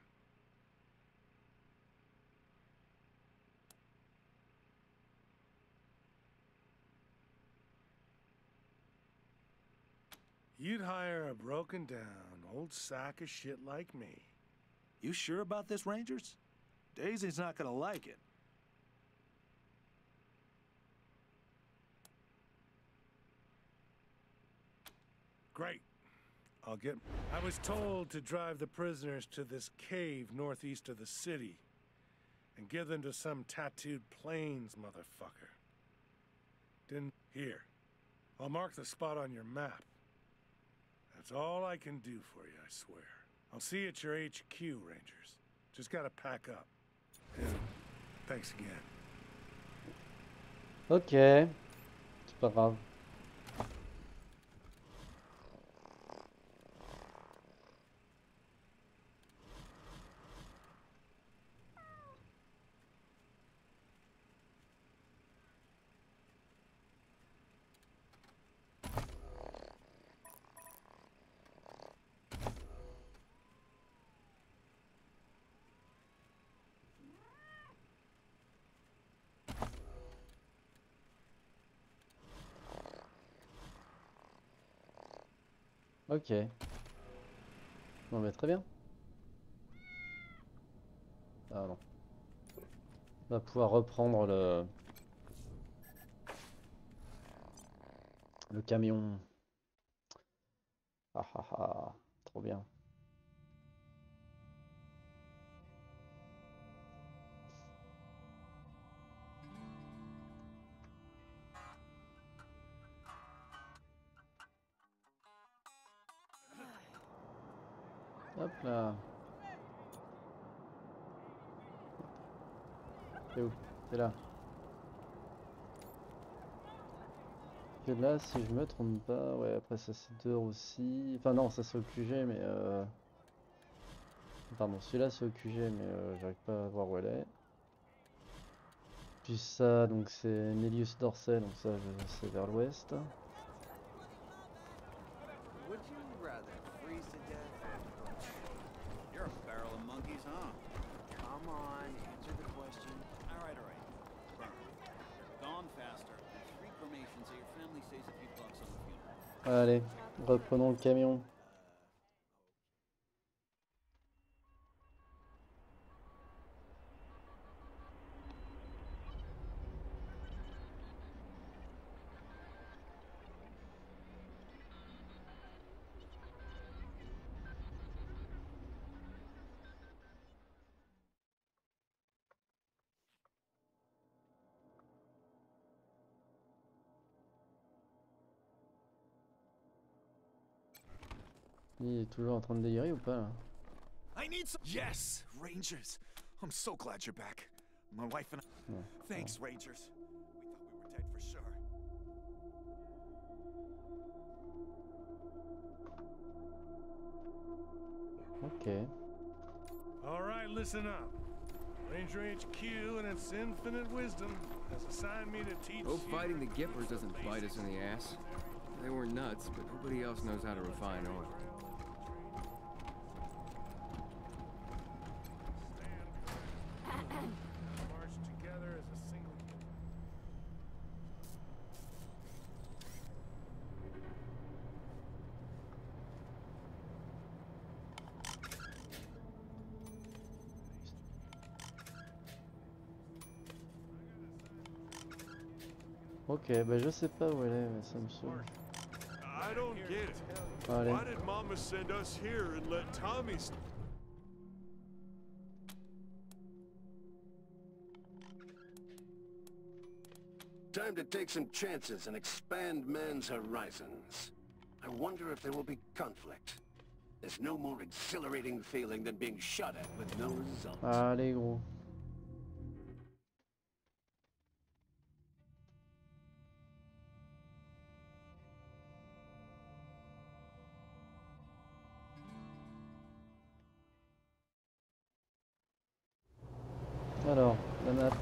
You'd hire a broken down old sack of shit like me. You sure about this, Rangers? Daisy's not gonna like it. Great. I'll get... I was told to drive the prisoners to this cave northeast of the city and give them to some tattooed Plains motherfucker. Didn't... Here. I'll mark the spot on your map. That's all I can do for you, I swear. I'll see you at your H Q, Rangers. Just gotta pack up. And thanks again. Ok. C'est pas grave. Ok. Bon bah très bien. Ah non. On va pouvoir reprendre le... le camion. Ah ah ah. Trop bien. Hop là. T'es où? T'es là. Que là, si je me trompe pas, ouais, après ça c'est deux heures aussi. Enfin non, ça c'est au Q G, mais euh... pardon, celui-là c'est au Q G, mais euh, j'arrive pas à voir où elle est. Puis ça, donc c'est Nelius Dorset, donc ça c'est vers l'ouest. Would you rather freeze to death? You're a barrel of monkeys, huh? Come on, answer the question. All right, all right. Burn. Gone faster. Three cremations so your family saves a few bucks on the funeral. Allez, reprenons le camion. Il est toujours en train de délirer ou pas là? I need some. Yes, Rangers. I'm so glad you're back. My wife and I. Ouais. Thanks, Rangers. We thought we were dead for sure. Ok. All right, listen up. Ranger H Q and its infinite wisdom has assigned me to teach Hope you... fighting the Gippers doesn't bite us in the ass. They were nuts, but nobody else knows how to refine oil. March together as a single unit. Ok, bah je sais pas où elle est, mais ça me saoule. I don't get it. Allez. Why did Mama send us here and let Tommy st Time to take some chances and expand man's horizons. I wonder if there will be conflict. There's no more exhilarating feeling than being shot at with no result. Allez gros. Alors, la map.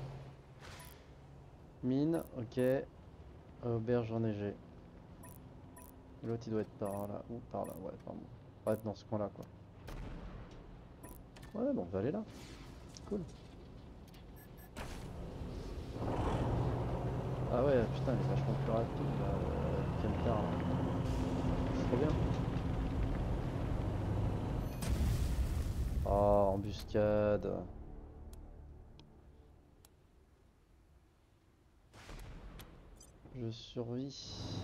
Mine, ok. Auberge enneigée. L'autre il doit être par là, ou par là, ouais, pardon. Ouais, dans ce coin là quoi. Ouais, bon, on va aller là. Cool. Ah ouais, putain, il est vachement plus rapide là, le Kemper là. C'est trop bien. Oh, embuscade. Je survis.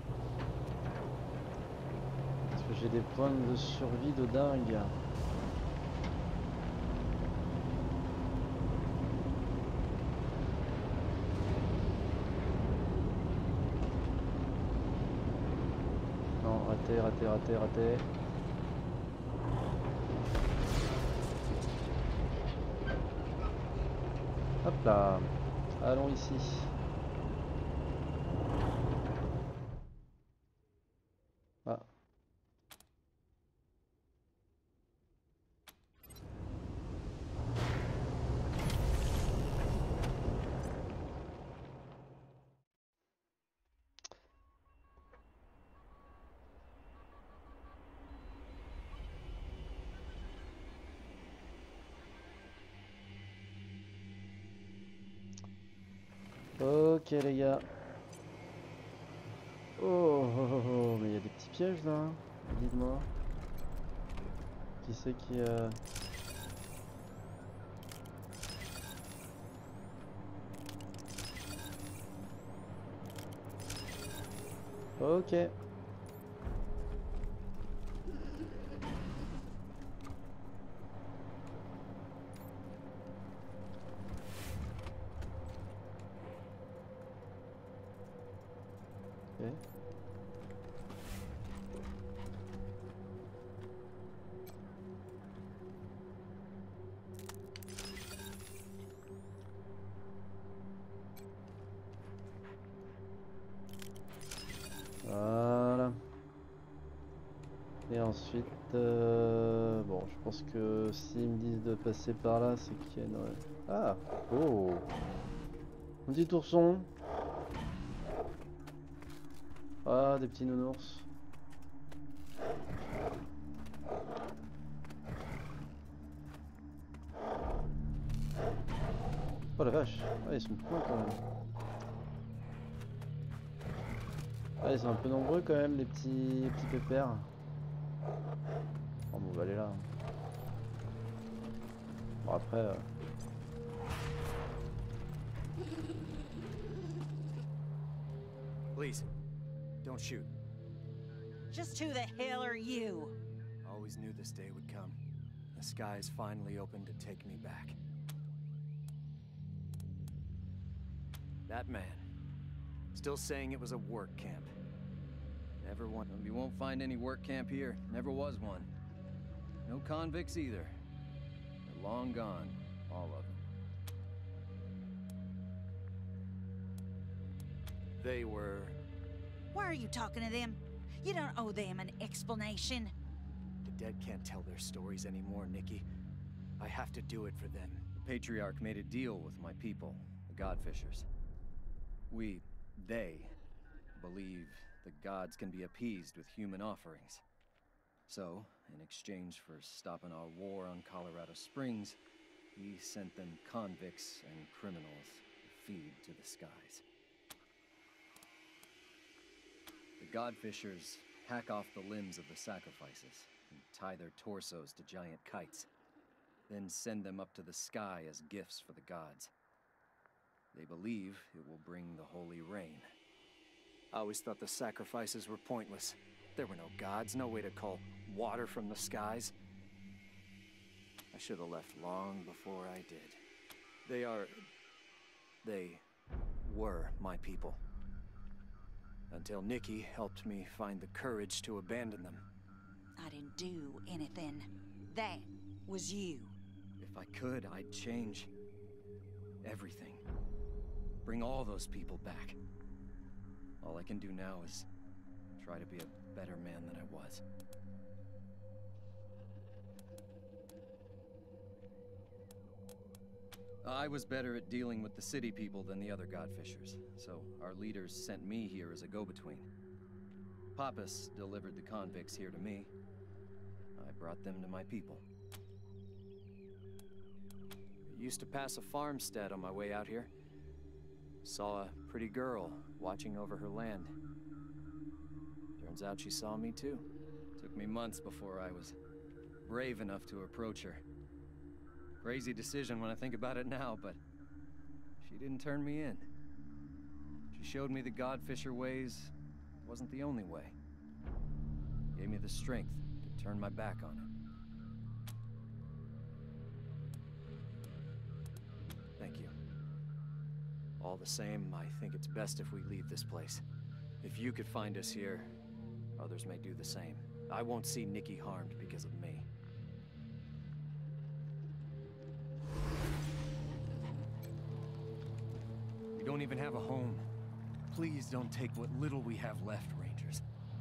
Parce que j'ai des points de survie de dingue. Non, raté, raté, raté, raté. Hop là. Allons ici. Ah. Ok les gars. Oh, oh, oh, oh, mais il y a des petits pièges là. Hein. Dites-moi. Qui c'est qui a... Ok. Ok. Voilà. Et ensuite, euh, bon, je pense que s'ils me disent de passer par là, c'est qu'il y a une... Ah, oh, un petit ourson. Ah, des petits nounours. Oh la vache, ah, ils sont cool quand même. Ah, ils sont un peu nombreux quand même, les petits, les petits pépères. Oh, bon, on va aller là. Bon, après. Euh... Please, don't shoot. Just who the hell are you? Always knew this day would come. The skies finally opened to take me back. That man, still saying it was a work camp. Never one. You won't find any work camp here. Never was one. No convicts either. They're long gone, all of them. They were... Why are you talking to them? You don't owe them an explanation. The dead can't tell their stories anymore, Nikki. I have to do it for them. The Patriarch made a deal with my people, the Godfishers. We, they, believe the gods can be appeased with human offerings. So, in exchange for stopping our war on Colorado Springs, he sent them convicts and criminals to feed to the skies. The Godfishers hack off the limbs of the sacrifices and tie their torsos to giant kites, then send them up to the sky as gifts for the gods. They believe it will bring the holy rain. I always thought the sacrifices were pointless. There were no gods, no way to call water from the skies. I should have left long before I did. They are... they were my people. Until Nikki helped me find the courage to abandon them. I didn't do anything. That was you. If I could, I'd change everything. Bring all those people back. All I can do now is try to be a better man than I was. I was better at dealing with the city people than the other Godfishers, so our leaders sent me here as a go-between. Pappas delivered the convicts here to me. I brought them to my people. I used to pass a farmstead on my way out here. Saw a pretty girl watching over her land. Turns out she saw me too. Took me months before I was brave enough to approach her. Crazy decision when I think about it now, but she didn't turn me in. She showed me the Godfisher ways wasn't the only way. Gave me the strength to turn my back on it. Thank you. All the same, I think it's best if we leave this place. If you could find us here, others may do the same. I won't see Nikki harmed because of me. We don't even have a home. Please don't take what little we have left, Rangers.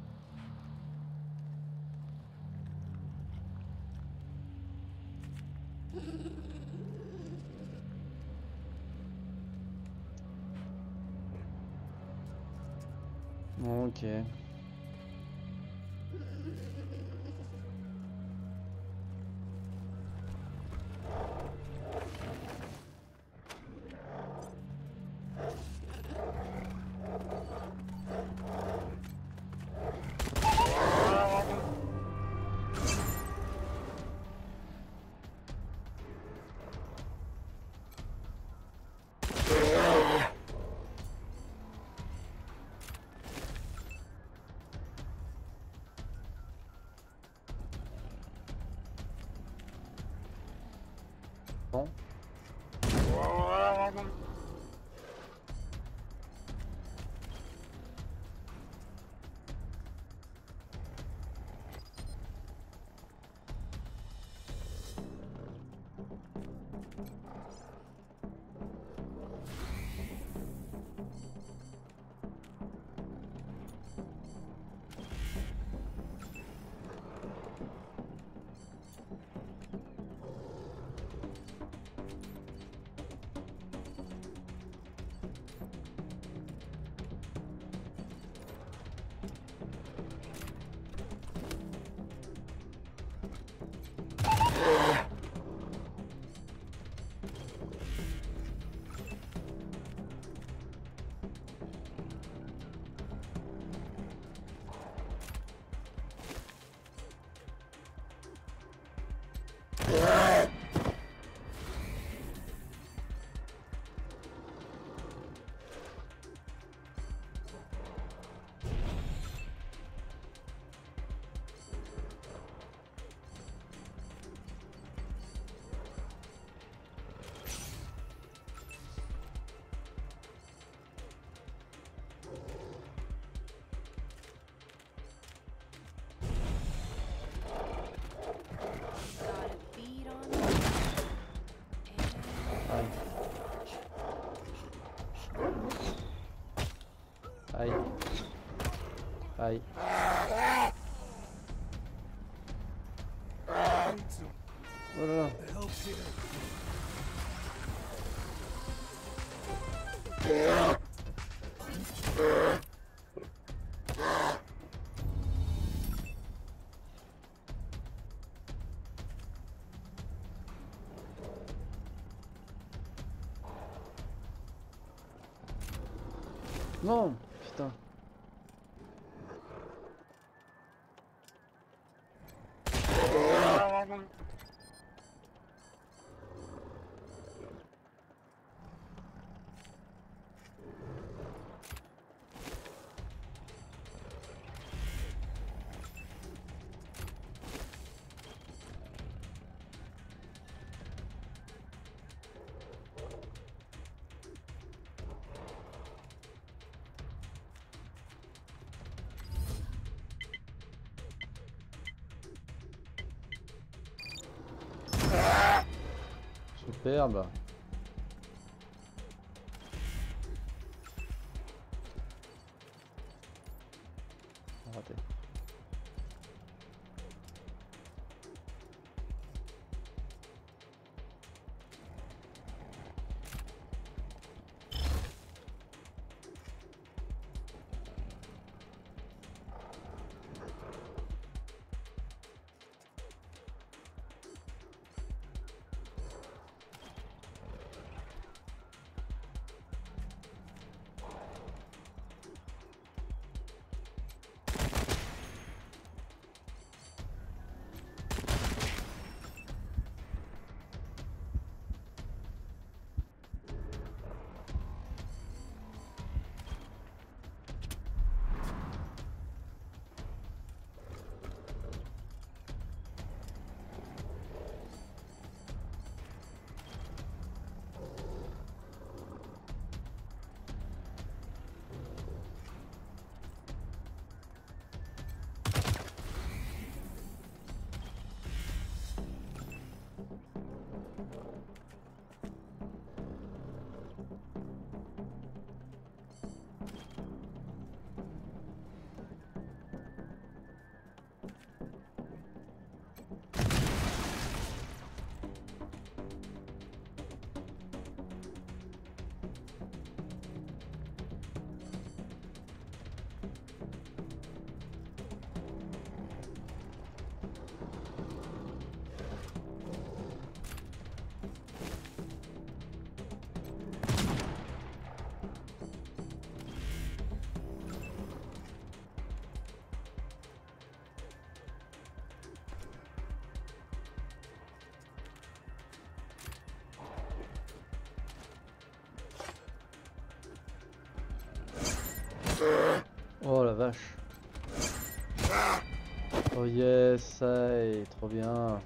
Ok. Bon. Aïe. Aïe. Oh là là. Non, putain. Superbe. Raté. Oh la vache. Oh yes, ça est trop bien.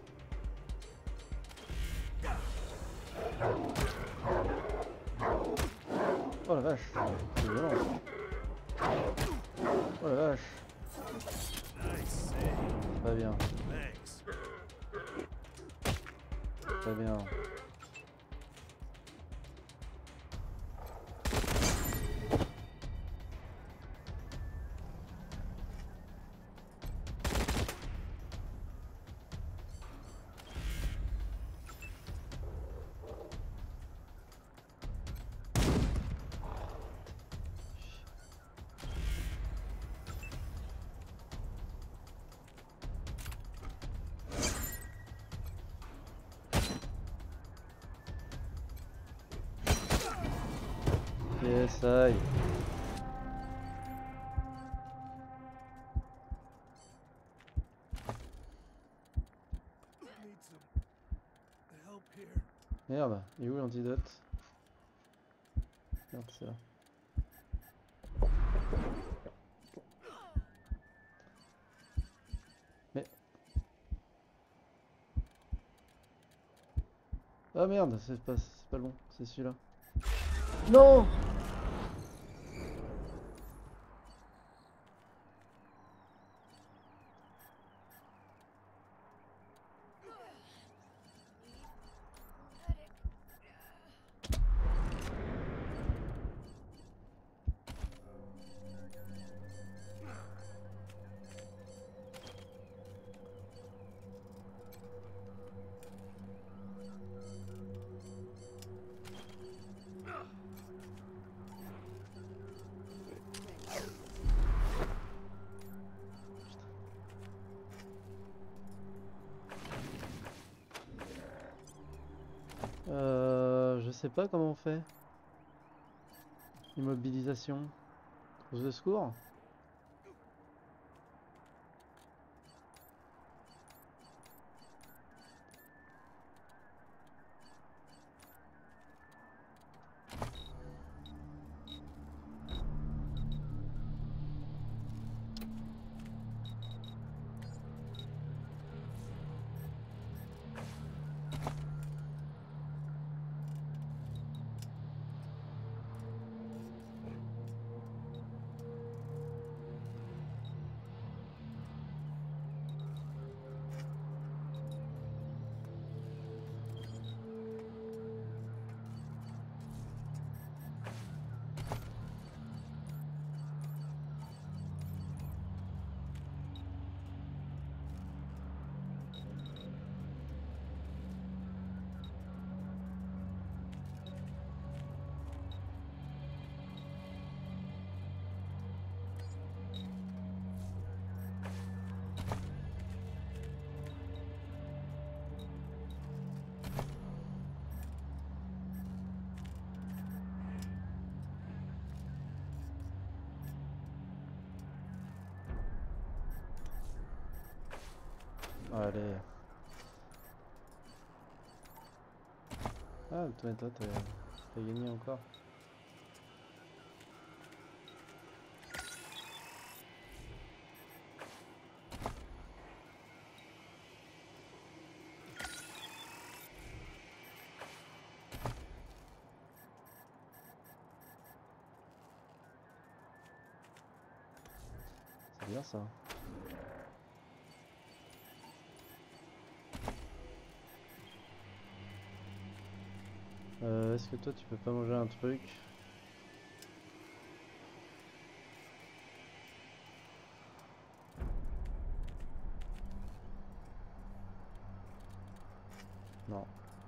Oh la vache, c'est violent. Oh la vache. Très bien. Très bien. Yes, aïe. Merde, il est où l'antidote? Merde, c'est là. Mais... Ah merde, c'est pas, c'est pas le bon, c'est celui-là. Non! Euh, je sais pas comment on fait. Immobilisation. Trousse de secours? Allez. Ah, toi, toi, t'as t'as gagné encore. C'est bien ça. Euh, Est-ce que toi tu peux pas manger un truc? Non.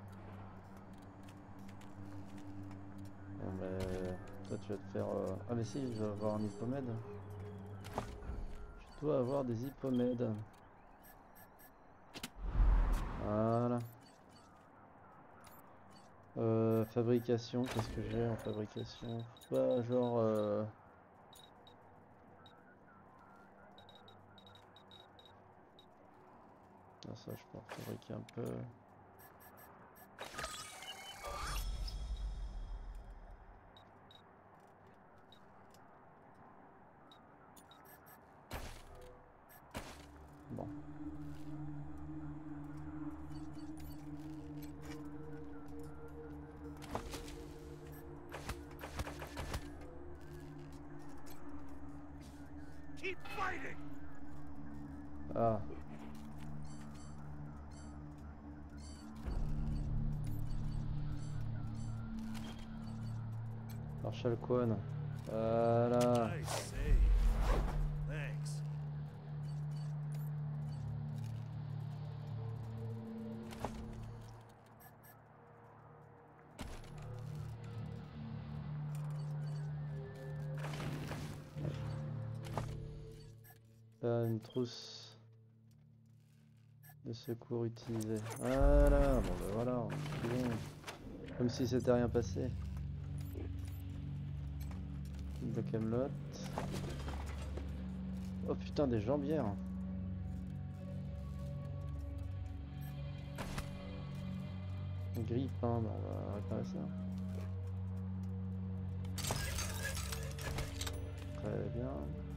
Bon mais toi tu vas te faire... Euh... Ah mais si, je vais avoir un hippomède. Tu dois avoir des hippomèdes. Voilà. Euh, fabrication, qu'est-ce que j'ai en fabrication? Bah genre... Euh... Ah, ça je peux en fabriquer un peu. Bon. Keep fighting. Ah. Marshal Kwon. Voilà. Nice save. Thanks. Là, une trousse de secours utilisée. Voilà, bon ben voilà, c'est bon. Comme si c'était rien passé. De Camelot. Oh putain, des jambières. Grippe, hein, ben on va réparer ça. Très bien.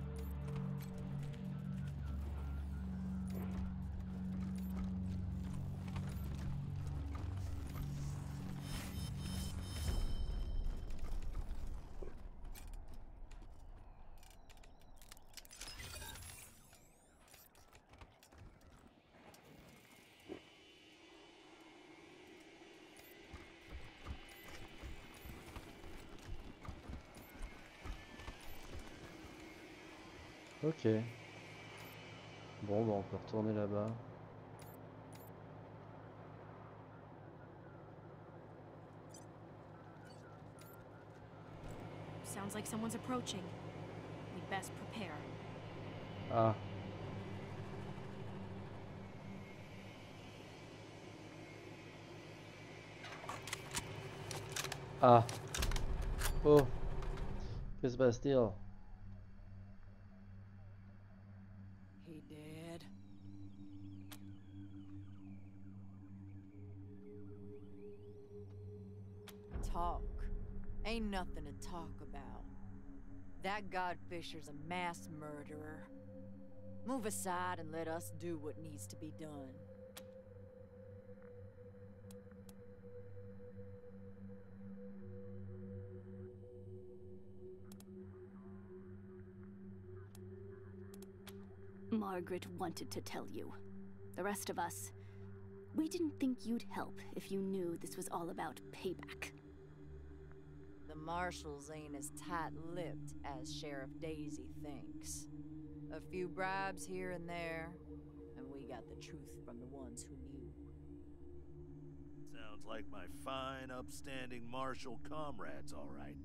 Ok. Bon, bah on peut retourner là-bas. Sounds like someone's approaching. We'd best prepare. Ah. Ah. Oh. Qu'est-ce qui se passe-t-il? dead. Talk. Ain't nothing to talk about. That Godfisher's a mass murderer. Move aside and let us do what needs to be done. Margaret wanted to tell you. The rest of us, we didn't think you'd help if you knew this was all about payback. The marshals ain't as tight-lipped as Sheriff Daisy thinks. A few bribes here and there, and we got the truth from the ones who knew. Sounds like my fine, upstanding marshal comrades, all right.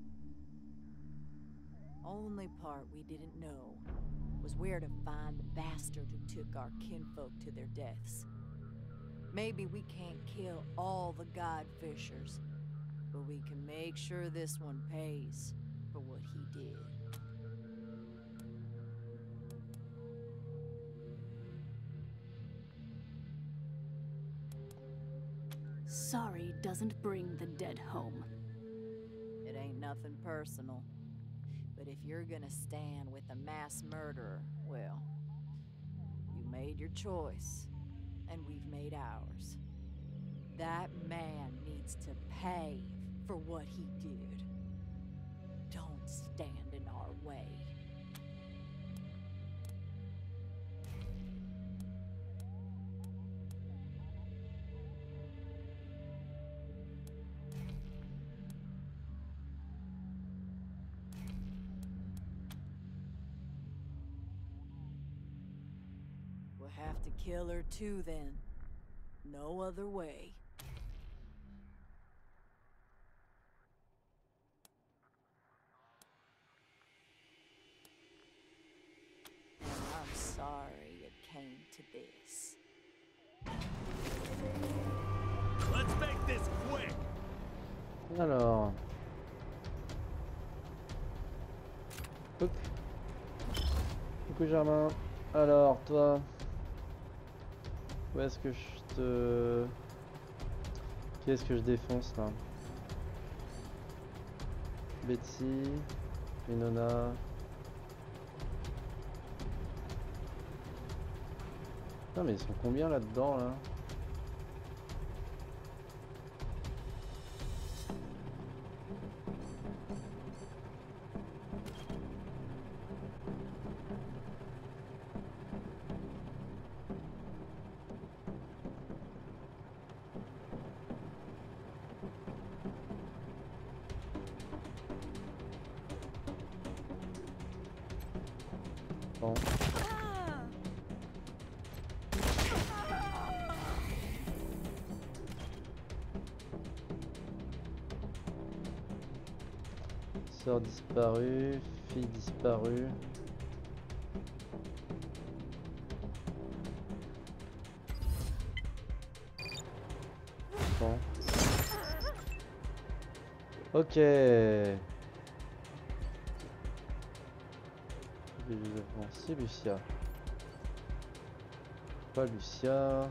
Only part we didn't know was where to find the bastard who took our kinfolk to their deaths. Maybe we can't kill all the Godfishers, but we can make sure this one pays for what he did. Sorry doesn't bring the dead home. It ain't nothing personal. But if you're gonna stand with a mass murderer, well, you made your choice, and we've made ours. That man needs to pay for what he did. Don't stand in our way. We'll have to kill her too then. No other way. And I'm sorry it came to this. Let's make this quick. Alors. Coucou. Coucou Germain. Alors toi. Où est-ce que je te... Qui est-ce que je défonce là? Betsy, Winona. Putain mais ils sont combien là-dedans là? Bon. Sœur disparue, fille disparue. Bon. Ok. Bon, c'est Lucia. Pas Lucia.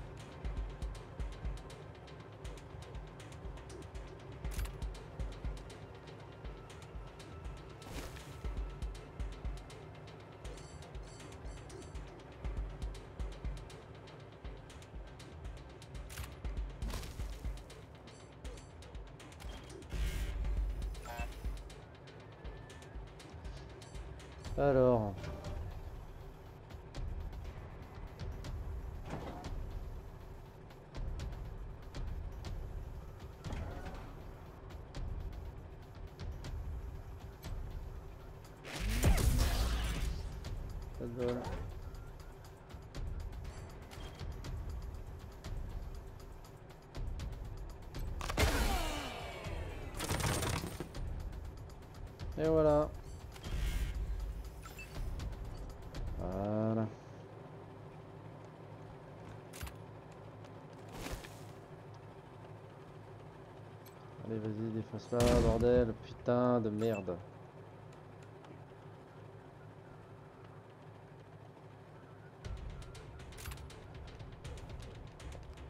Alors. Voilà. Et voilà. Voilà. Allez, vas-y, défonce-la, bordel, putain de merde.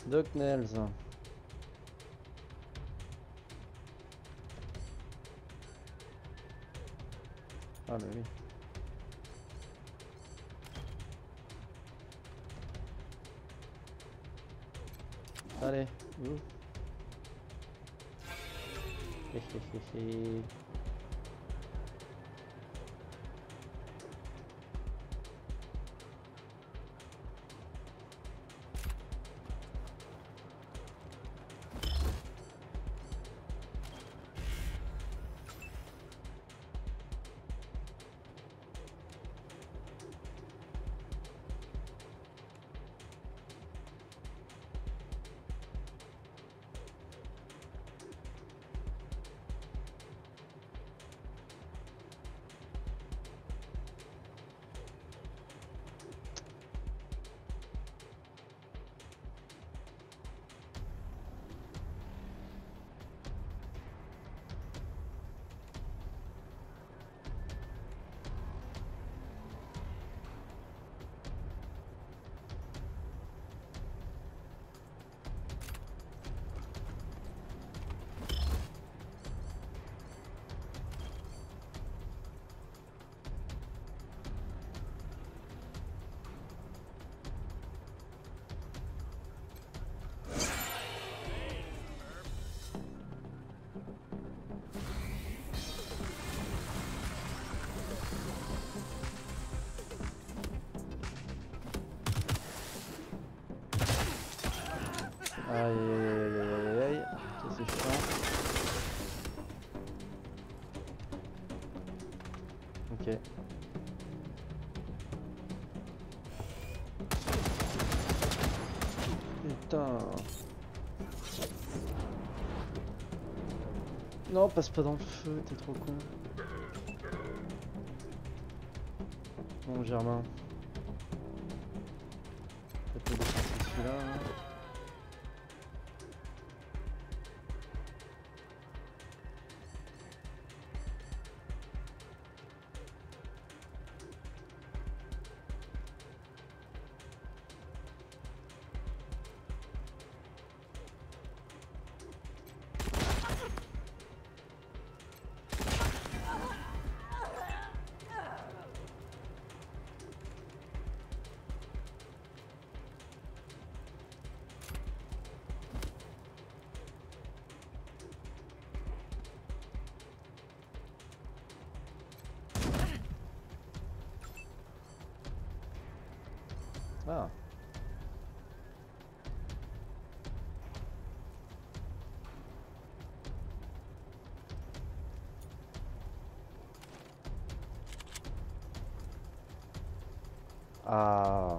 Doc Nels. Ah bah oui. Allez, ouh. Hé hé hé hé. Aïe aïe aïe aïe aïe aïe, ça c'est chiant. Ok. Putain. Non, passe pas dans le feu, t'es trop con. Bon, Germain. Peut-être que c'est celui-là. Hein. Ah. Ah.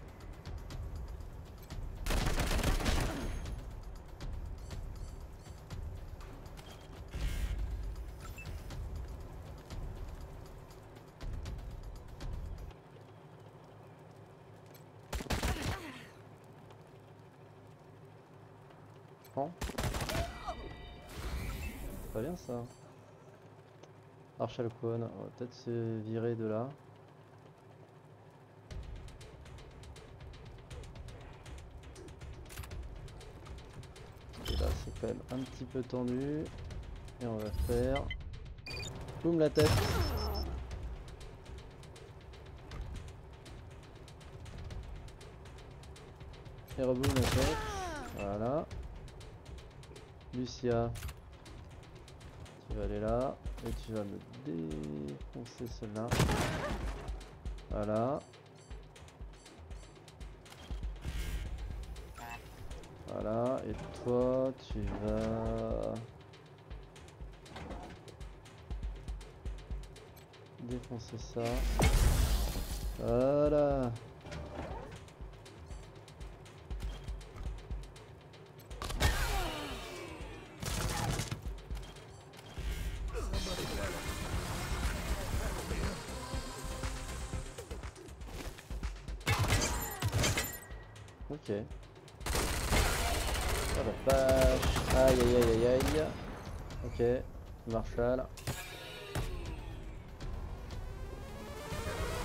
Pas bien ça. Archalcon, on va peut-être se virer de là. Et là c'est quand même un petit peu tendu. Et on va faire... Boum la tête. Et reboum la tête. Voilà. Lucia. Tu vas aller là et tu vas me défoncer celle-là. Voilà. Voilà. Et toi, tu vas défoncer ça. Voilà. Ok. Oh la vache. Aïe aïe aïe aïe aïe. Ok. Marshall.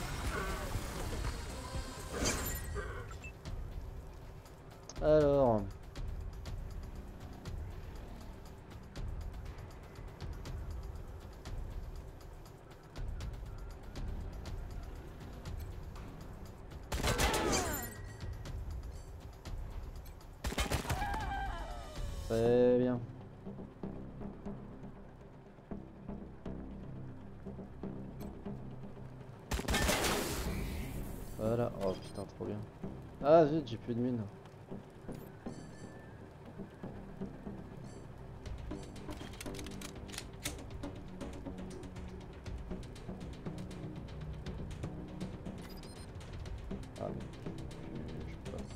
Alors. Très bien. Voilà. Oh putain, trop bien. Ah zut, j'ai plus de mine. Ah mais je peux pas.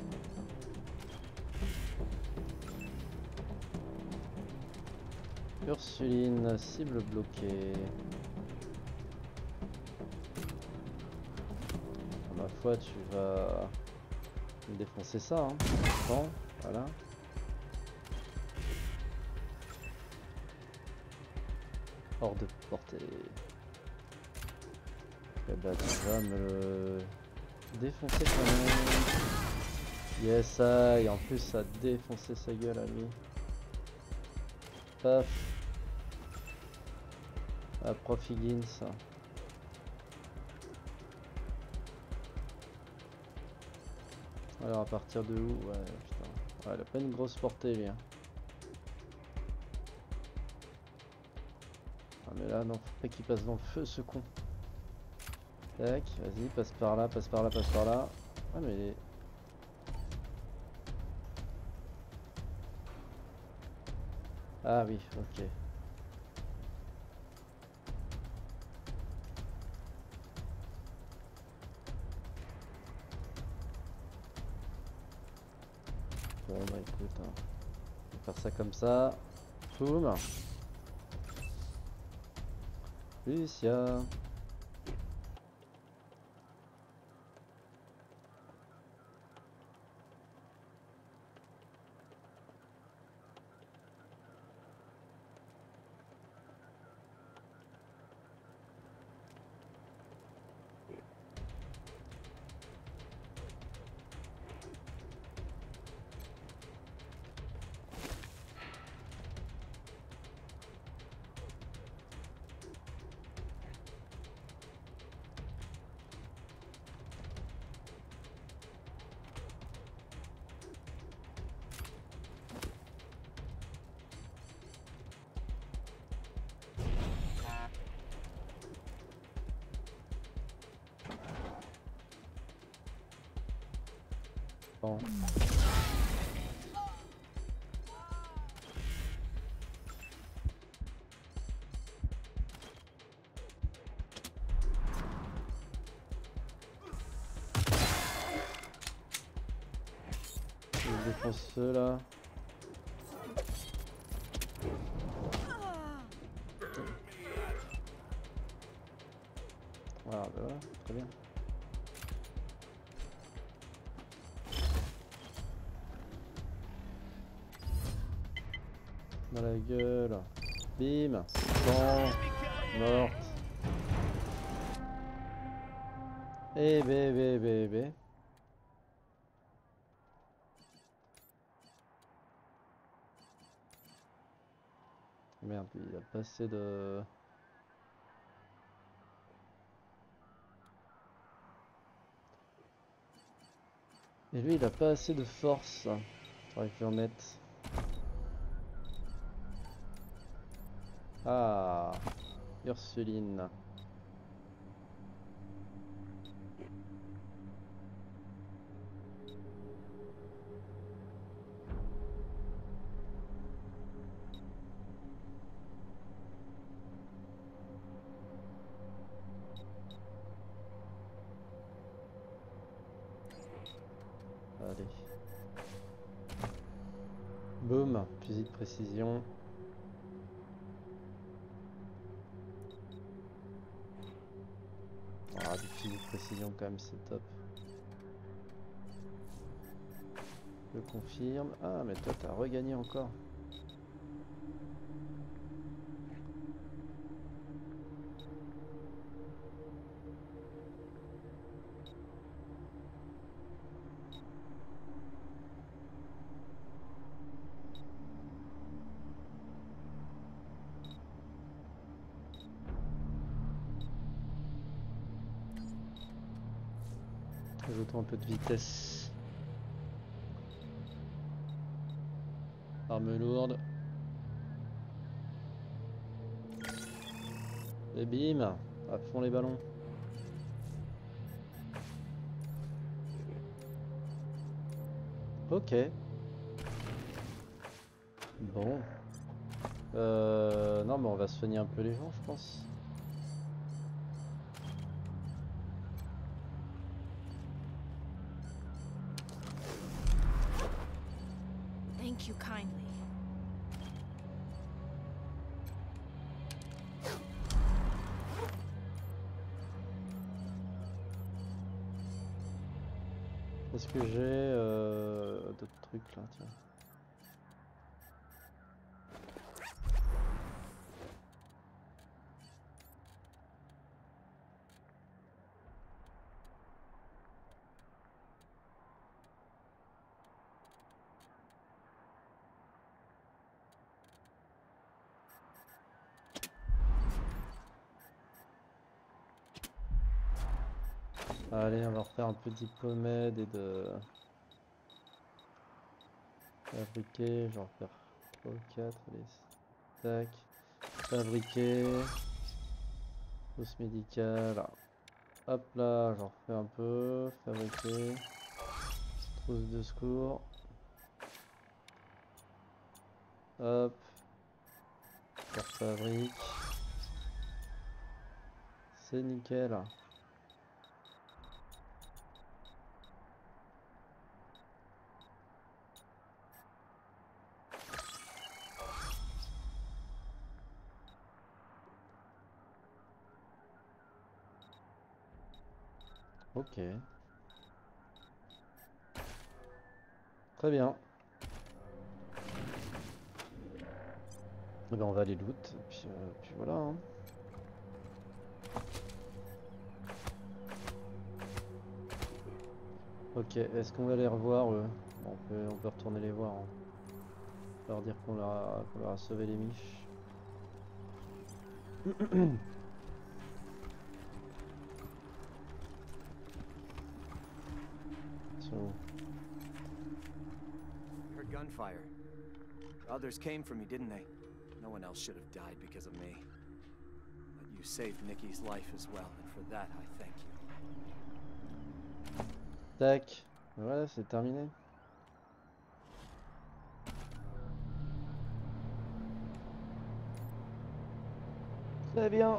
Ursuline, cible bloquée. Ma foi, tu vas me défoncer ça, hein. Bon, voilà. Hors de portée. Et bah tu vas me le défoncer quand même. Yes, ah, et en plus ça a défoncé sa gueule à lui. Paf. Ah, Prof Higgins. Alors à partir de où? Ouais putain. Ouais, il a pas une grosse portée lui. Hein. Ah mais là non, faut pas qu'il passe dans le feu ce con. Tac, vas-y, passe par là, passe par là, passe par là. Ah mais il est... Ah oui, ok. Bon bah écoute, hein. On va faire ça comme ça. Boum. Lucia. Bon. Je défonce ceux là. Voilà, bah voilà, très bien. Dans la gueule. Bim. Bon. Morte. Et bébé bébé. Merde, il a pas assez de... Et lui, il a pas assez de force. Faudrait que je le remette. Ah, Ursuline. Allez. Boum, fusil de précision. Ah, du fusil de précision quand même, c'est top. Je confirme. Ah, mais toi, t'as regagné encore. Ajoutons un peu de vitesse. Ah Arme lourde. Et bim, à fond les ballons. Ok. Bon. Euh, non mais on va soigner un peu les gens, je pense. Thank you kindly. Est-ce que j'ai euh, d'autres trucs là, tiens. Allez, on va refaire un peu d'hypomède et de fabriquer, je vais en faire trois ou quatre, allez, tac, fabriquer, housse médicale, hop là, j'en refais un peu, fabriquer, trousse de secours, hop, je refabrique, c'est nickel. Ok. Très bien. Eh ben on va aller loot, et puis, euh, puis voilà. Hein. Ok, est-ce qu'on va les revoir eux? Bon, on, peut, on peut retourner les voir. Hein. Leur dire qu'on leur, a, qu'on leur a sauvé les miches. So. Heard gunfire. Others came for me, didn't they? No one else should have died because of me. But you saved Nikki's life as well, and for that I thank you. Tac. Voilà, c'est terminé. Très bien.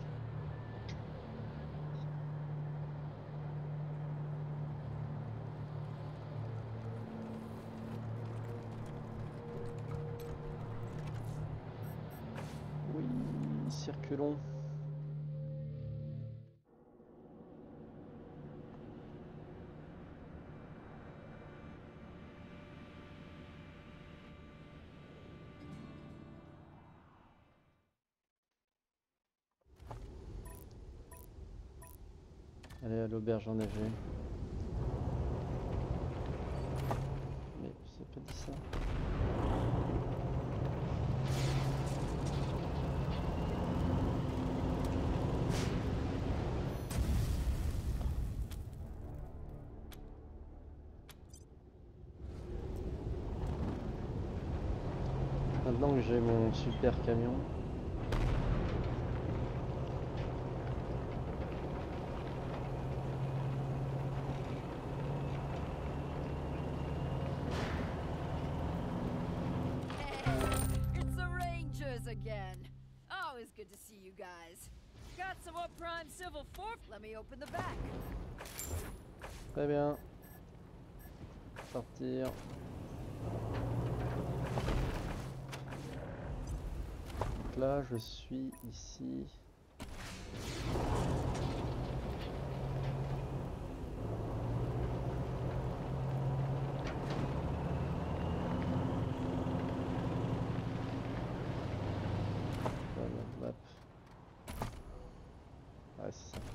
Circulons. Allez à l'auberge enneigée. Mais c'est pas dit ça. Maintenant que j'ai mon super camion. It's the Rangers again. Always good to see you guys. Got some more prime civil force. Let me open the back. Très bien. Partir. Donc là, je suis ici. Ouais, c'est ça.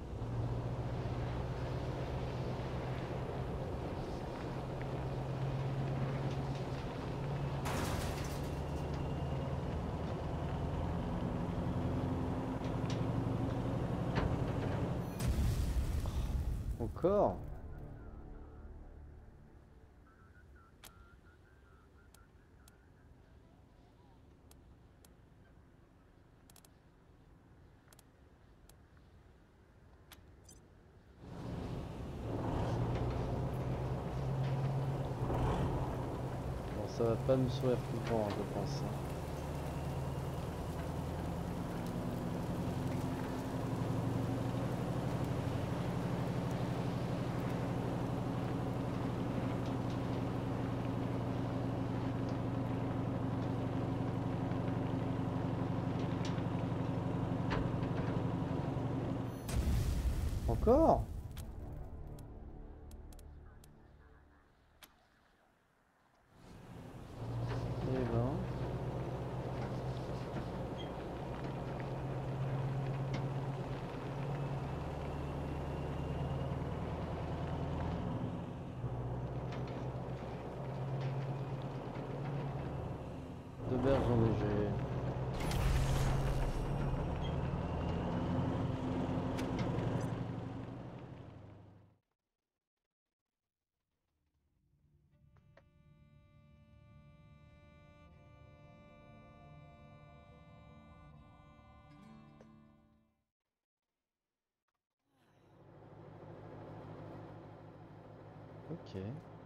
Encore? ça va pas me sourire tout le temps, je pense. Encore? Eh ben. Deux berges enneigées. Ok.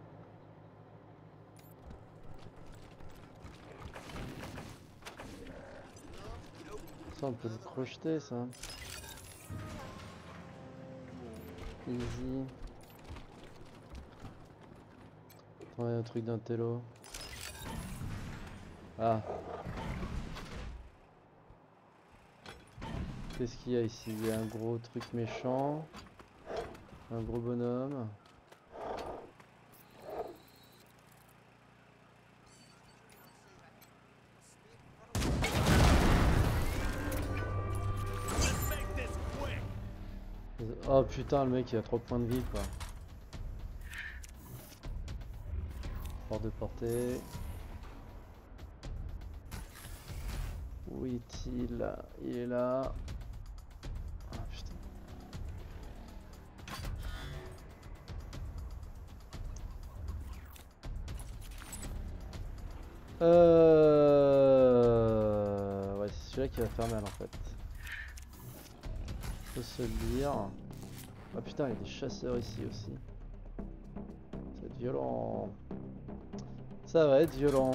Ça on peut le crocheter ça. Easy. Ouais, un truc d'un télo. Ah. Qu'est-ce qu'il y a ici? Il y a un gros truc méchant. Un gros bonhomme. Oh putain, le mec il a trois points de vie quoi. Hors de portée. Où est-il? Il est là. Ah putain. Euh... Ouais, c'est celui-là qui va faire mal en fait. Faut se le dire. Ah putain, il y a des chasseurs ici aussi. Ça va être violent. Ça va être violent.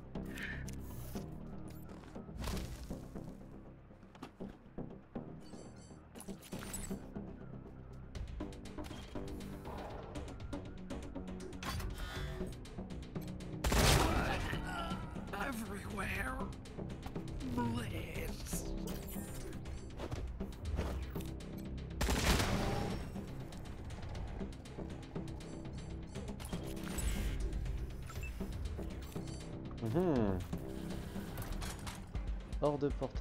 Everywhere. Blitz. Mmh. Hors de portée.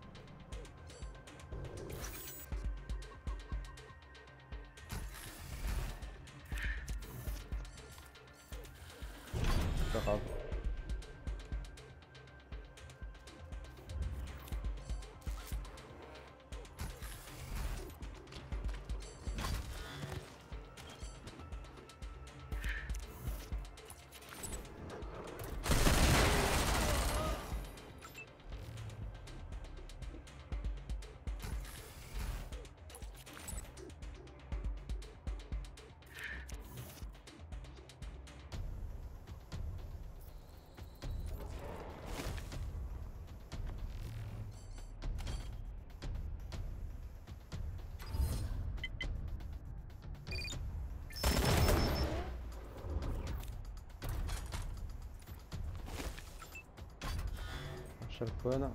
Pas grave. Chalcone.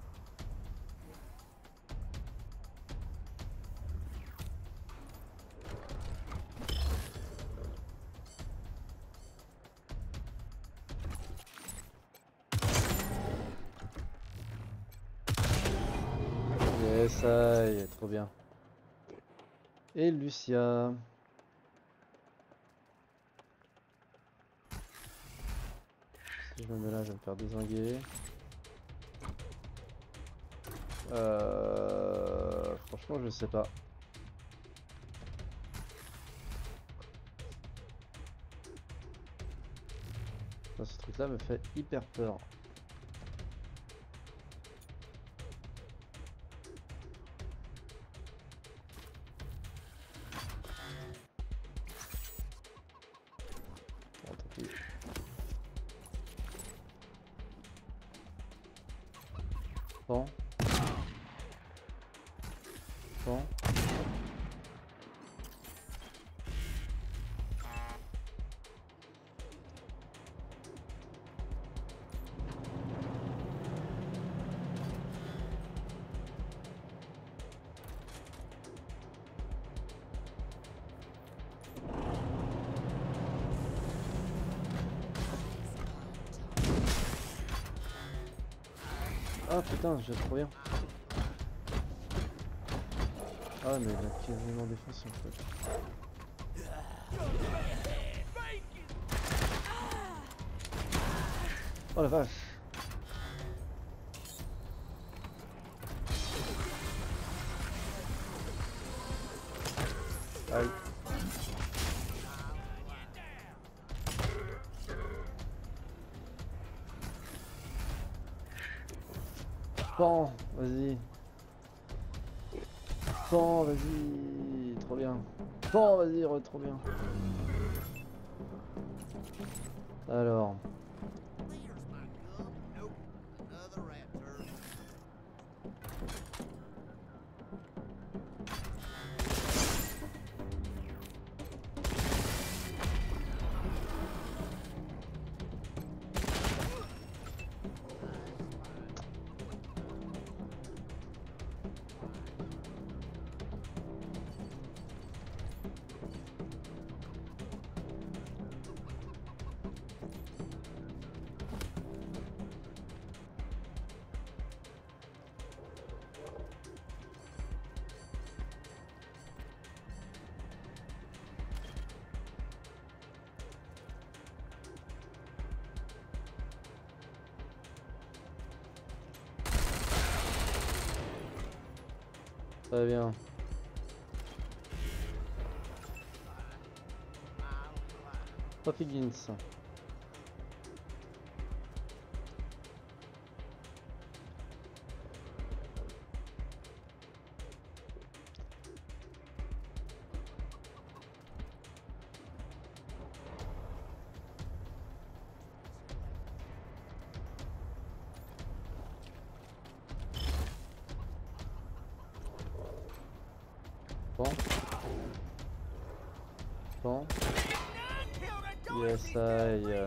Yes, ça y est, trop bien. Et Lucia. Si je me mets là, je vais me faire dézinguer. Euh, franchement, je sais pas. Ça, ce truc là me fait hyper peur. Bon, tant pis. Bon. Bon. Ah putain, j'ai trop bien. Ah mais il a quasiment défoncé en fait. Oh la vache. Aïe. Pan, vas-y. Pan, vas-y. Trop bien. Pan, vas-y, re, trop bien. Alors. Très bien. Puffy Gins. Bon. Bon. Yes, I.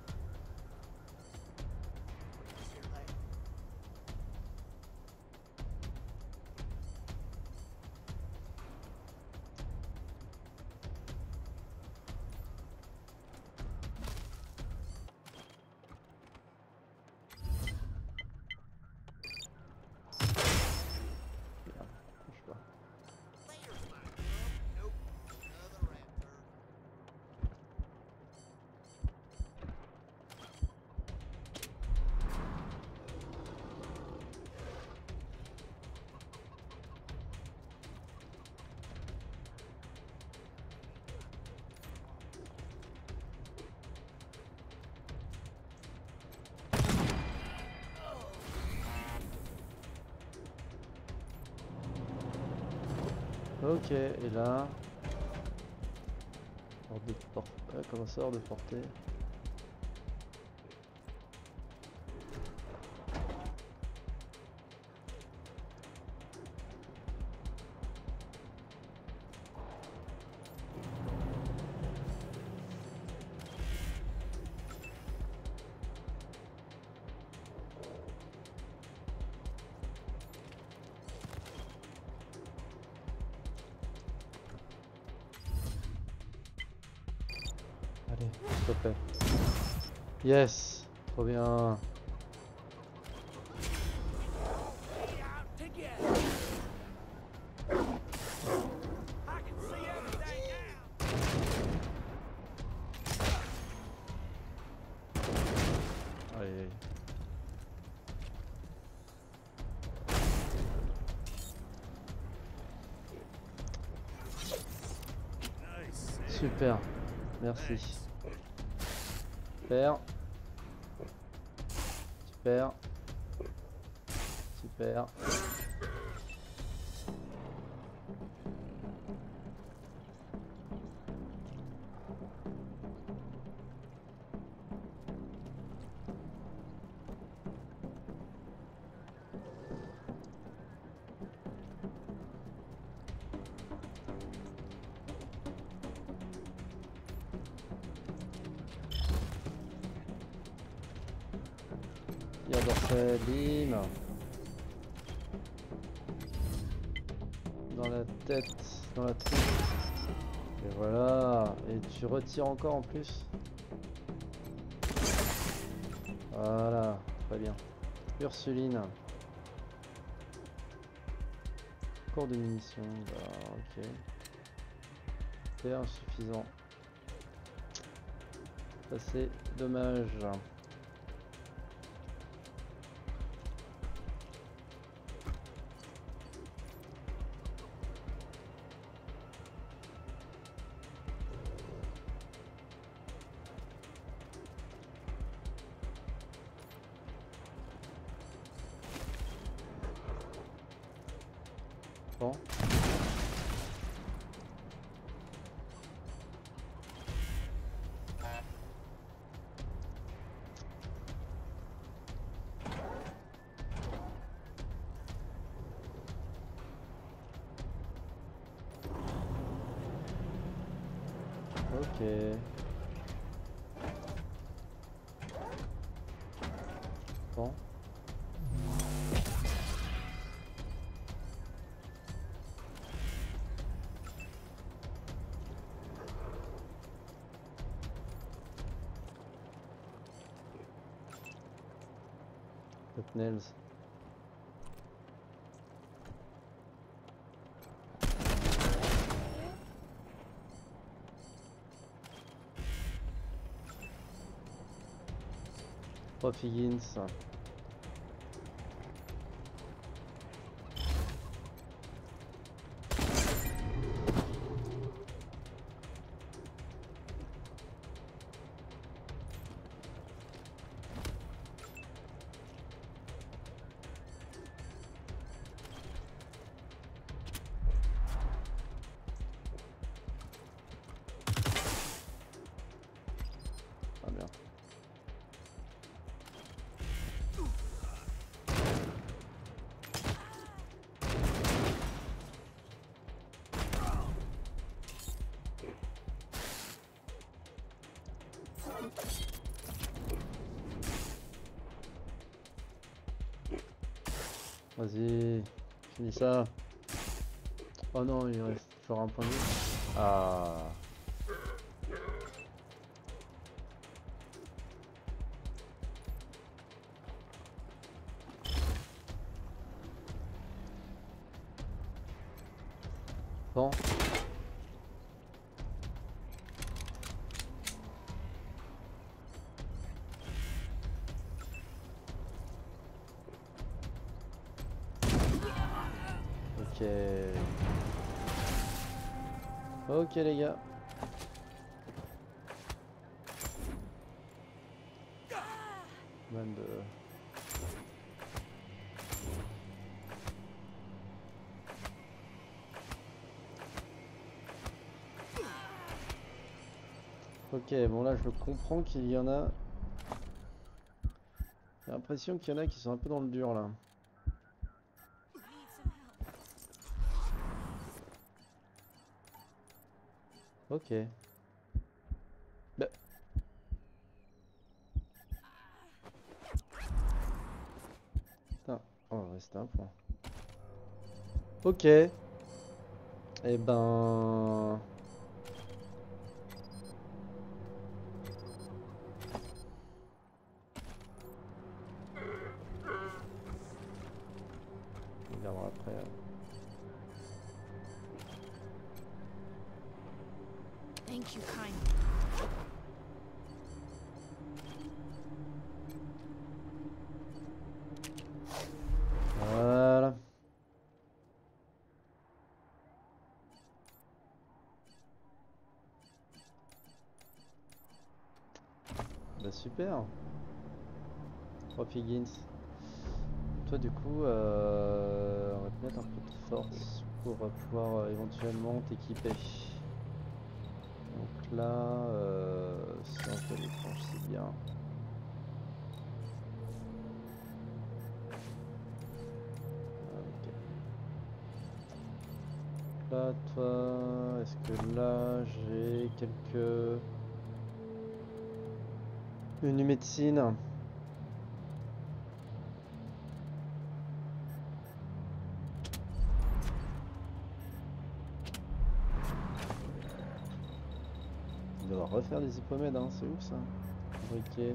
Ok, et là, hors de portée, euh, comment ça, hors de portée? Allez, s'il te plaît. Yes, trop bien. Aïe, aïe. Super, merci. Super. Super. Super. Tire dorsal, bim. Dans la tête, dans la tête. Et voilà. Et tu retires encore en plus. Voilà, très bien. Ursuline. Encore de munitions, bah, ok. C'est insuffisant. Ça c'est dommage. Bon. Ok. Bon. Nails. Pas Higgins. Ah bien. Vas-y, finis ça. Oh non, il reste toujours un point de vue. Ah. Bon. Ok. Ok les gars. vingt-deux. Ok, bon là je comprends qu'il y en a. J'ai l'impression qu'il y en a qui sont un peu dans le dur là. Ok. Bah. Putain, oh c'était un point. Ok. Eh ben. On verra après. Thank you kindly. Voilà. Bah super. trois Higgins. Toi du coup, euh, on va te mettre un peu de force pour pouvoir euh, éventuellement t'équiper. Donc là, euh, si on fait l'étrange, c'est bien. Ok. Là, toi, est-ce que là, j'ai quelques... Une médecine. devoir refaire des hippomèdes, hein, c'est ouf ça. Fabriquer.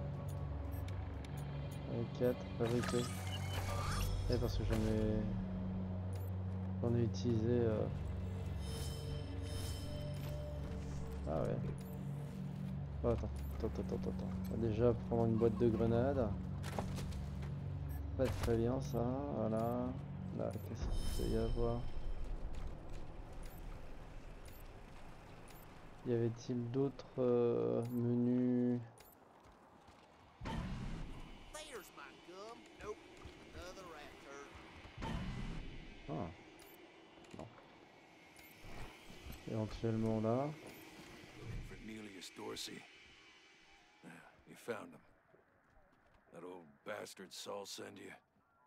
quatre, fabriquer. Et parce que j'en ai... J'en ai utilisé... Euh... Ah ouais. Oh, attends, attends, attends, attends, attends. On va déjà prendre une boîte de grenades. Pas très bien ça, voilà. Là, qu'est-ce qu'il peut y avoir? Y avait-il d'autres euh, menus? Ah. Non. Éventuellement là. Cornelius Dorsey. Yeah, you found him. That old bastard Saul send you?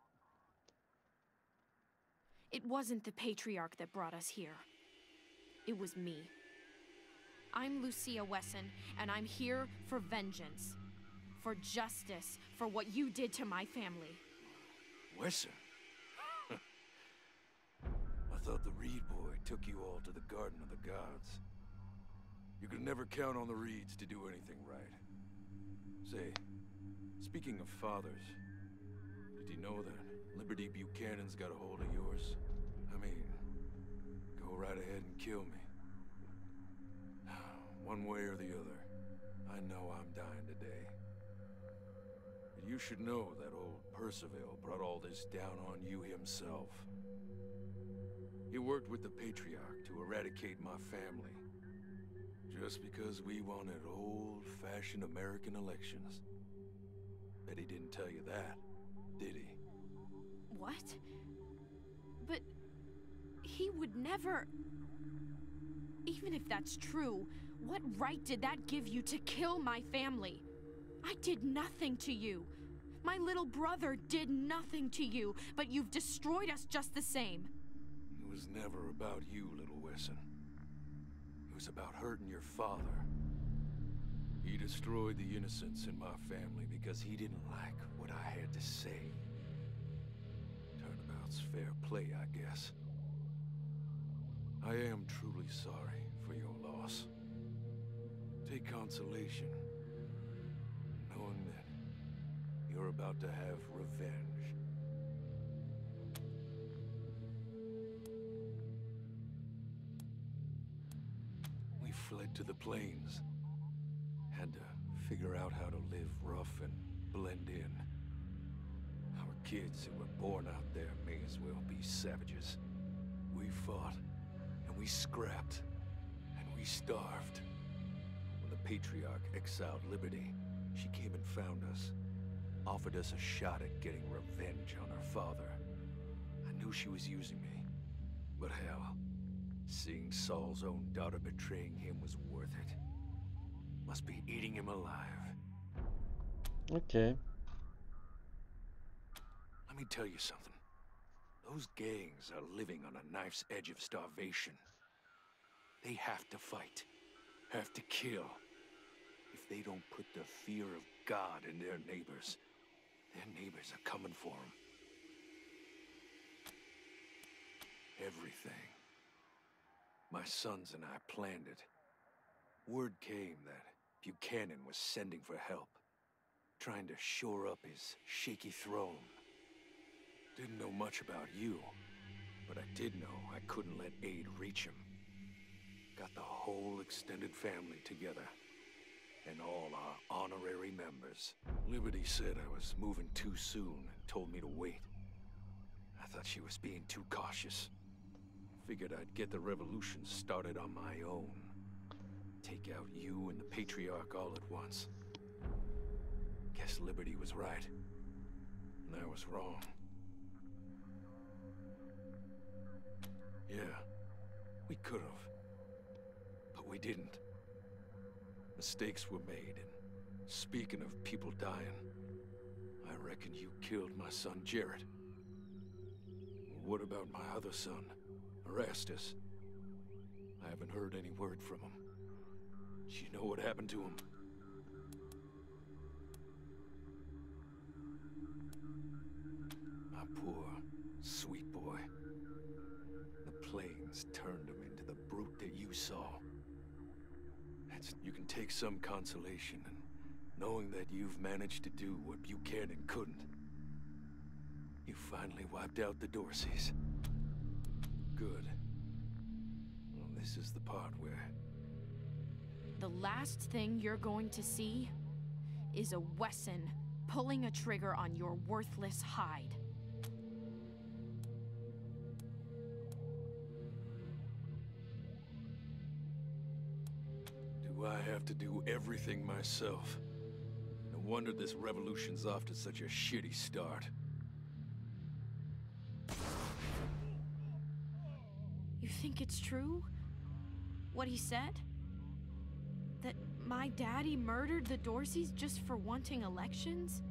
It wasn't the Patriarch that brought us here. It was me. I'm Lucia Wesson, and I'm here for vengeance. For justice, for what you did to my family. Wesson? I thought the Reed boy took you all to the Garden of the Gods. You could never count on the Reeds to do anything right. Say, speaking of fathers, did you know that Liberty Buchanan's got a hold of yours? I mean, go right ahead and kill me. One way or the other, I know I'm dying today. But you should know that old Percival brought all this down on you himself. He worked with the Patriarch to eradicate my family. Just because we wanted old-fashioned American elections. Bet he didn't tell you that, did he? What? But he would never... Even if that's true, what right did that give you to kill my family? I did nothing to you. My little brother did nothing to you, but you've destroyed us just the same. It was never about you, little Wesson. It was about hurting your father. He destroyed the innocents in my family because he didn't like what I had to say. Turnabout's fair play, I guess. I am truly sorry for your loss. Take consolation, knowing that you're about to have revenge. We fled to the plains. Had to figure out how to live rough and blend in. Our kids who were born out there may as well be savages. We fought, and we scrapped, and we starved. When the Patriarch exiled Liberty, she came and found us. Offered us a shot at getting revenge on her father. I knew she was using me. But hell, seeing Saul's own daughter betraying him was worth it. Must be eating him alive. Okay. Let me tell you something. Those gangs are living on a knife's edge of starvation. They have to fight. Have to kill. If they don't put the fear of God in their neighbors, their neighbors are coming for them. Everything. My sons and I planned it. Word came that Buchanan was sending for help. Trying to shore up his shaky throne. Didn't know much about you, but I did know I couldn't let aid reach him. Got the whole extended family together. And all our honorary members. Liberty said I was moving too soon and told me to wait. I thought she was being too cautious. Figured I'd get the revolution started on my own. Take out you and the Patriarch all at once. Guess Liberty was right. And I was wrong. Yeah, we could've. But we didn't. Mistakes were made, and speaking of people dying, I reckon you killed my son Jarrett. What about my other son, Erastus? I haven't heard any word from him. Do you know what happened to him? My poor, sweet boy. The plains turned him into the brute that you saw. chance, you can take some consolation in knowing that you've managed to do what Buchanan couldn't. You finally wiped out the Dorseys. Good. Well, this is the part where... The last thing you're going to see is a Wesson pulling a trigger on your worthless hide. Do I have to do everything myself? No wonder this revolution's off to such a shitty start. You think it's true? What he said? That my daddy murdered the Dorseys just for wanting elections?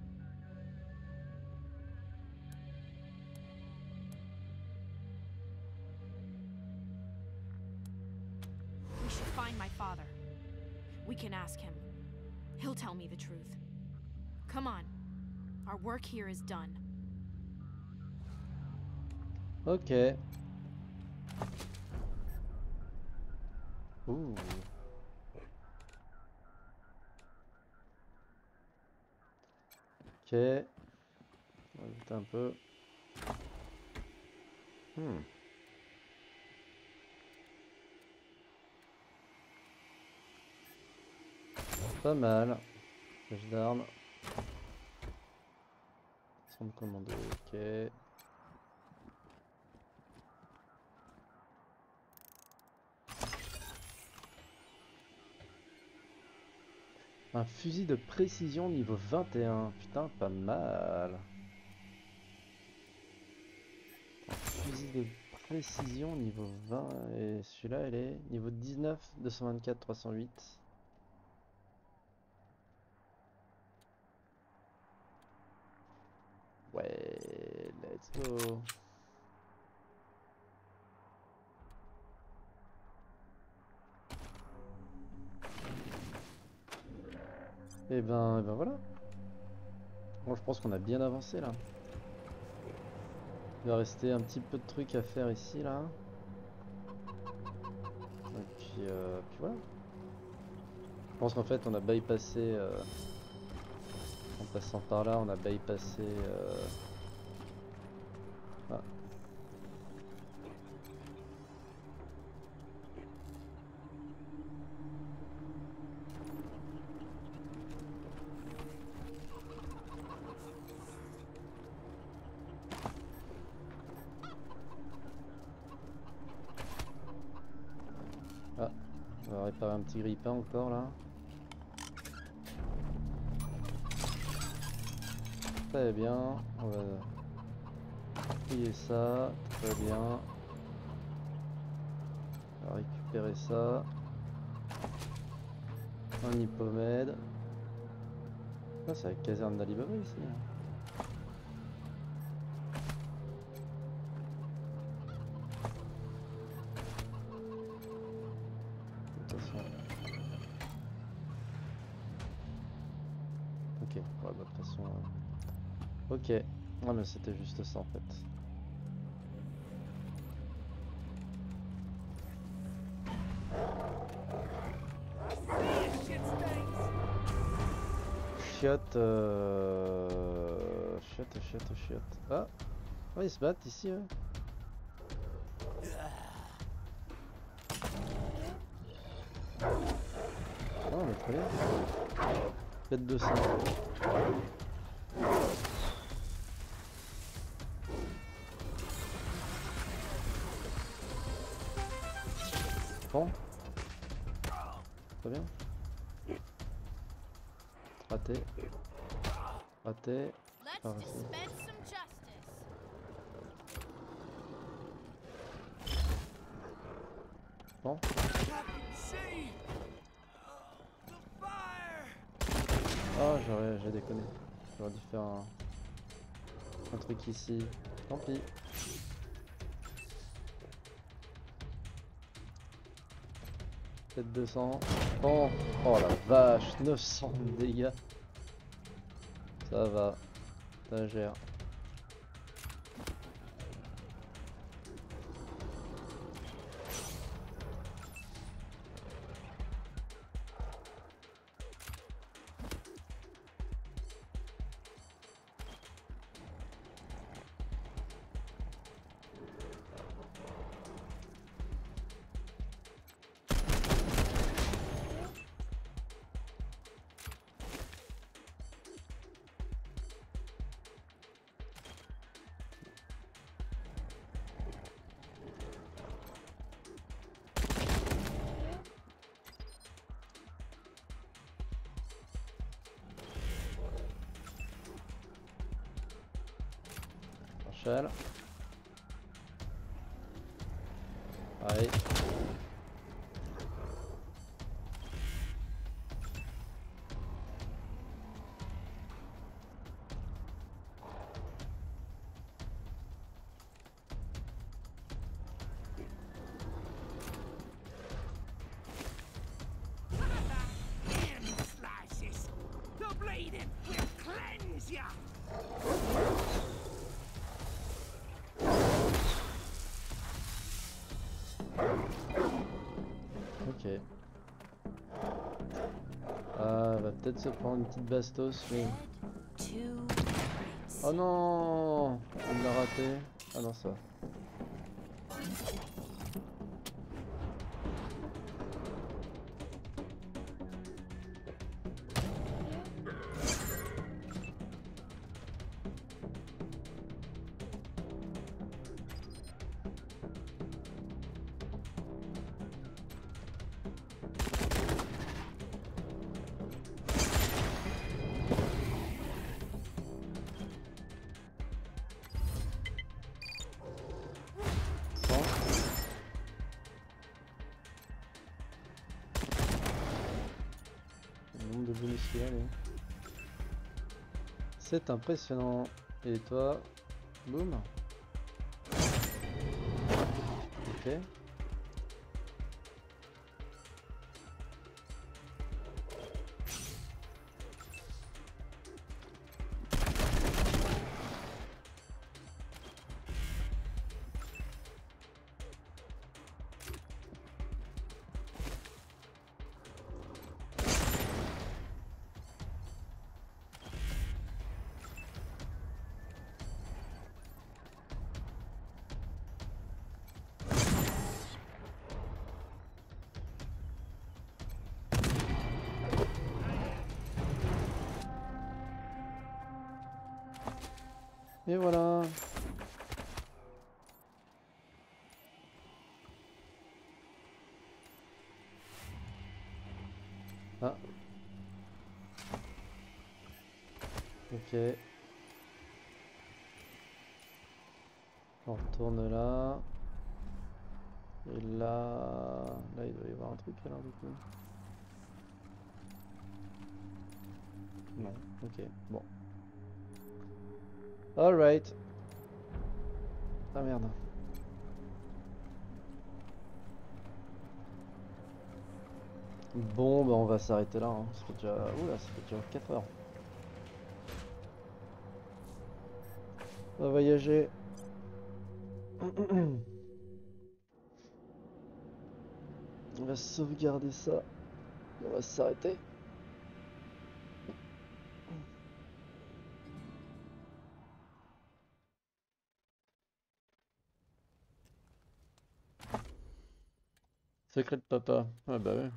We should find my father. We can ask him. He'll tell me the truth. Come on. Our work here is done. Ok. Ouh. Ok. On va ajouter un peu. Hmm. Pas mal. Page d'armes. Centre de commando, ok. Un fusil de précision niveau vingt et un. Putain, pas mal. Un fusil de précision niveau vingt. Et celui-là, il est niveau dix-neuf, deux cent vingt-quatre, trois cent huit. Ouais, let's go. Et ben, et ben voilà. Bon, je pense qu'on a bien avancé là. Il va rester un petit peu de trucs à faire ici là. Et puis, euh, puis voilà. Je pense qu'en fait on a bypassé, euh, en passant par là, on a bypassé... Euh... Ah. Ah, on va réparer un petit grippin encore là. Très bien, on va trier ça, très bien. On va récupérer ça. Un hippomède. Ah, c'est la caserne d'Alibaba ici. Attention. Ok, ouais, bah, de toute façon. Euh... Ok, ah mais c'était juste ça en fait. Chiotte, euh... chiotte, chiotte, chiotte. Ah, oh, ils se battent ici. Hein. Oh, mais très bien. Peut-être deux cents. Bon. Très bien. Raté. Raté. Pas raté. Bon. Oh, j'aurais j'ai déconné. J'aurais dû faire un, un truc ici. Tant pis. Peut-être deux cents. Bon. Oh la vache, neuf cents de dégâts. Ça va. Ça gère. l'échelle. Allez. Ok. Ah, va peut-être se prendre une petite bastos, mais... Oh non, il l'a raté. Ah non, ça va. C'est impressionnant. Et toi, boum. Ok. Et voilà. Ah. Ok. On retourne là. Et là... Là, il doit y avoir un truc alors du coup. Non. Ok. Bon. Alright. Ah merde. Bon, bah on va s'arrêter là. Hein. Ça fait déjà... Oula, ça fait déjà quatre heures. On va voyager. On va sauvegarder ça. On va s'arrêter. Secret de papa. Ah bah ouais.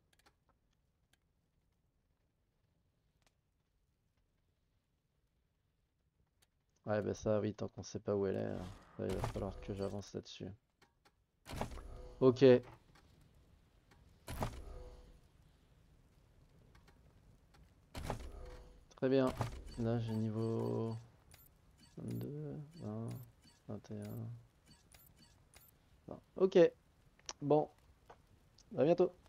Ouais bah ça oui, tant qu'on sait pas où elle est, là, il va falloir que j'avance là-dessus. Ok. Très bien. Là j'ai niveau vingt-deux, vingt, vingt et un. Non. Ok. Bon. À bientôt.